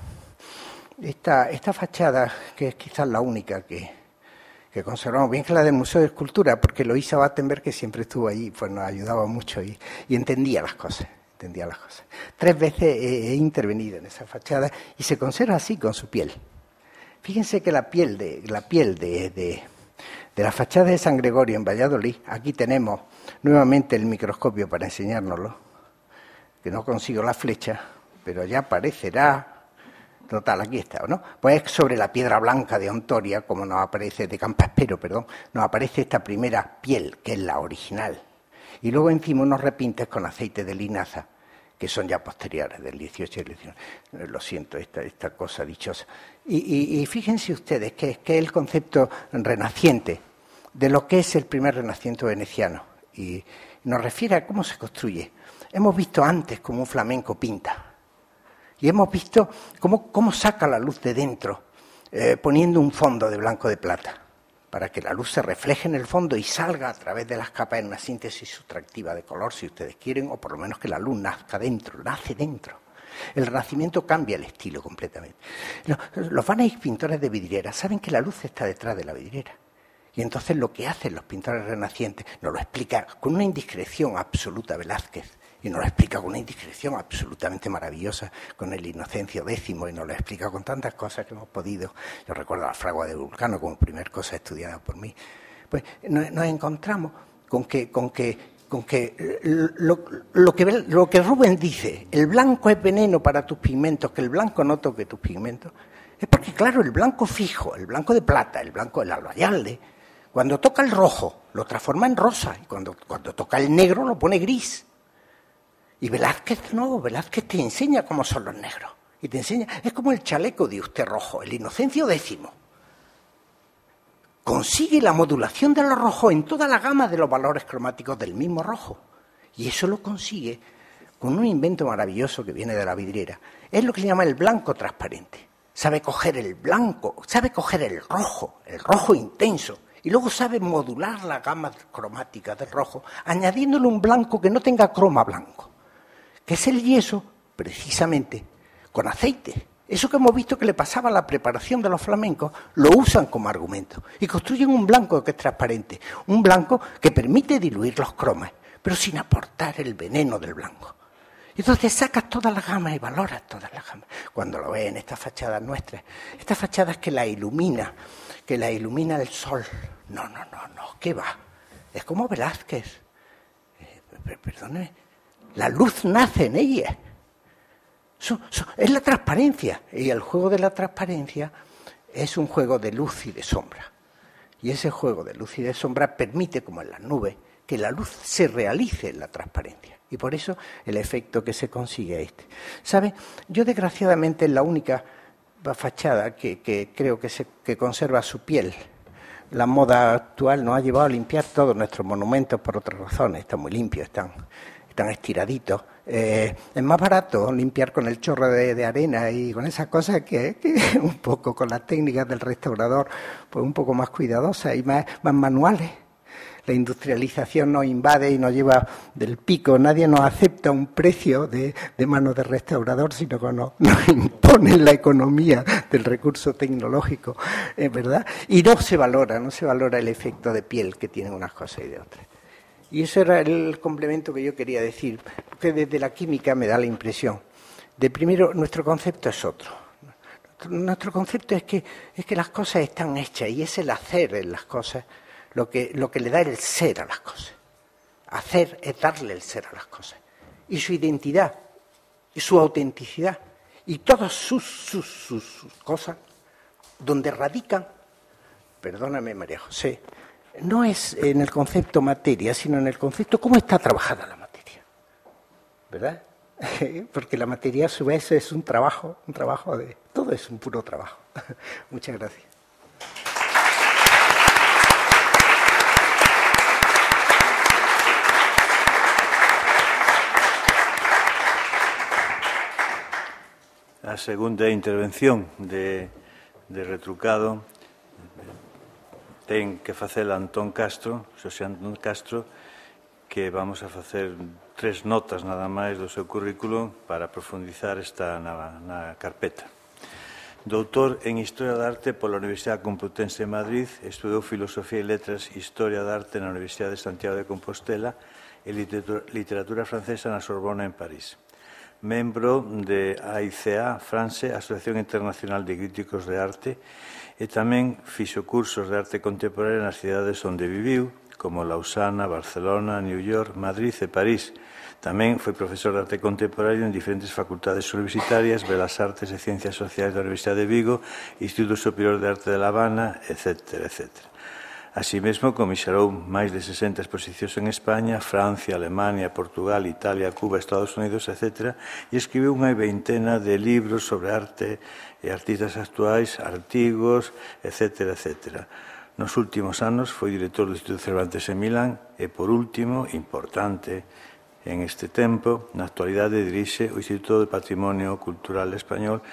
esta, esta fachada, que es quizás la única que, que conservamos, bien que la del Museo de Escultura, porque Loisa Battenberg, que siempre estuvo allí, pues nos ayudaba mucho y, y entendía las cosas. entendía las cosas. Tres veces he, he intervenido en esa fachada y se conserva así con su piel. Fíjense que la piel de la piel de, de, de la fachada de San Gregorio en Valladolid, aquí tenemos nuevamente el microscopio para enseñárnoslo, que no consigo la flecha, pero ya aparecerá. Total, aquí está, ¿no? Pues sobre la piedra blanca de Ontoria, como nos aparece, de Campaspero, perdón, nos aparece esta primera piel, que es la original. Y luego encima unos repintes con aceite de linaza, que son ya posteriores, del dieciocho y el diecinueve. Lo siento, esta, esta cosa dichosa. Y, y, y fíjense ustedes que, que es el concepto renaciente de lo que es el primer renacimiento veneciano. Y nos refiere a cómo se construye. Hemos visto antes cómo un flamenco pinta. Y hemos visto cómo, cómo saca la luz de dentro, eh, poniendo un fondo de blanco de plata, para que la luz se refleje en el fondo y salga a través de las capas en una síntesis sustractiva de color, si ustedes quieren, o por lo menos que la luz nazca dentro, nace dentro. El Renacimiento cambia el estilo completamente. Los, los vanéis pintores de vidriera saben que la luz está detrás de la vidriera. Y entonces lo que hacen los pintores renacientes nos lo explica con una indiscreción absoluta Velázquez. Y nos lo explica con una indiscreción absolutamente maravillosa con el Inocencio Décimo, y nos lo explica con tantas cosas que hemos podido. Yo recuerdo la fragua de Vulcano como primer cosa estudiada por mí. Pues nos, nos encontramos con que, con que, con que, lo, lo que lo que Rubens dice, el blanco es veneno para tus pigmentos, que el blanco no toque tus pigmentos, es porque, claro, el blanco fijo, el blanco de plata, el blanco del albayalde, cuando toca el rojo lo transforma en rosa, y cuando, cuando toca el negro lo pone gris. Y Velázquez no, Velázquez te enseña cómo son los negros. Y te enseña, es como el chaleco de usted rojo, el Inocencio Décimo. Consigue la modulación de los rojos en toda la gama de los valores cromáticos del mismo rojo. Y eso lo consigue con un invento maravilloso que viene de la vidriera. Es lo que se llama el blanco transparente. Sabe coger el blanco, sabe coger el rojo, el rojo intenso, y luego sabe modular la gama cromática del rojo, añadiéndole un blanco que no tenga croma blanco, que es el yeso, precisamente, con aceite. Eso que hemos visto que le pasaba a la preparación de los flamencos, lo usan como argumento y construyen un blanco que es transparente, un blanco que permite diluir los cromas, pero sin aportar el veneno del blanco. Entonces sacas todas las gamas y valoras todas las gamas. Cuando lo ves en estas fachadas nuestras, estas fachadas que la ilumina, que la ilumina el sol. No, no, no, no, ¿qué va? Es como Velázquez. Eh, perdone. La luz nace en ella. So, so, es la transparencia. Y el juego de la transparencia es un juego de luz y de sombra. Y ese juego de luz y de sombra permite, como en las nubes, que la luz se realice en la transparencia. Y por eso el efecto que se consigue es este. ¿Sabe? Yo, desgraciadamente, es la única fachada que, que creo que, se, que conserva su piel. La moda actual nos ha llevado a limpiar todos nuestros monumentos por otras razones. Están muy limpios, están... están estiraditos. Eh, es más barato limpiar con el chorro de, de arena y con esas cosas que, que un poco con las técnicas del restaurador, pues un poco más cuidadosas y más, más manuales. La industrialización nos invade y nos lleva del pico. Nadie nos acepta un precio de, de mano de restaurador, sino que nos, nos imponen la economía del recurso tecnológico, eh, ¿verdad? Y no se valora, no se valora el efecto de piel que tienen unas cosas y de otras. Y eso era el complemento que yo quería decir, porque desde la química me da la impresión de, primero, nuestro concepto es otro. Nuestro concepto es que, es que las cosas están hechas y es el hacer en las cosas lo que, lo que le da el ser a las cosas. Hacer es darle el ser a las cosas. Y su identidad, y su autenticidad, y todas sus, sus, sus, sus cosas, donde radican, perdóname María José, no es en el concepto materia, sino en el concepto cómo está trabajada la materia, ¿verdad? Porque la materia a su vez es un trabajo, un trabajo de... todo es un puro trabajo. Muchas gracias. a segunda intervención de, de Retrucado ten que facer Antón Castro, Xosé Antón Castro, que vamos a facer tres notas nada máis do seu currículo para profundizar esta na, na carpeta. Doutor en Historia da Arte pola Universidade Complutense de Madrid, estudou Filosofía e Letras e Historia da Arte na Universidade de Santiago de Compostela e Literatura, literatura Francesa na Sorbona en París. Membro de A I C A, France, Asociación Internacional de Críticos de Arte, e tamén fixo cursos de arte contemporánea nas cidades onde viviu, como Lausana, Barcelona, New York, Madrid e París. Tamén foi profesor de arte contemporáneo en diferentes facultades universitarias, Belas Artes e Ciencias Sociais da Universidade de Vigo, Instituto Superior de Arte de La Habana, etcétera, etcétera. Así mesmo, comisarou máis de sesenta exposicións en España, Francia, Alemania, Portugal, Italia, Cuba, Estados Unidos, etcétera, e escribiu unha veintena de libros sobre arte e artistas actuais, artigos, etcétera, etcétera. Nos últimos anos foi director do Instituto Cervantes en Milán e, por último, importante en este tempo, na actualidade dirixe o Instituto de Patrimonio Cultural Español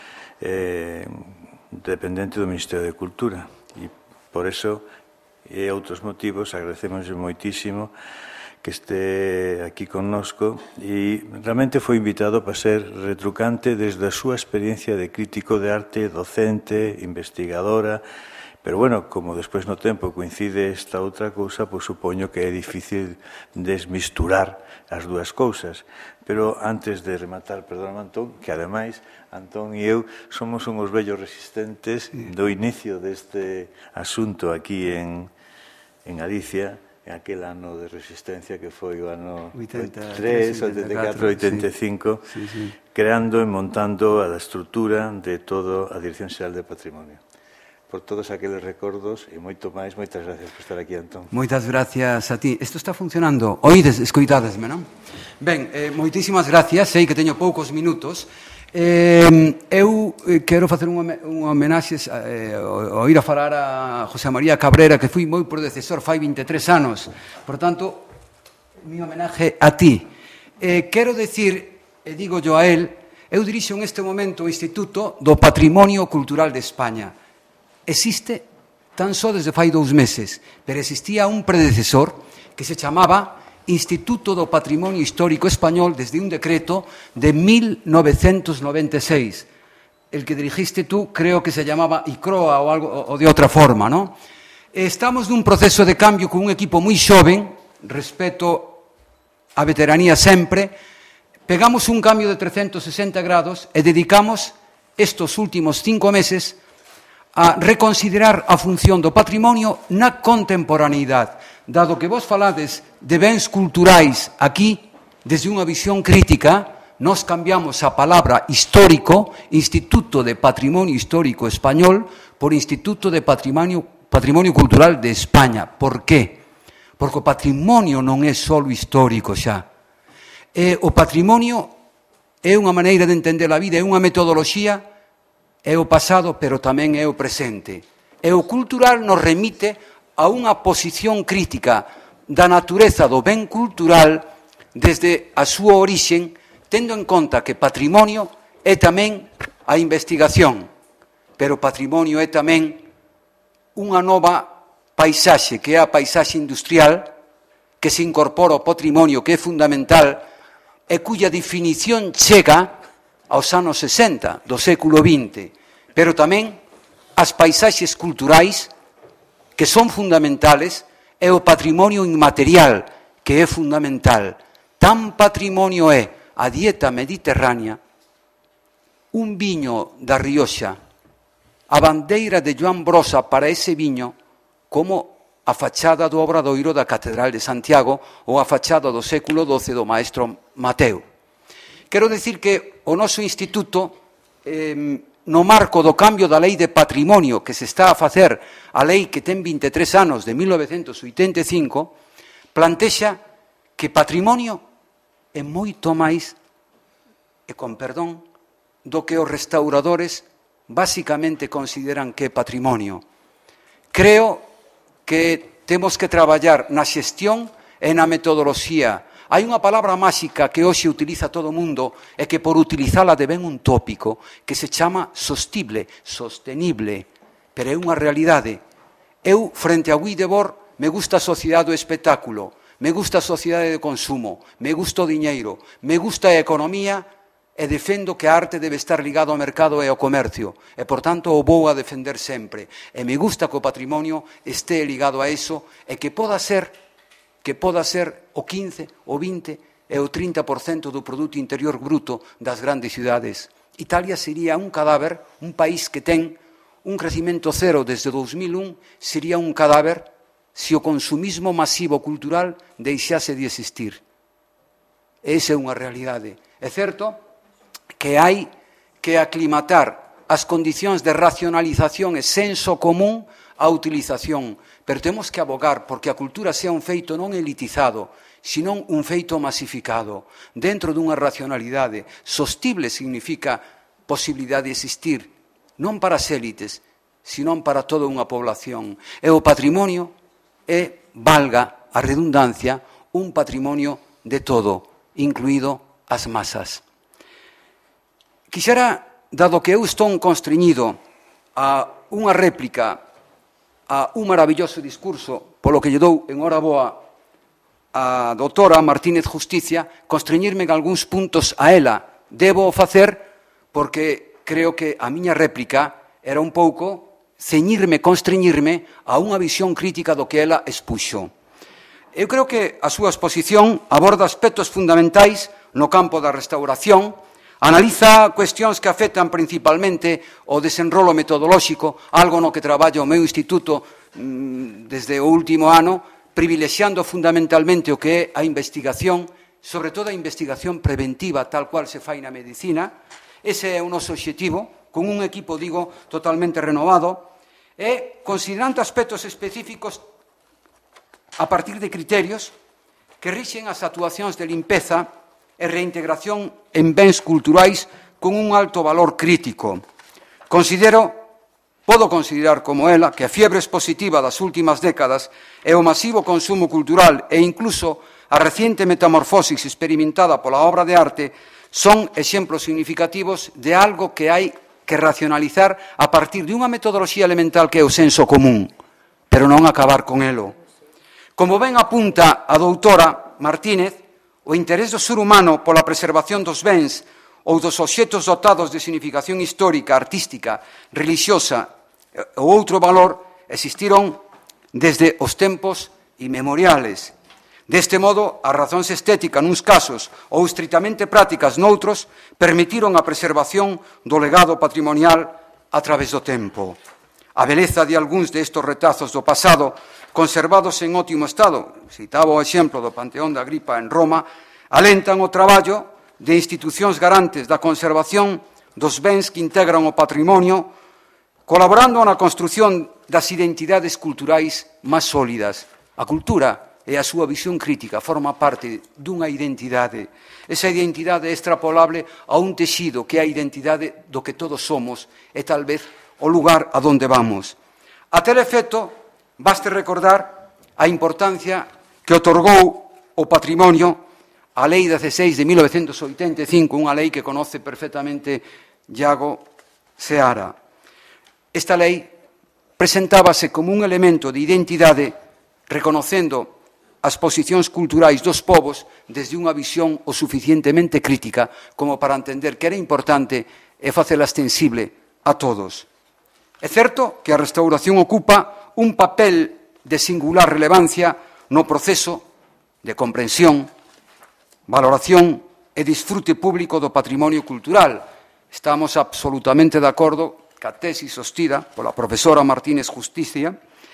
eh, dependente do Ministerio de Cultura. E, por eso, e outros motivos, agradecemos moitísimo que este aquí connosco e realmente foi invitado para ser retrucante desde a súa experiencia de crítico de arte, docente, investigadora, pero bueno, como despois no tempo coincide esta outra cousa, pois supoño que é difícil desmisturar as dúas cousas. Pero antes de rematar, perdón, Antón, que ademais Antón e eu somos unhos vellos resistentes do inicio deste asunto aquí en en Galicia, en aquel ano de resistencia que foi o ano oitenta e tres, oitenta e catro, oitenta e cinco, sí. Sí, sí. Creando e montando a estrutura de todo a Dirección Xeral de Patrimonio. Por todos aqueles recordos e moito máis, moitas gracias por estar aquí, Antón. Moitas gracias a ti. Isto está funcionando. Oídes, escoitadesme, non? Ben, eh, moitísimas gracias. Sei que teño poucos minutos. Eh, eu quero facer unha, unha homenaxe eh, ao ir a falar a José María Cabrera, que fui moi predecesor fai vinte e tres anos. Por tanto, mi homenaje a ti. Eh, quero decir, e digo yo a él, eu dirixo en este momento o Instituto do Patrimonio Cultural de España. Existe tan só desde fai dous meses, pero existía un predecesor que se chamaba Instituto do Patrimonio Histórico Español desde un decreto de mil novecientos noventa e seis. El que dirigiste tú creo que se llamaba ICROA ou, algo, ou de outra forma, ¿no? Estamos nun proceso de cambio con un equipo moi xoven, respeto a veteranía sempre, pegamos un cambio de trescentos sesenta grados e dedicamos estos últimos cinco meses a reconsiderar a función do patrimonio na contemporaneidade. Dado que vos falades de bens culturais aquí, desde unha visión crítica, nos cambiamos a palabra histórico, Instituto de Patrimonio Histórico Español, por Instituto de Patrimonio, Patrimonio Cultural de España. Por qué? Porque o patrimonio non é só histórico xa. E o patrimonio é unha maneira de entender a vida, é unha metodoloxía, é o pasado, pero tamén é o presente. E o cultural nos remite a unha posición crítica da natureza do ben cultural desde a súa orixen, tendo en conta que patrimonio é tamén a investigación, pero patrimonio é tamén unha nova paisaxe, que é a paisaxe industrial, que se incorpora ao patrimonio, que é fundamental, e cuya definición chega aos anos sesenta do século vinte, pero tamén as paisaxes culturais, que son fundamentales, é o patrimonio inmaterial, que é fundamental. Tan patrimonio é a dieta mediterránea, un viño da Rioxa, a bandeira de Joan Brosa para ese viño, como a fachada do Obradoiro da Catedral de Santiago ou a fachada do século doce do maestro Mateo. Quero dicir que o noso instituto, eh, no marco do cambio da Lei de Patrimonio que se está a facer, a lei que ten vinte e tres anos de mil novecientos oitenta e cinco, plantexa que patrimonio é moito máis, e con perdón, do que os restauradores basicamente consideran que é patrimonio. Creo que temos que traballar na xestión e na metodoloxía Hai unha palabra máxica que hoxe utiliza todo o mundo e que por utilizala devén un tópico que se chama sostible, sostenible, pero é unha realidade. Eu, frente a Guy Debord, me gusta a sociedade do espectáculo, me gusta a sociedade de consumo, me gusta o diñeiro, me gusta a economía e defendo que a arte debe estar ligado ao mercado e ao comercio e, por tanto, o vou a defender sempre. E me gusta que o patrimonio este ligado a eso e que poda ser que poda ser o quince, o vinte e o trinta por cento do produto interior bruto das grandes cidades. Italia sería un cadáver, un país que ten un crecimento cero desde dos mil un, sería un cadáver se o consumismo masivo cultural deixase de existir. Esa é unha realidade. É certo que hai que aclimatar as condicións de racionalización e senso común á utilización, pero temos que abogar porque a cultura sea un feito non elitizado, senón un feito masificado, dentro dunha racionalidade. Sostible significa posibilidade de existir, non para as élites, senón para toda unha población. E o patrimonio é, valga a redundancia, un patrimonio de todo, incluído as masas. Quixera, dado que eu estou constreñido a unha réplica a un maravilloso discurso, polo que lle dou en hora boa a doutora Martínez Justicia, constreñirme en algúns puntos a ela. Debo facer porque creo que a miña réplica era un pouco ceñirme, constreñirme a unha visión crítica do que ela expuxo. Eu creo que a súa exposición aborda aspectos fundamentais no campo da restauración, analiza cuestións que afectan principalmente o desenrolo metodolóxico, algo no que traballa o meu instituto mmm, desde o último ano, privilexiando fundamentalmente o que é a investigación, sobre todo a investigación preventiva, tal cual se fai na medicina. Ese é o noso obxectivo, con un equipo, digo, totalmente renovado, e considerando aspectos específicos a partir de criterios que rixen as actuacións de limpeza e reintegración en bens culturais con un alto valor crítico. Considero, podo considerar como ela, que a fiebre expositiva das últimas décadas e o masivo consumo cultural e incluso a reciente metamorfosis experimentada pola obra de arte son exemplos significativos de algo que hai que racionalizar a partir de unha metodoloxía elemental que é o senso común, pero non acabar con elo. Como ben apunta a doutora Martínez, o interés do ser humano pola preservación dos bens ou dos obxectos dotados de significación histórica, artística, religiosa ou outro valor existiron desde os tempos inmemoriales. Deste modo, as razóns estéticas nuns casos ou estritamente prácticas noutros permitiron a preservación do legado patrimonial a través do tempo. A beleza de algúns destes retazos do pasado conservados en ótimo estado, citaba o exemplo do Panteón da Agripa en Roma, alentan o traballo de institucións garantes da conservación dos bens que integran o patrimonio, colaborando na construción das identidades culturais máis sólidas. A cultura e a súa visión crítica forma parte dunha identidade. Esa identidade é extrapolable a un texido que é a identidade do que todos somos e tal vez o lugar a donde vamos. A tal efecto, baste recordar a importancia que otorgou o patrimonio a Lei dezasseis de mil novecentos oitenta e cinco, unha lei que conoce perfectamente Iago Seara. Esta lei presentábase como un elemento de identidade reconocendo as posicións culturais dos povos desde unha visión o suficientemente crítica como para entender que era importante e facela extensible a todos. É certo que a restauración ocupa un papel de singular relevancia no proceso de comprensión, valoración e disfrute público do patrimonio cultural. Estamos absolutamente de acordo ca tesi sostida pola profesora Martínez Justicia.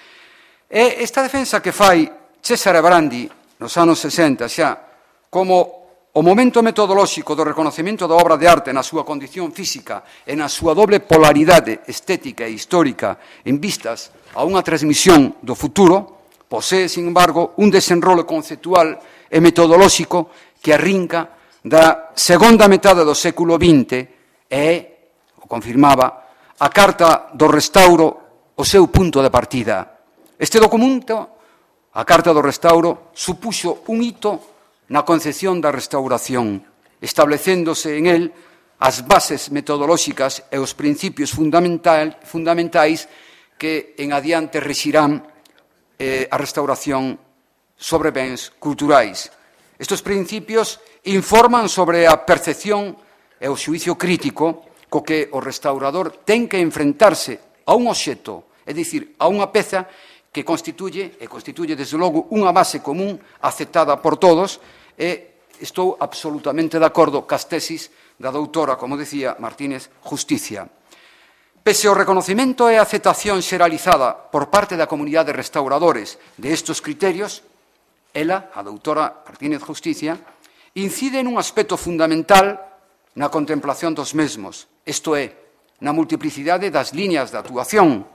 E esta defensa que fai Cesare Brandi nos anos sesenta xa como o momento metodolóxico do reconocemento da obra de arte na súa condición física e na súa doble polaridade estética e histórica en vistas a unha transmisión do futuro, posee, sin embargo, un desenrolo conceptual e metodolóxico que arrinca da segunda metade do século vinte e, o confirmaba, a Carta do Restauro o seu punto de partida. Este documento, a Carta do Restauro, supuxo un hito na concepción da restauración, establecéndose en el as bases metodolóxicas e os principios fundamental, fundamentais que en adiante rexirán eh, a restauración sobre bens culturais. Estes principios informan sobre a percepción e o xuicio crítico co que o restaurador ten que enfrentarse a un obxecto, é dicir, a unha peza que constituye, e constituye, desde logo, unha base común aceptada por todos, e estou absolutamente de acordo cas tesis da doutora, como decía, Martínez Justicia. Pese ao reconocimento e a aceptación xeralizada por parte da comunidade de restauradores de estes criterios, ela, a doutora Martínez Justicia, incide nun aspecto fundamental na contemplación dos mesmos, isto é, na multiplicidade das liñas de actuación.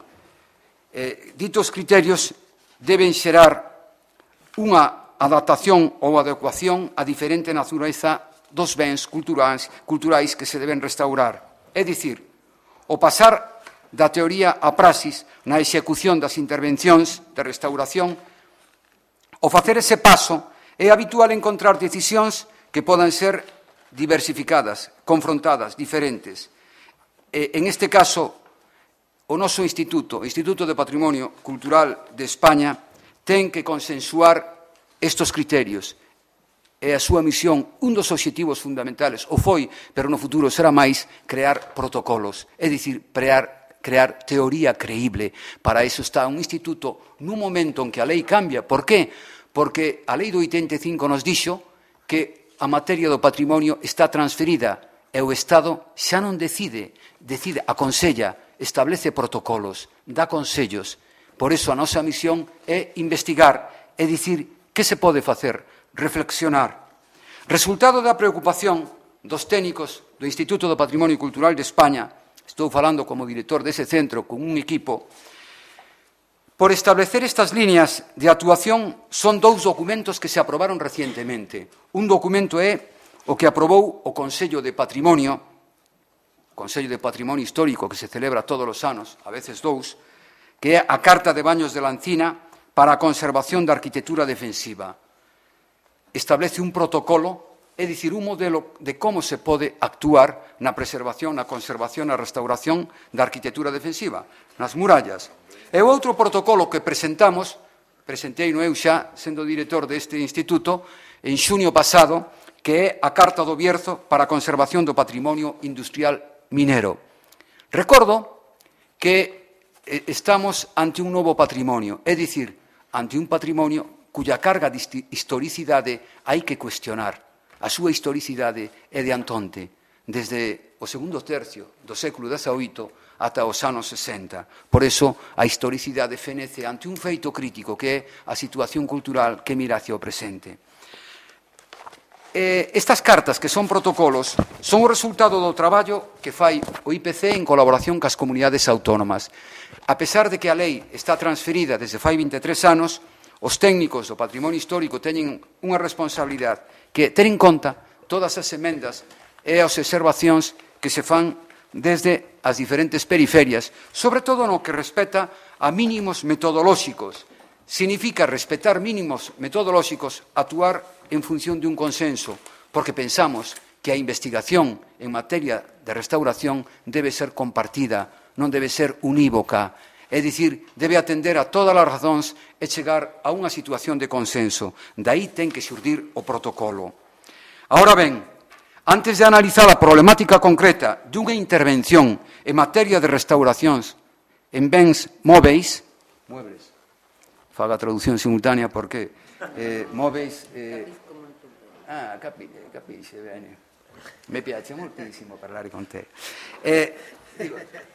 Eh, ditos criterios deben xerar unha adaptación ou adecuación a diferente natureza dos bens culturais, culturais que se deben restaurar. É dicir, o pasar da teoría á praxis na execución das intervencións de restauración, o facer ese paso é habitual encontrar decisións que podan ser diversificadas, confrontadas, diferentes. E, en este caso, o noso Instituto, o Instituto de Patrimonio Cultural de España, ten que consensuar estes criterios. É a súa misión, un dos obxectivos fundamentales, o foi, pero no futuro será máis, crear protocolos, é dicir, crear, crear teoría creíble. Para iso está un instituto nun momento en que a lei cambia. Por qué? Porque a lei do oitenta e cinco nos dixo que a materia do patrimonio está transferida e o Estado xa non decide, decide, aconsella, establece protocolos, dá consellos. Por iso a nosa misión é investigar, é dicir, que se pode facer? Reflexionar. Resultado da preocupación dos técnicos do Instituto do Patrimonio Cultural de España, estou falando como director dese centro con un equipo, por establecer estas líneas de actuación son dous documentos que se aprobaron recientemente. Un documento é o que aprobou o Consello de Patrimonio, o Consello de Patrimonio Histórico que se celebra todos os anos, a veces dous, que é a Carta de Baños de la Encina para a conservación da arquitectura defensiva. Establece un protocolo, é dicir, un modelo de como se pode actuar na preservación, na conservación, na restauración da arquitectura defensiva, nas murallas. E o outro protocolo que presentamos, presentei no eu xa, sendo director deste instituto, en xunio pasado, que é a Carta do Bierzo para a conservación do patrimonio industrial minero. Recordo que estamos ante un novo patrimonio, é dicir, ante un patrimonio cuya carga de historicidade hai que cuestionar. A súa historicidade é de Antonte, desde o segundo tercio do século dezaoito ata os anos sesenta. Por eso, a historicidade fenece ante un feito crítico que é a situación cultural que mira hacia o presente. Eh, estas cartas, que son protocolos, son o resultado do traballo que fai o I P C en colaboración cas comunidades autónomas. A pesar de que a lei está transferida desde fai vinte e tres anos, os técnicos do patrimonio histórico teñen unha responsabilidade que ter en conta todas as emendas e as observacións que se fan desde as diferentes periferias, sobre todo no que respecta a mínimos metodolóxicos. Significa respetar mínimos metodolóxicos, actuar en función de un consenso, porque pensamos que a investigación en materia de restauración debe ser compartida, non debe ser unívoca. É dicir, debe atender a todas as razóns e chegar a unha situación de consenso. Daí ten que xurdir o protocolo. Ahora ben, antes de analizar a problemática concreta dunha intervención en materia de restauracións en bens móveis, muebles, faga a traducción simultánea porque eh, móveis... Eh, ah, capixe, capixe, bene. Me piace moltissimo parlare con te. Eh, digo,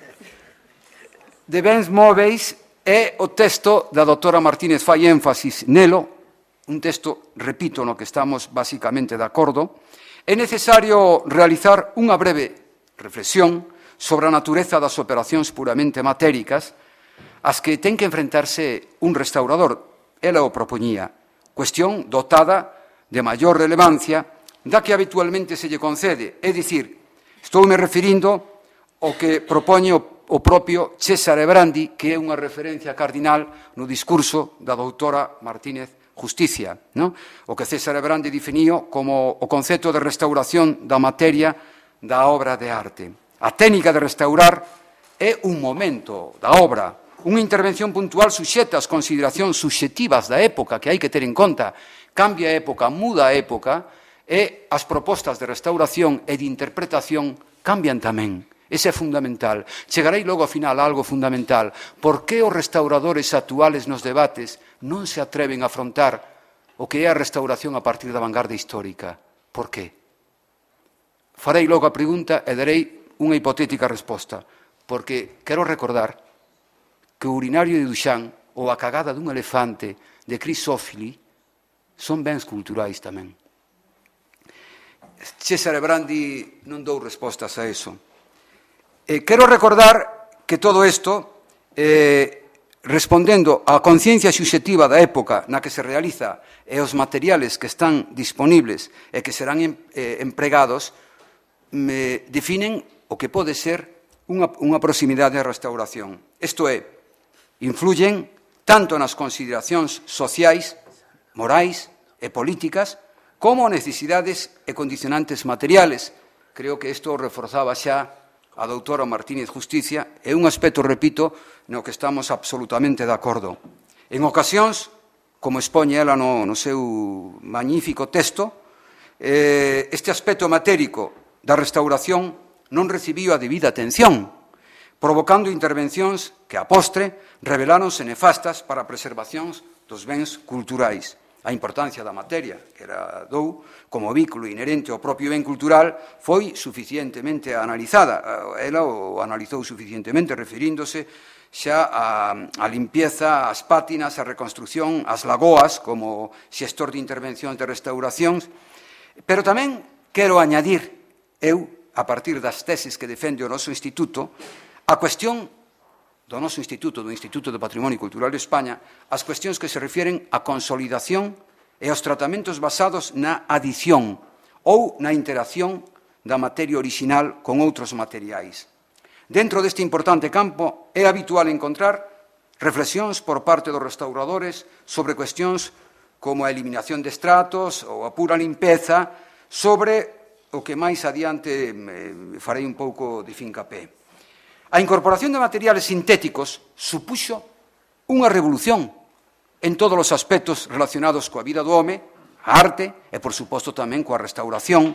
de bens móveis é o texto da doutora Martínez fai énfasis nelo, un texto, repito, no que estamos basicamente de acordo. É necesario realizar unha breve reflexión sobre a natureza das operacións puramente matéricas as que ten que enfrentarse un restaurador. Ela o propoñía. Cuestión dotada de maior relevancia da que habitualmente se lle concede. É dicir, estoume referindo ao que propoñe o o propio César Ebrandi, que é unha referencia cardinal no discurso da doutora Martínez justicia, non? O que César Ebrandi definiu como o concepto de restauración da materia da obra de arte. A técnica de restaurar é un momento da obra, unha intervención puntual suxeta ás consideracións subxectivas da época, que hai que ter en conta. Cambia a época, muda a época, e as propostas de restauración e de interpretación cambian tamén. Ese é fundamental. Chegarei logo ao final a algo fundamental. Por que os restauradores actuales nos debates non se atreven a afrontar o que é a restauración a partir da vanguardia histórica? Por que? Farei logo a pregunta e darei unha hipotética resposta. Porque quero recordar que o urinario de Duchamp ou a cagada dun elefante de Crisófili son bens culturais tamén. César Ebrandi non dou respostas a eso. Eh, quero recordar que todo isto, eh, respondendo á conciencia subxectiva da época na que se realiza e os materiales que están disponibles e que serán em, eh, empregados, me definen o que pode ser unha, unha proximidade de restauración. Isto é, influyen tanto nas consideracións sociais, morais e políticas, como necesidades e condicionantes materiales. Creo que isto reforzaba xa a doutora Martínez Justicia, é un aspecto, repito, no que estamos absolutamente de acordo. En ocasións, como expoñe ela no, no seu magnífico texto, eh, este aspecto matérico da restauración non recibiu a debida atención, provocando intervencións que, a postre, reveláronse nefastas para a preservación dos bens culturais. A importancia da materia, que era dou, como vínculo inherente ao propio ben cultural, foi suficientemente analizada. Ela o analizou suficientemente, referíndose xa a, a limpieza, as pátinas, a reconstrucción, as lagoas, como xestor de intervencións de restauracións. Pero tamén quero añadir, eu, a partir das teses que defende o noso instituto, a cuestión do noso instituto, do Instituto de Patrimonio Cultural de España, as cuestións que se refieren á consolidación e aos tratamentos basados na adición ou na interacción da materia original con outros materiais. Dentro deste importante campo é habitual encontrar reflexións por parte dos restauradores sobre cuestións como a eliminación de estratos ou a pura limpeza, sobre o que máis adiante farei un pouco de fincapé. A incorporación de materiales sintéticos supuxo unha revolución en todos os aspectos relacionados coa vida do home, a arte e, por suposto, tamén coa restauración,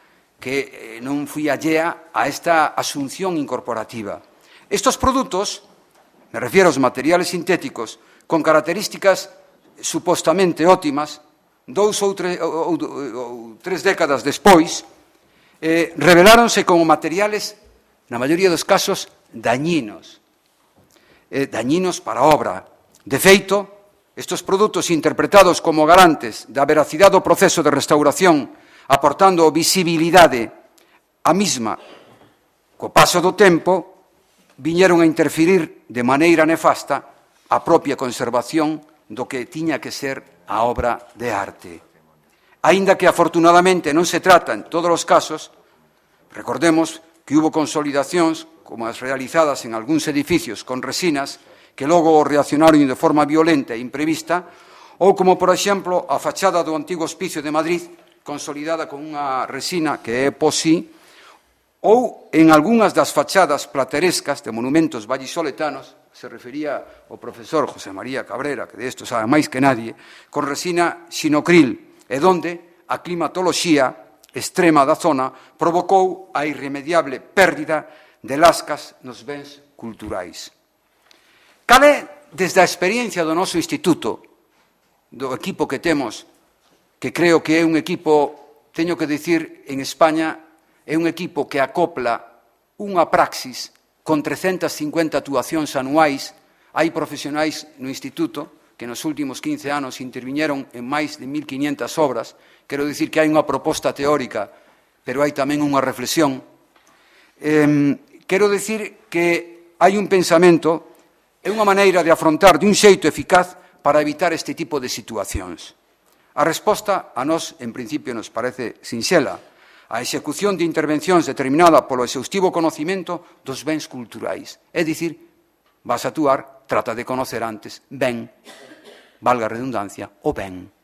que non foi allea a esta asunción incorporativa. Estos produtos, me refiero aos materiales sintéticos, con características supostamente óptimas, dous ou, tre, ou, ou, ou tres décadas despois, eh, reveláronse como materiales, na maioría dos casos, dañinos, eh, dañinos para a obra. De feito, estes produtos interpretados como garantes da veracidade do proceso de restauración, aportando visibilidade á mesma, co paso do tempo, viñeron a interferir de maneira nefasta a propia conservación do que tiña que ser a obra de arte. Aínda que, afortunadamente, non se trata, en todos os casos, recordemos que hubo consolidacións como as realizadas en algúns edificios con resinas que logo reaccionaron de forma violenta e imprevista, ou como, por exemplo, a fachada do antigo Hospicio de Madrid, consolidada con unha resina que é epoxi, ou en algunhas das fachadas platerescas de monumentos vallisoletanos, se refería o profesor José María Cabrera, que de isto sabe máis que nadie, con resina xinocril, e donde a climatoloxía extrema da zona provocou a irremediable pérdida de lascas nos bens culturais. Cal é, desde a experiencia do noso instituto, do equipo que temos, que creo que é un equipo, teño que dicir, en España, é un equipo que acopla unha praxis con trescentas cincuenta actuacións anuais. Hai profesionais no instituto que nos últimos quince anos interviñeron en máis de mil quinientas obras. Quero dicir que hai unha proposta teórica, pero hai tamén unha reflexión. Eh, quero dicir que hai un pensamento e unha maneira de afrontar de un xeito eficaz para evitar este tipo de situacións. A resposta a nós, en principio, nos parece sinxela. A execución de intervencións determinada polo exhaustivo conocimento dos bens culturais. É dicir, vas a actuar, trata de conocer antes ben, valga a redundancia, o ben.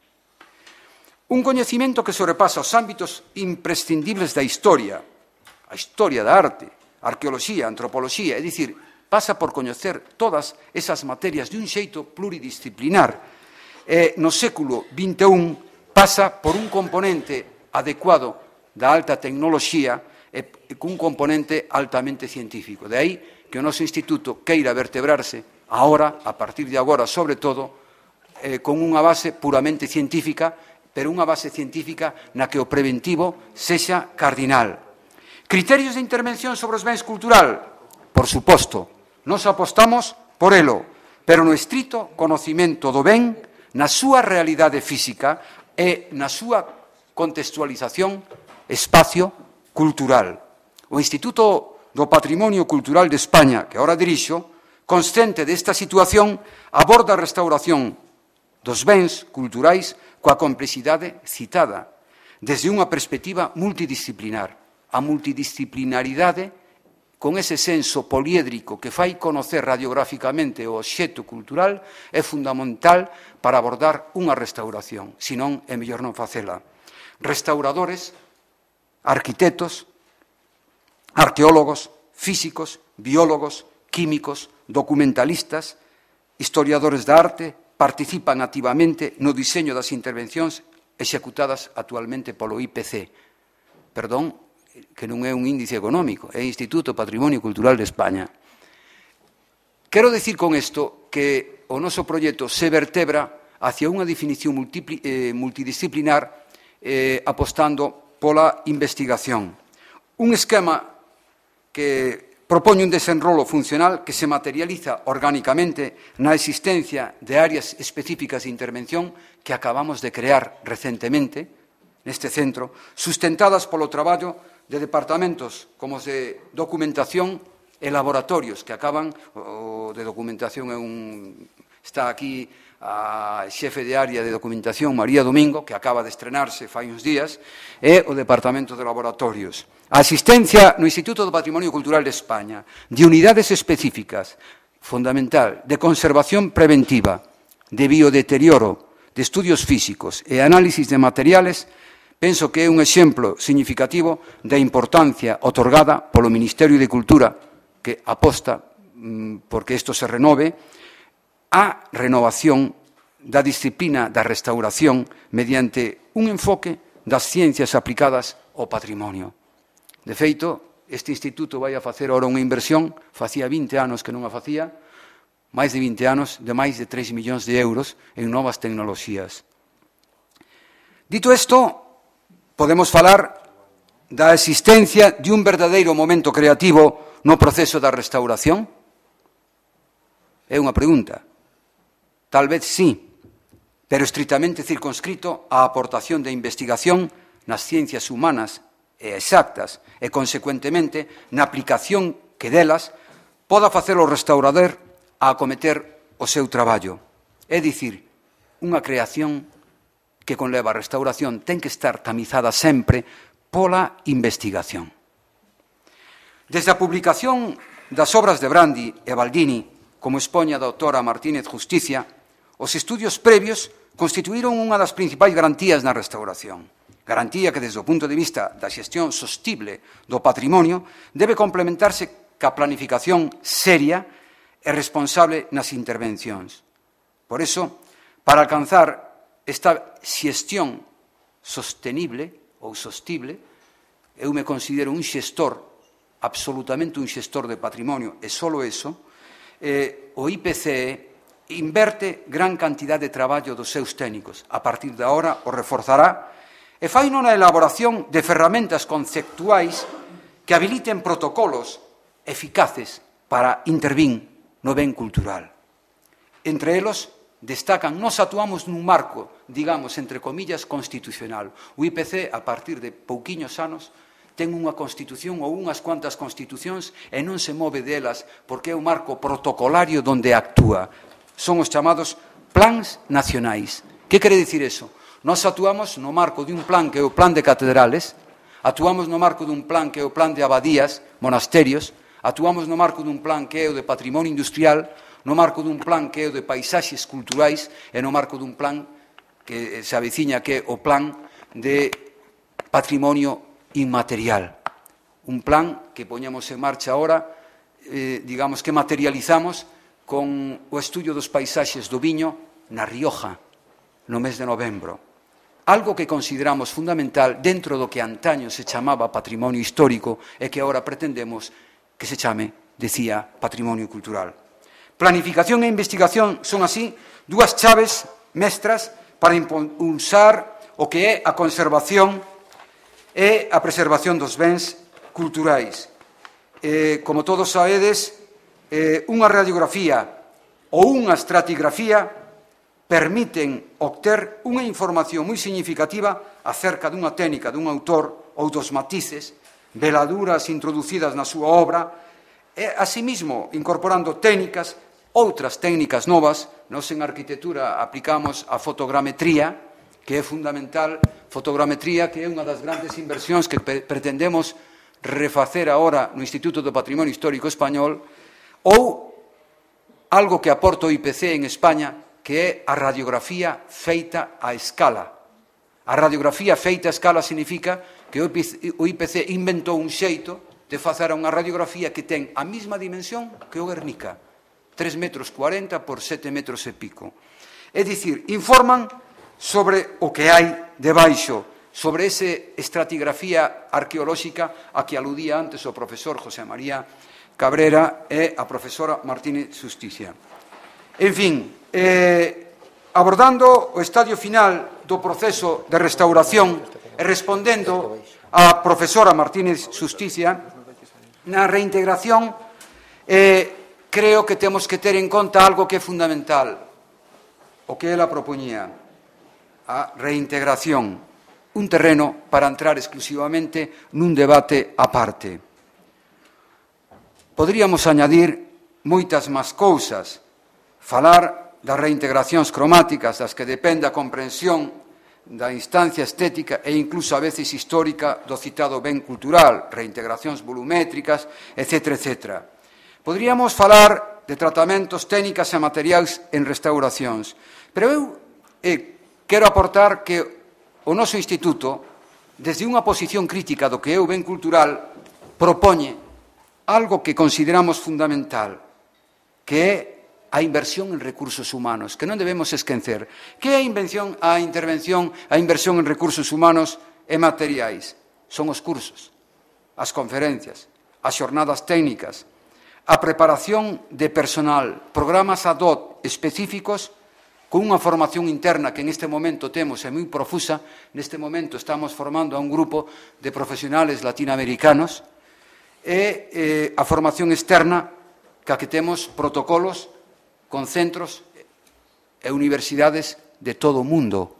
Un coñecimento que sobrepasa os ámbitos imprescindibles da historia, a historia da arte, a arqueoloxía, a antropoloxía, é dicir, pasa por coñecer todas esas materias de un xeito pluridisciplinar. E no século vinte e un pasa por un componente adecuado da alta tecnoloxía e cun componente altamente científico. De aí que o noso instituto queira vertebrarse agora, a partir de agora, sobre todo, eh, con unha base puramente científica, pero unha base científica na que o preventivo sexa cardinal. Criterios de intervención sobre os bens cultural? Por suposto, nos apostamos por elo, pero no estrito conocimento do ben, na súa realidade física e na súa contextualización espacio-cultural. O Instituto do Patrimonio Cultural de España, que agora dirixo, consciente desta situación, aborda a restauración dos bens culturais coa complexidade citada, desde unha perspectiva multidisciplinar. A multidisciplinaridade, con ese senso poliédrico que fai conocer radiográficamente o obxecto cultural, é fundamental para abordar unha restauración, senón é mellor non facela. Restauradores, arquitectos, arqueólogos, físicos, biólogos, químicos, documentalistas, historiadores da arte, participan activamente no diseño das intervencións executadas actualmente polo I P C. Perdón, que non é un índice económico, é o Instituto Patrimonio Cultural de España. Quero dicir con isto que o noso proxecto se vertebra hacia unha definición eh, multidisciplinar eh, apostando pola investigación. Un esquema que propone un desenrolo funcional que se materializa orgánicamente na existencia de áreas específicas de intervención que acabamos de crear recentemente neste centro, sustentadas polo traballo de departamentos como os de documentación e laboratorios que acaban, o de documentación é un, está aquí a xefe de área de documentación María Domingo, que acaba de estrenarse fai uns días, e o departamento de laboratorios. A asistencia no Instituto do Patrimonio Cultural de España de unidades específicas, fundamental, de conservación preventiva, de biodeterioro, de estudios físicos e análisis de materiales, penso que é un exemplo significativo da importancia otorgada polo Ministerio de Cultura, que aposta porque isto se renove, a renovación da disciplina da restauración mediante un enfoque das ciencias aplicadas ao patrimonio. De feito, este instituto vai a facer ahora unha inversión, facía vinte anos que non a facía, máis de vinte anos, de máis de tres millóns de euros en novas tecnoloxías. Dito isto, podemos falar da existencia de un verdadeiro momento creativo no proceso da restauración? É unha pregunta. Tal vez sí, pero estritamente circunscrito á aportación de investigación nas ciencias humanas e exactas e, consecuentemente, na aplicación que delas poda facer o restaurador a acometer o seu traballo. É dicir, unha creación que conleva a restauración ten que estar tamizada sempre pola investigación. Desde a publicación das obras de Brandi e Baldini, como expoña a doutora Martínez Justicia, os estudios previos constituíron unha das principais garantías na restauración. Garantía que, desde o punto de vista da xestión sostible do patrimonio, debe complementarse ca planificación seria e responsable nas intervencións. Por iso, para alcanzar esta xestión sostenible ou sostible, eu me considero un xestor, absolutamente un xestor de patrimonio, e solo eso, eh, o I P C E inverte gran cantidad de traballo dos seus técnicos. A partir de agora o reforzará e fai na elaboración de ferramentas conceptuais que habiliten protocolos eficaces para intervir no ben cultural. Entre elos destacan, nos actuamos nun marco, digamos, entre comillas, constitucional. O I P C, a partir de pouquiños anos, ten unha constitución ou unhas cuantas constitucións e non se move delas porque é un marco protocolario donde actúa. Son os chamados plans nacionais. Que quere dicir eso? Nós actuamos no marco de un plan que é o plan de catedrales, actuamos no marco dun plan que é o plan de abadías, monasterios, actuamos no marco dun plan que é o de patrimonio industrial, no marco dun plan que é o de paisaxes culturais e no marco dun plan que se aveciña, que é o plan de patrimonio inmaterial. Un plan que poñemos en marcha ahora, eh, digamos que materializamos con o estudio dos paisaxes do viño na Rioja, no mes de novembro. Algo que consideramos fundamental dentro do que antaño se chamaba patrimonio histórico e que agora pretendemos que se chame, decía, patrimonio cultural. Planificación e investigación son así dúas chaves mestras para impulsar o que é a conservación e a preservación dos bens culturais. Eh, como todos sabedes, eh, unha radiografía ou unha estratigrafía permiten obter unha información moi significativa acerca dunha técnica, dun autor ou dos matices, veladuras introducidas na súa obra, e, asimismo, incorporando técnicas, outras técnicas novas. Nos en arquitectura aplicamos a fotogrametría, que é fundamental, fotogrametría que é unha das grandes inversións que pretendemos refacer agora no Instituto do Patrimonio Histórico Español, ou algo que aporta o I P C en España, que é a radiografía feita a escala. A radiografía feita a escala significa que o I P C inventou un xeito de facer unha radiografía que ten a mesma dimensión que o Guernica, tres metros cuarenta por sete metros e pico. É dicir, informan sobre o que hai debaixo, sobre esa estratigrafía arqueolóxica a que aludía antes o profesor José María Cabrera e a profesora Martínez Justicia. En fin, eh, abordando o estadio final do proceso de restauración e respondendo a profesora Martínez Justicia, na reintegración eh, creo que temos que ter en conta algo que é fundamental, o que ela propoñía, a reintegración, un terreno para entrar exclusivamente nun debate aparte. Poderíamos añadir moitas máis cousas, falar das reintegracións cromáticas, das que depende a comprensión da instancia estética e incluso a veces histórica do citado ben cultural, reintegracións volumétricas, etcétera, etcétera. Poderíamos falar de tratamentos, técnicas e materiais en restauracións, pero eu eh, quero aportar que o noso instituto, desde unha posición crítica do que é o ben cultural, propoñe algo que consideramos fundamental, que é a inversión en recursos humanos, que non debemos esquecer. Que é a invención, a intervención, a inversión en recursos humanos e materiais? Son os cursos, as conferencias, as xornadas técnicas, a preparación de personal, programas ad hoc específicos con unha formación interna que neste momento temos é moi profusa. Neste momento estamos formando a un grupo de profesionales latinoamericanos e eh, a formación externa que que temos protocolos con centros e universidades de todo o mundo.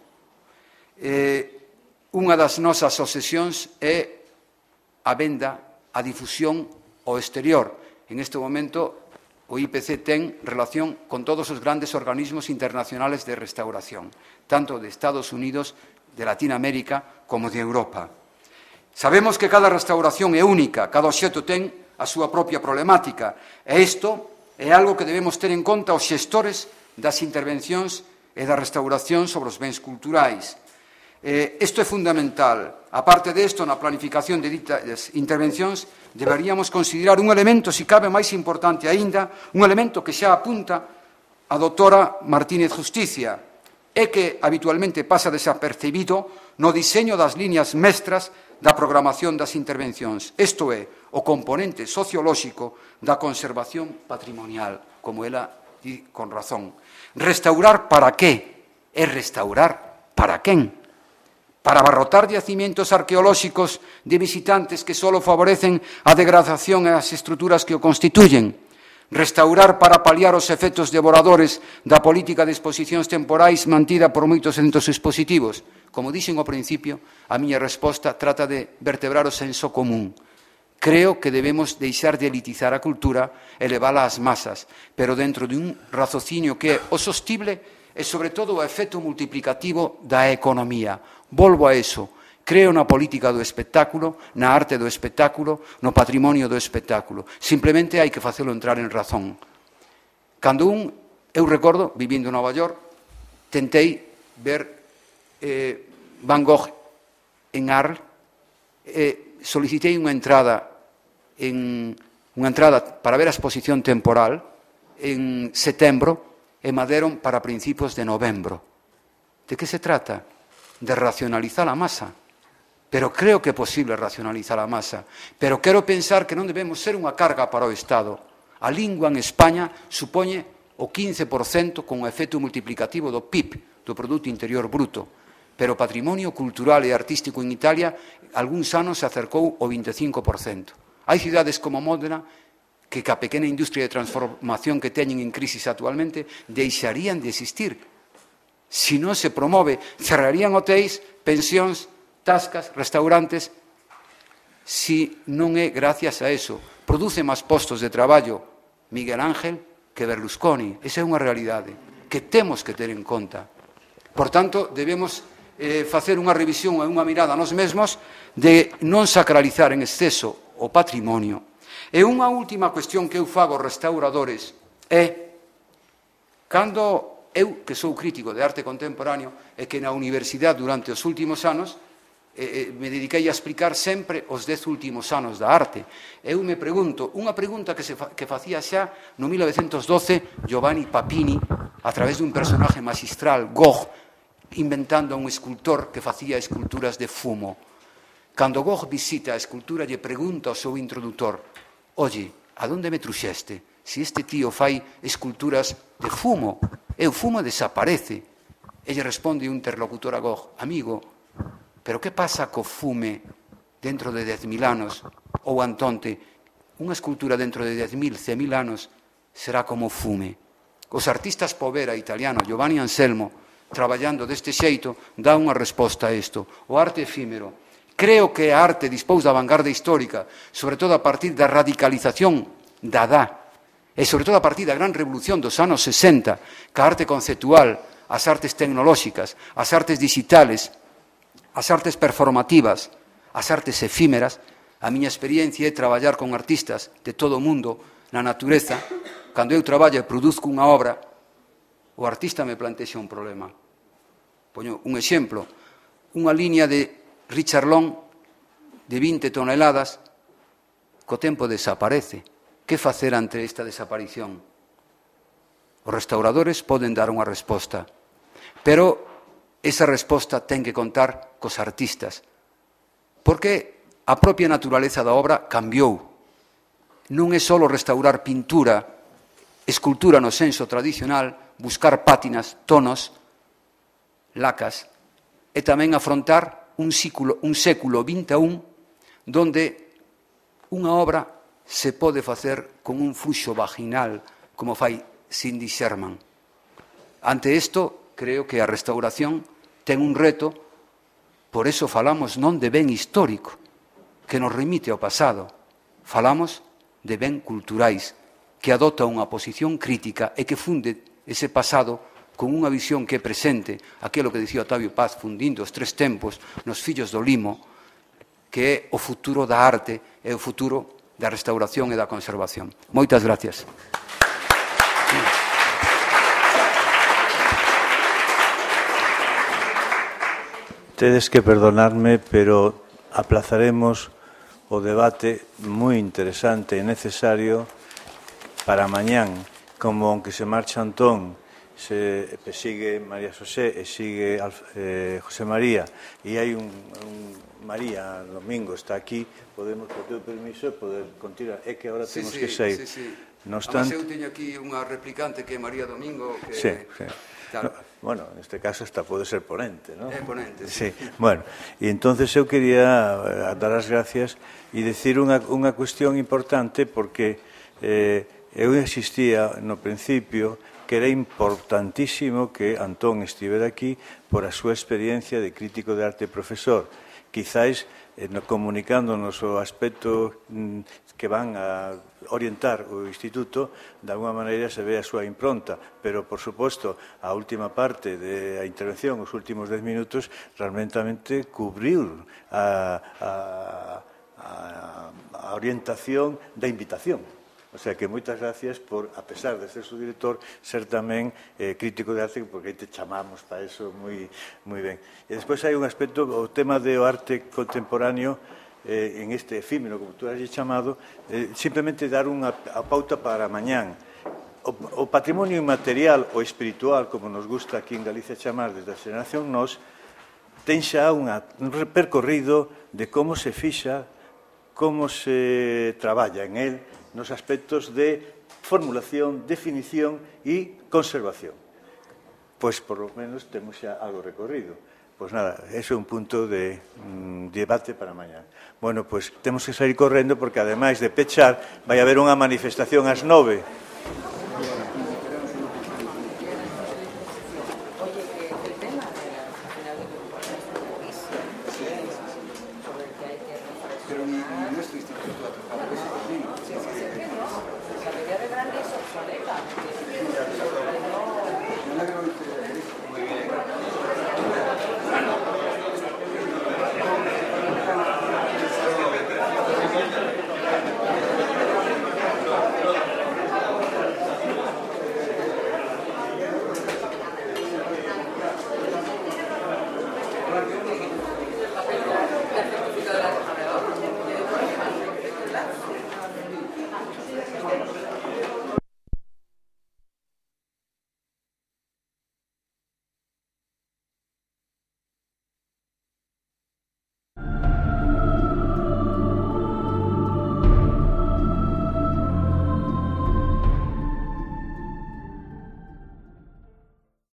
Eh, unha das nosas obsesións é a venda, a difusión ao exterior. En este momento, o I P C ten relación con todos os grandes organismos internacionales de restauración, tanto de Estados Unidos, de Latinoamérica, como de Europa. Sabemos que cada restauración é única, cada obxecto ten a súa propia problemática, e isto é algo que debemos ter en conta os xestores das intervencións e da restauración sobre os bens culturais. Eh, isto é fundamental. A parte desto, na planificación de ditas intervencións, deberíamos considerar un elemento, se cabe máis importante aínda, un elemento que xa apunta a doutora Martínez Justicia, e que habitualmente pasa desapercibido no diseño das liñas mestras da programación das intervencións. Isto é, o componente sociolóxico da conservación patrimonial, como ela di con razón. Restaurar para qué? É restaurar para quen? Para abarrotar yacimientos arqueolóxicos de visitantes que só favorecen a degradación e as estruturas que o constituyen. Restaurar para paliar os efectos devoradores da política de exposicións temporais mantida por moitos centros expositivos. Como dixen ao principio, a miña resposta trata de vertebrar o senso común. Creo que debemos deixar de elitizar a cultura e levala ás masas, pero dentro de un raciocinio que é o sostible e, sobre todo, o efecto multiplicativo da economía. Volvo a eso. Creo na política do espectáculo, na arte do espectáculo, no patrimonio do espectáculo. Simplemente hai que facelo entrar en razón. Cando un, eu recordo, vivindo en Nova York, tentei ver eh, Van Gogh en Arles, eh, solicitei unha entrada en unha entrada para ver a exposición temporal en setembro e me deron para principios de novembro. De que se trata? De racionalizar a masa. Pero creo que é posible racionalizar a masa. Pero quero pensar que non debemos ser unha carga para o Estado. A lingua en España supoñe o quince por cento con o efecto multiplicativo do P I B, do Produto Interior Bruto. Pero o patrimonio cultural e artístico en Italia algúns anos se acercou ao veinticinco por cento. Hai cidades como Módena que ca pequena industria de transformación que teñen en crisis actualmente deixarían de existir. Se non se promove, cerrarían hotéis, pensións, tascas, restaurantes. Si non é gracias a eso, produce máis postos de traballo Miguel Ángel que Berlusconi. Esa é unha realidade que temos que ter en conta. Por tanto, debemos eh, facer unha revisión e unha mirada a nós mesmos de non sacralizar en exceso o patrimonio. E unha última cuestión que eu fago aos restauradores é, cando eu, que sou crítico de arte contemporáneo, e que na universidade durante os últimos anos eh, me dediquei a explicar sempre os dez últimos anos da arte. Eu me pregunto, unha pregunta que, se fa, que facía xa no mil novecentos doce Giovanni Papini, a través dun personaje magistral, Gogh, inventando a un escultor que facía esculturas de fumo. Cando Gogh visita a escultura, lle pregunta ao seu introdutor: oye, a donde me truxeste? Si este tío fai esculturas de fumo, e o fumo desaparece. E lle responde un interlocutor a Gogh: amigo, pero que pasa co fume dentro de dez mil anos? Ou Antonte, unha escultura dentro de dez mil, cen mil anos será como fume. Os artistas povera italiano Giovanni Anselmo, traballando deste xeito, dá unha resposta a isto. O arte efímero. Creo que a arte dispós da vanguarda histórica, sobre todo a partir da radicalización da Dada, e sobre todo a partir da gran revolución dos anos sesenta, ca arte conceptual, as artes tecnolóxicas, as artes digitales, as artes performativas, as artes efímeras. A miña experiencia é traballar con artistas de todo o mundo na natureza. Cando eu traballo e produzco unha obra, o artista me plantexa un problema. Poño un exemplo, unha liña de Richard Long de vinte toneladas, co tempo desaparece. Que facer ante esta desaparición? Os restauradores poden dar unha resposta, pero esa resposta ten que contar cos artistas, porque a propia naturaleza da obra cambiou. Non é só restaurar pintura, escultura no senso tradicional, buscar pátinas, tonos, lacas, e tamén afrontar un século, un século vinte e un donde unha obra se pode facer con un fluxo vaginal, como fai Cindy Sherman. Ante isto, creo que a restauración ten un reto, por eso falamos non de ben histórico, que nos remite ao pasado, falamos de ben culturais, que adopta unha posición crítica e que funde ese pasado con unha visión que é presente, aquilo que dicía Octavio Paz, fundindo os tres tempos nos fillos do limo, que é o futuro da arte e o futuro da restauración e da conservación. Moitas gracias. Tedes que perdonarme, pero aplazaremos o debate moi interesante e necesario para mañán, como aunque se marcha Antón, se sigue María José e sigue eh, José María, e hai un, un María Domingo está aquí, podemos, por teu permiso, poder continuar. É que agora sí, temos sí, que sair. Sí, sí. No obstante, eu teño aquí unha replicante que é María Domingo. Que, sí, sí. Claro. No, bueno, neste caso hasta pode ser ponente, ¿no? É ponente, sí. Sí. Bueno, e entonces eu quería dar as gracias e decir unha, unha cuestión importante porque eh, eu existía no principio que era importantísimo que Antón estivera aquí por a súa experiencia de crítico de arte e profesor. Quizáis eh, comunicándonos o aspecto mm, que van a orientar o Instituto, de alguma maneira se ve a súa impronta, pero, por suposto, a última parte da intervención, os últimos dez minutos, realmente cubriu a, a, a, a orientación da invitación. O sea que moitas gracias por, a pesar de ser su director, ser tamén eh, crítico de arte, porque aí te chamamos para eso moi, moi ben. E despois hai un aspecto, o tema do arte contemporáneo, eh, en este efímero, como tú has chamado, eh, simplemente dar unha a pauta para mañán. O, o patrimonio inmaterial ou espiritual, como nos gusta aquí en Galicia chamar desde a xeración nos, ten xa unha, un percorrido de como se fixa, como se traballa en él, nos aspectos de formulación, definición e conservación. Pois, por lo menos, temos xa algo recorrido. Pois nada, ese é un punto de mm, debate para mañá. Bueno, pois temos que sair correndo porque, ademais de pechar, vai haber unha manifestación ás nove.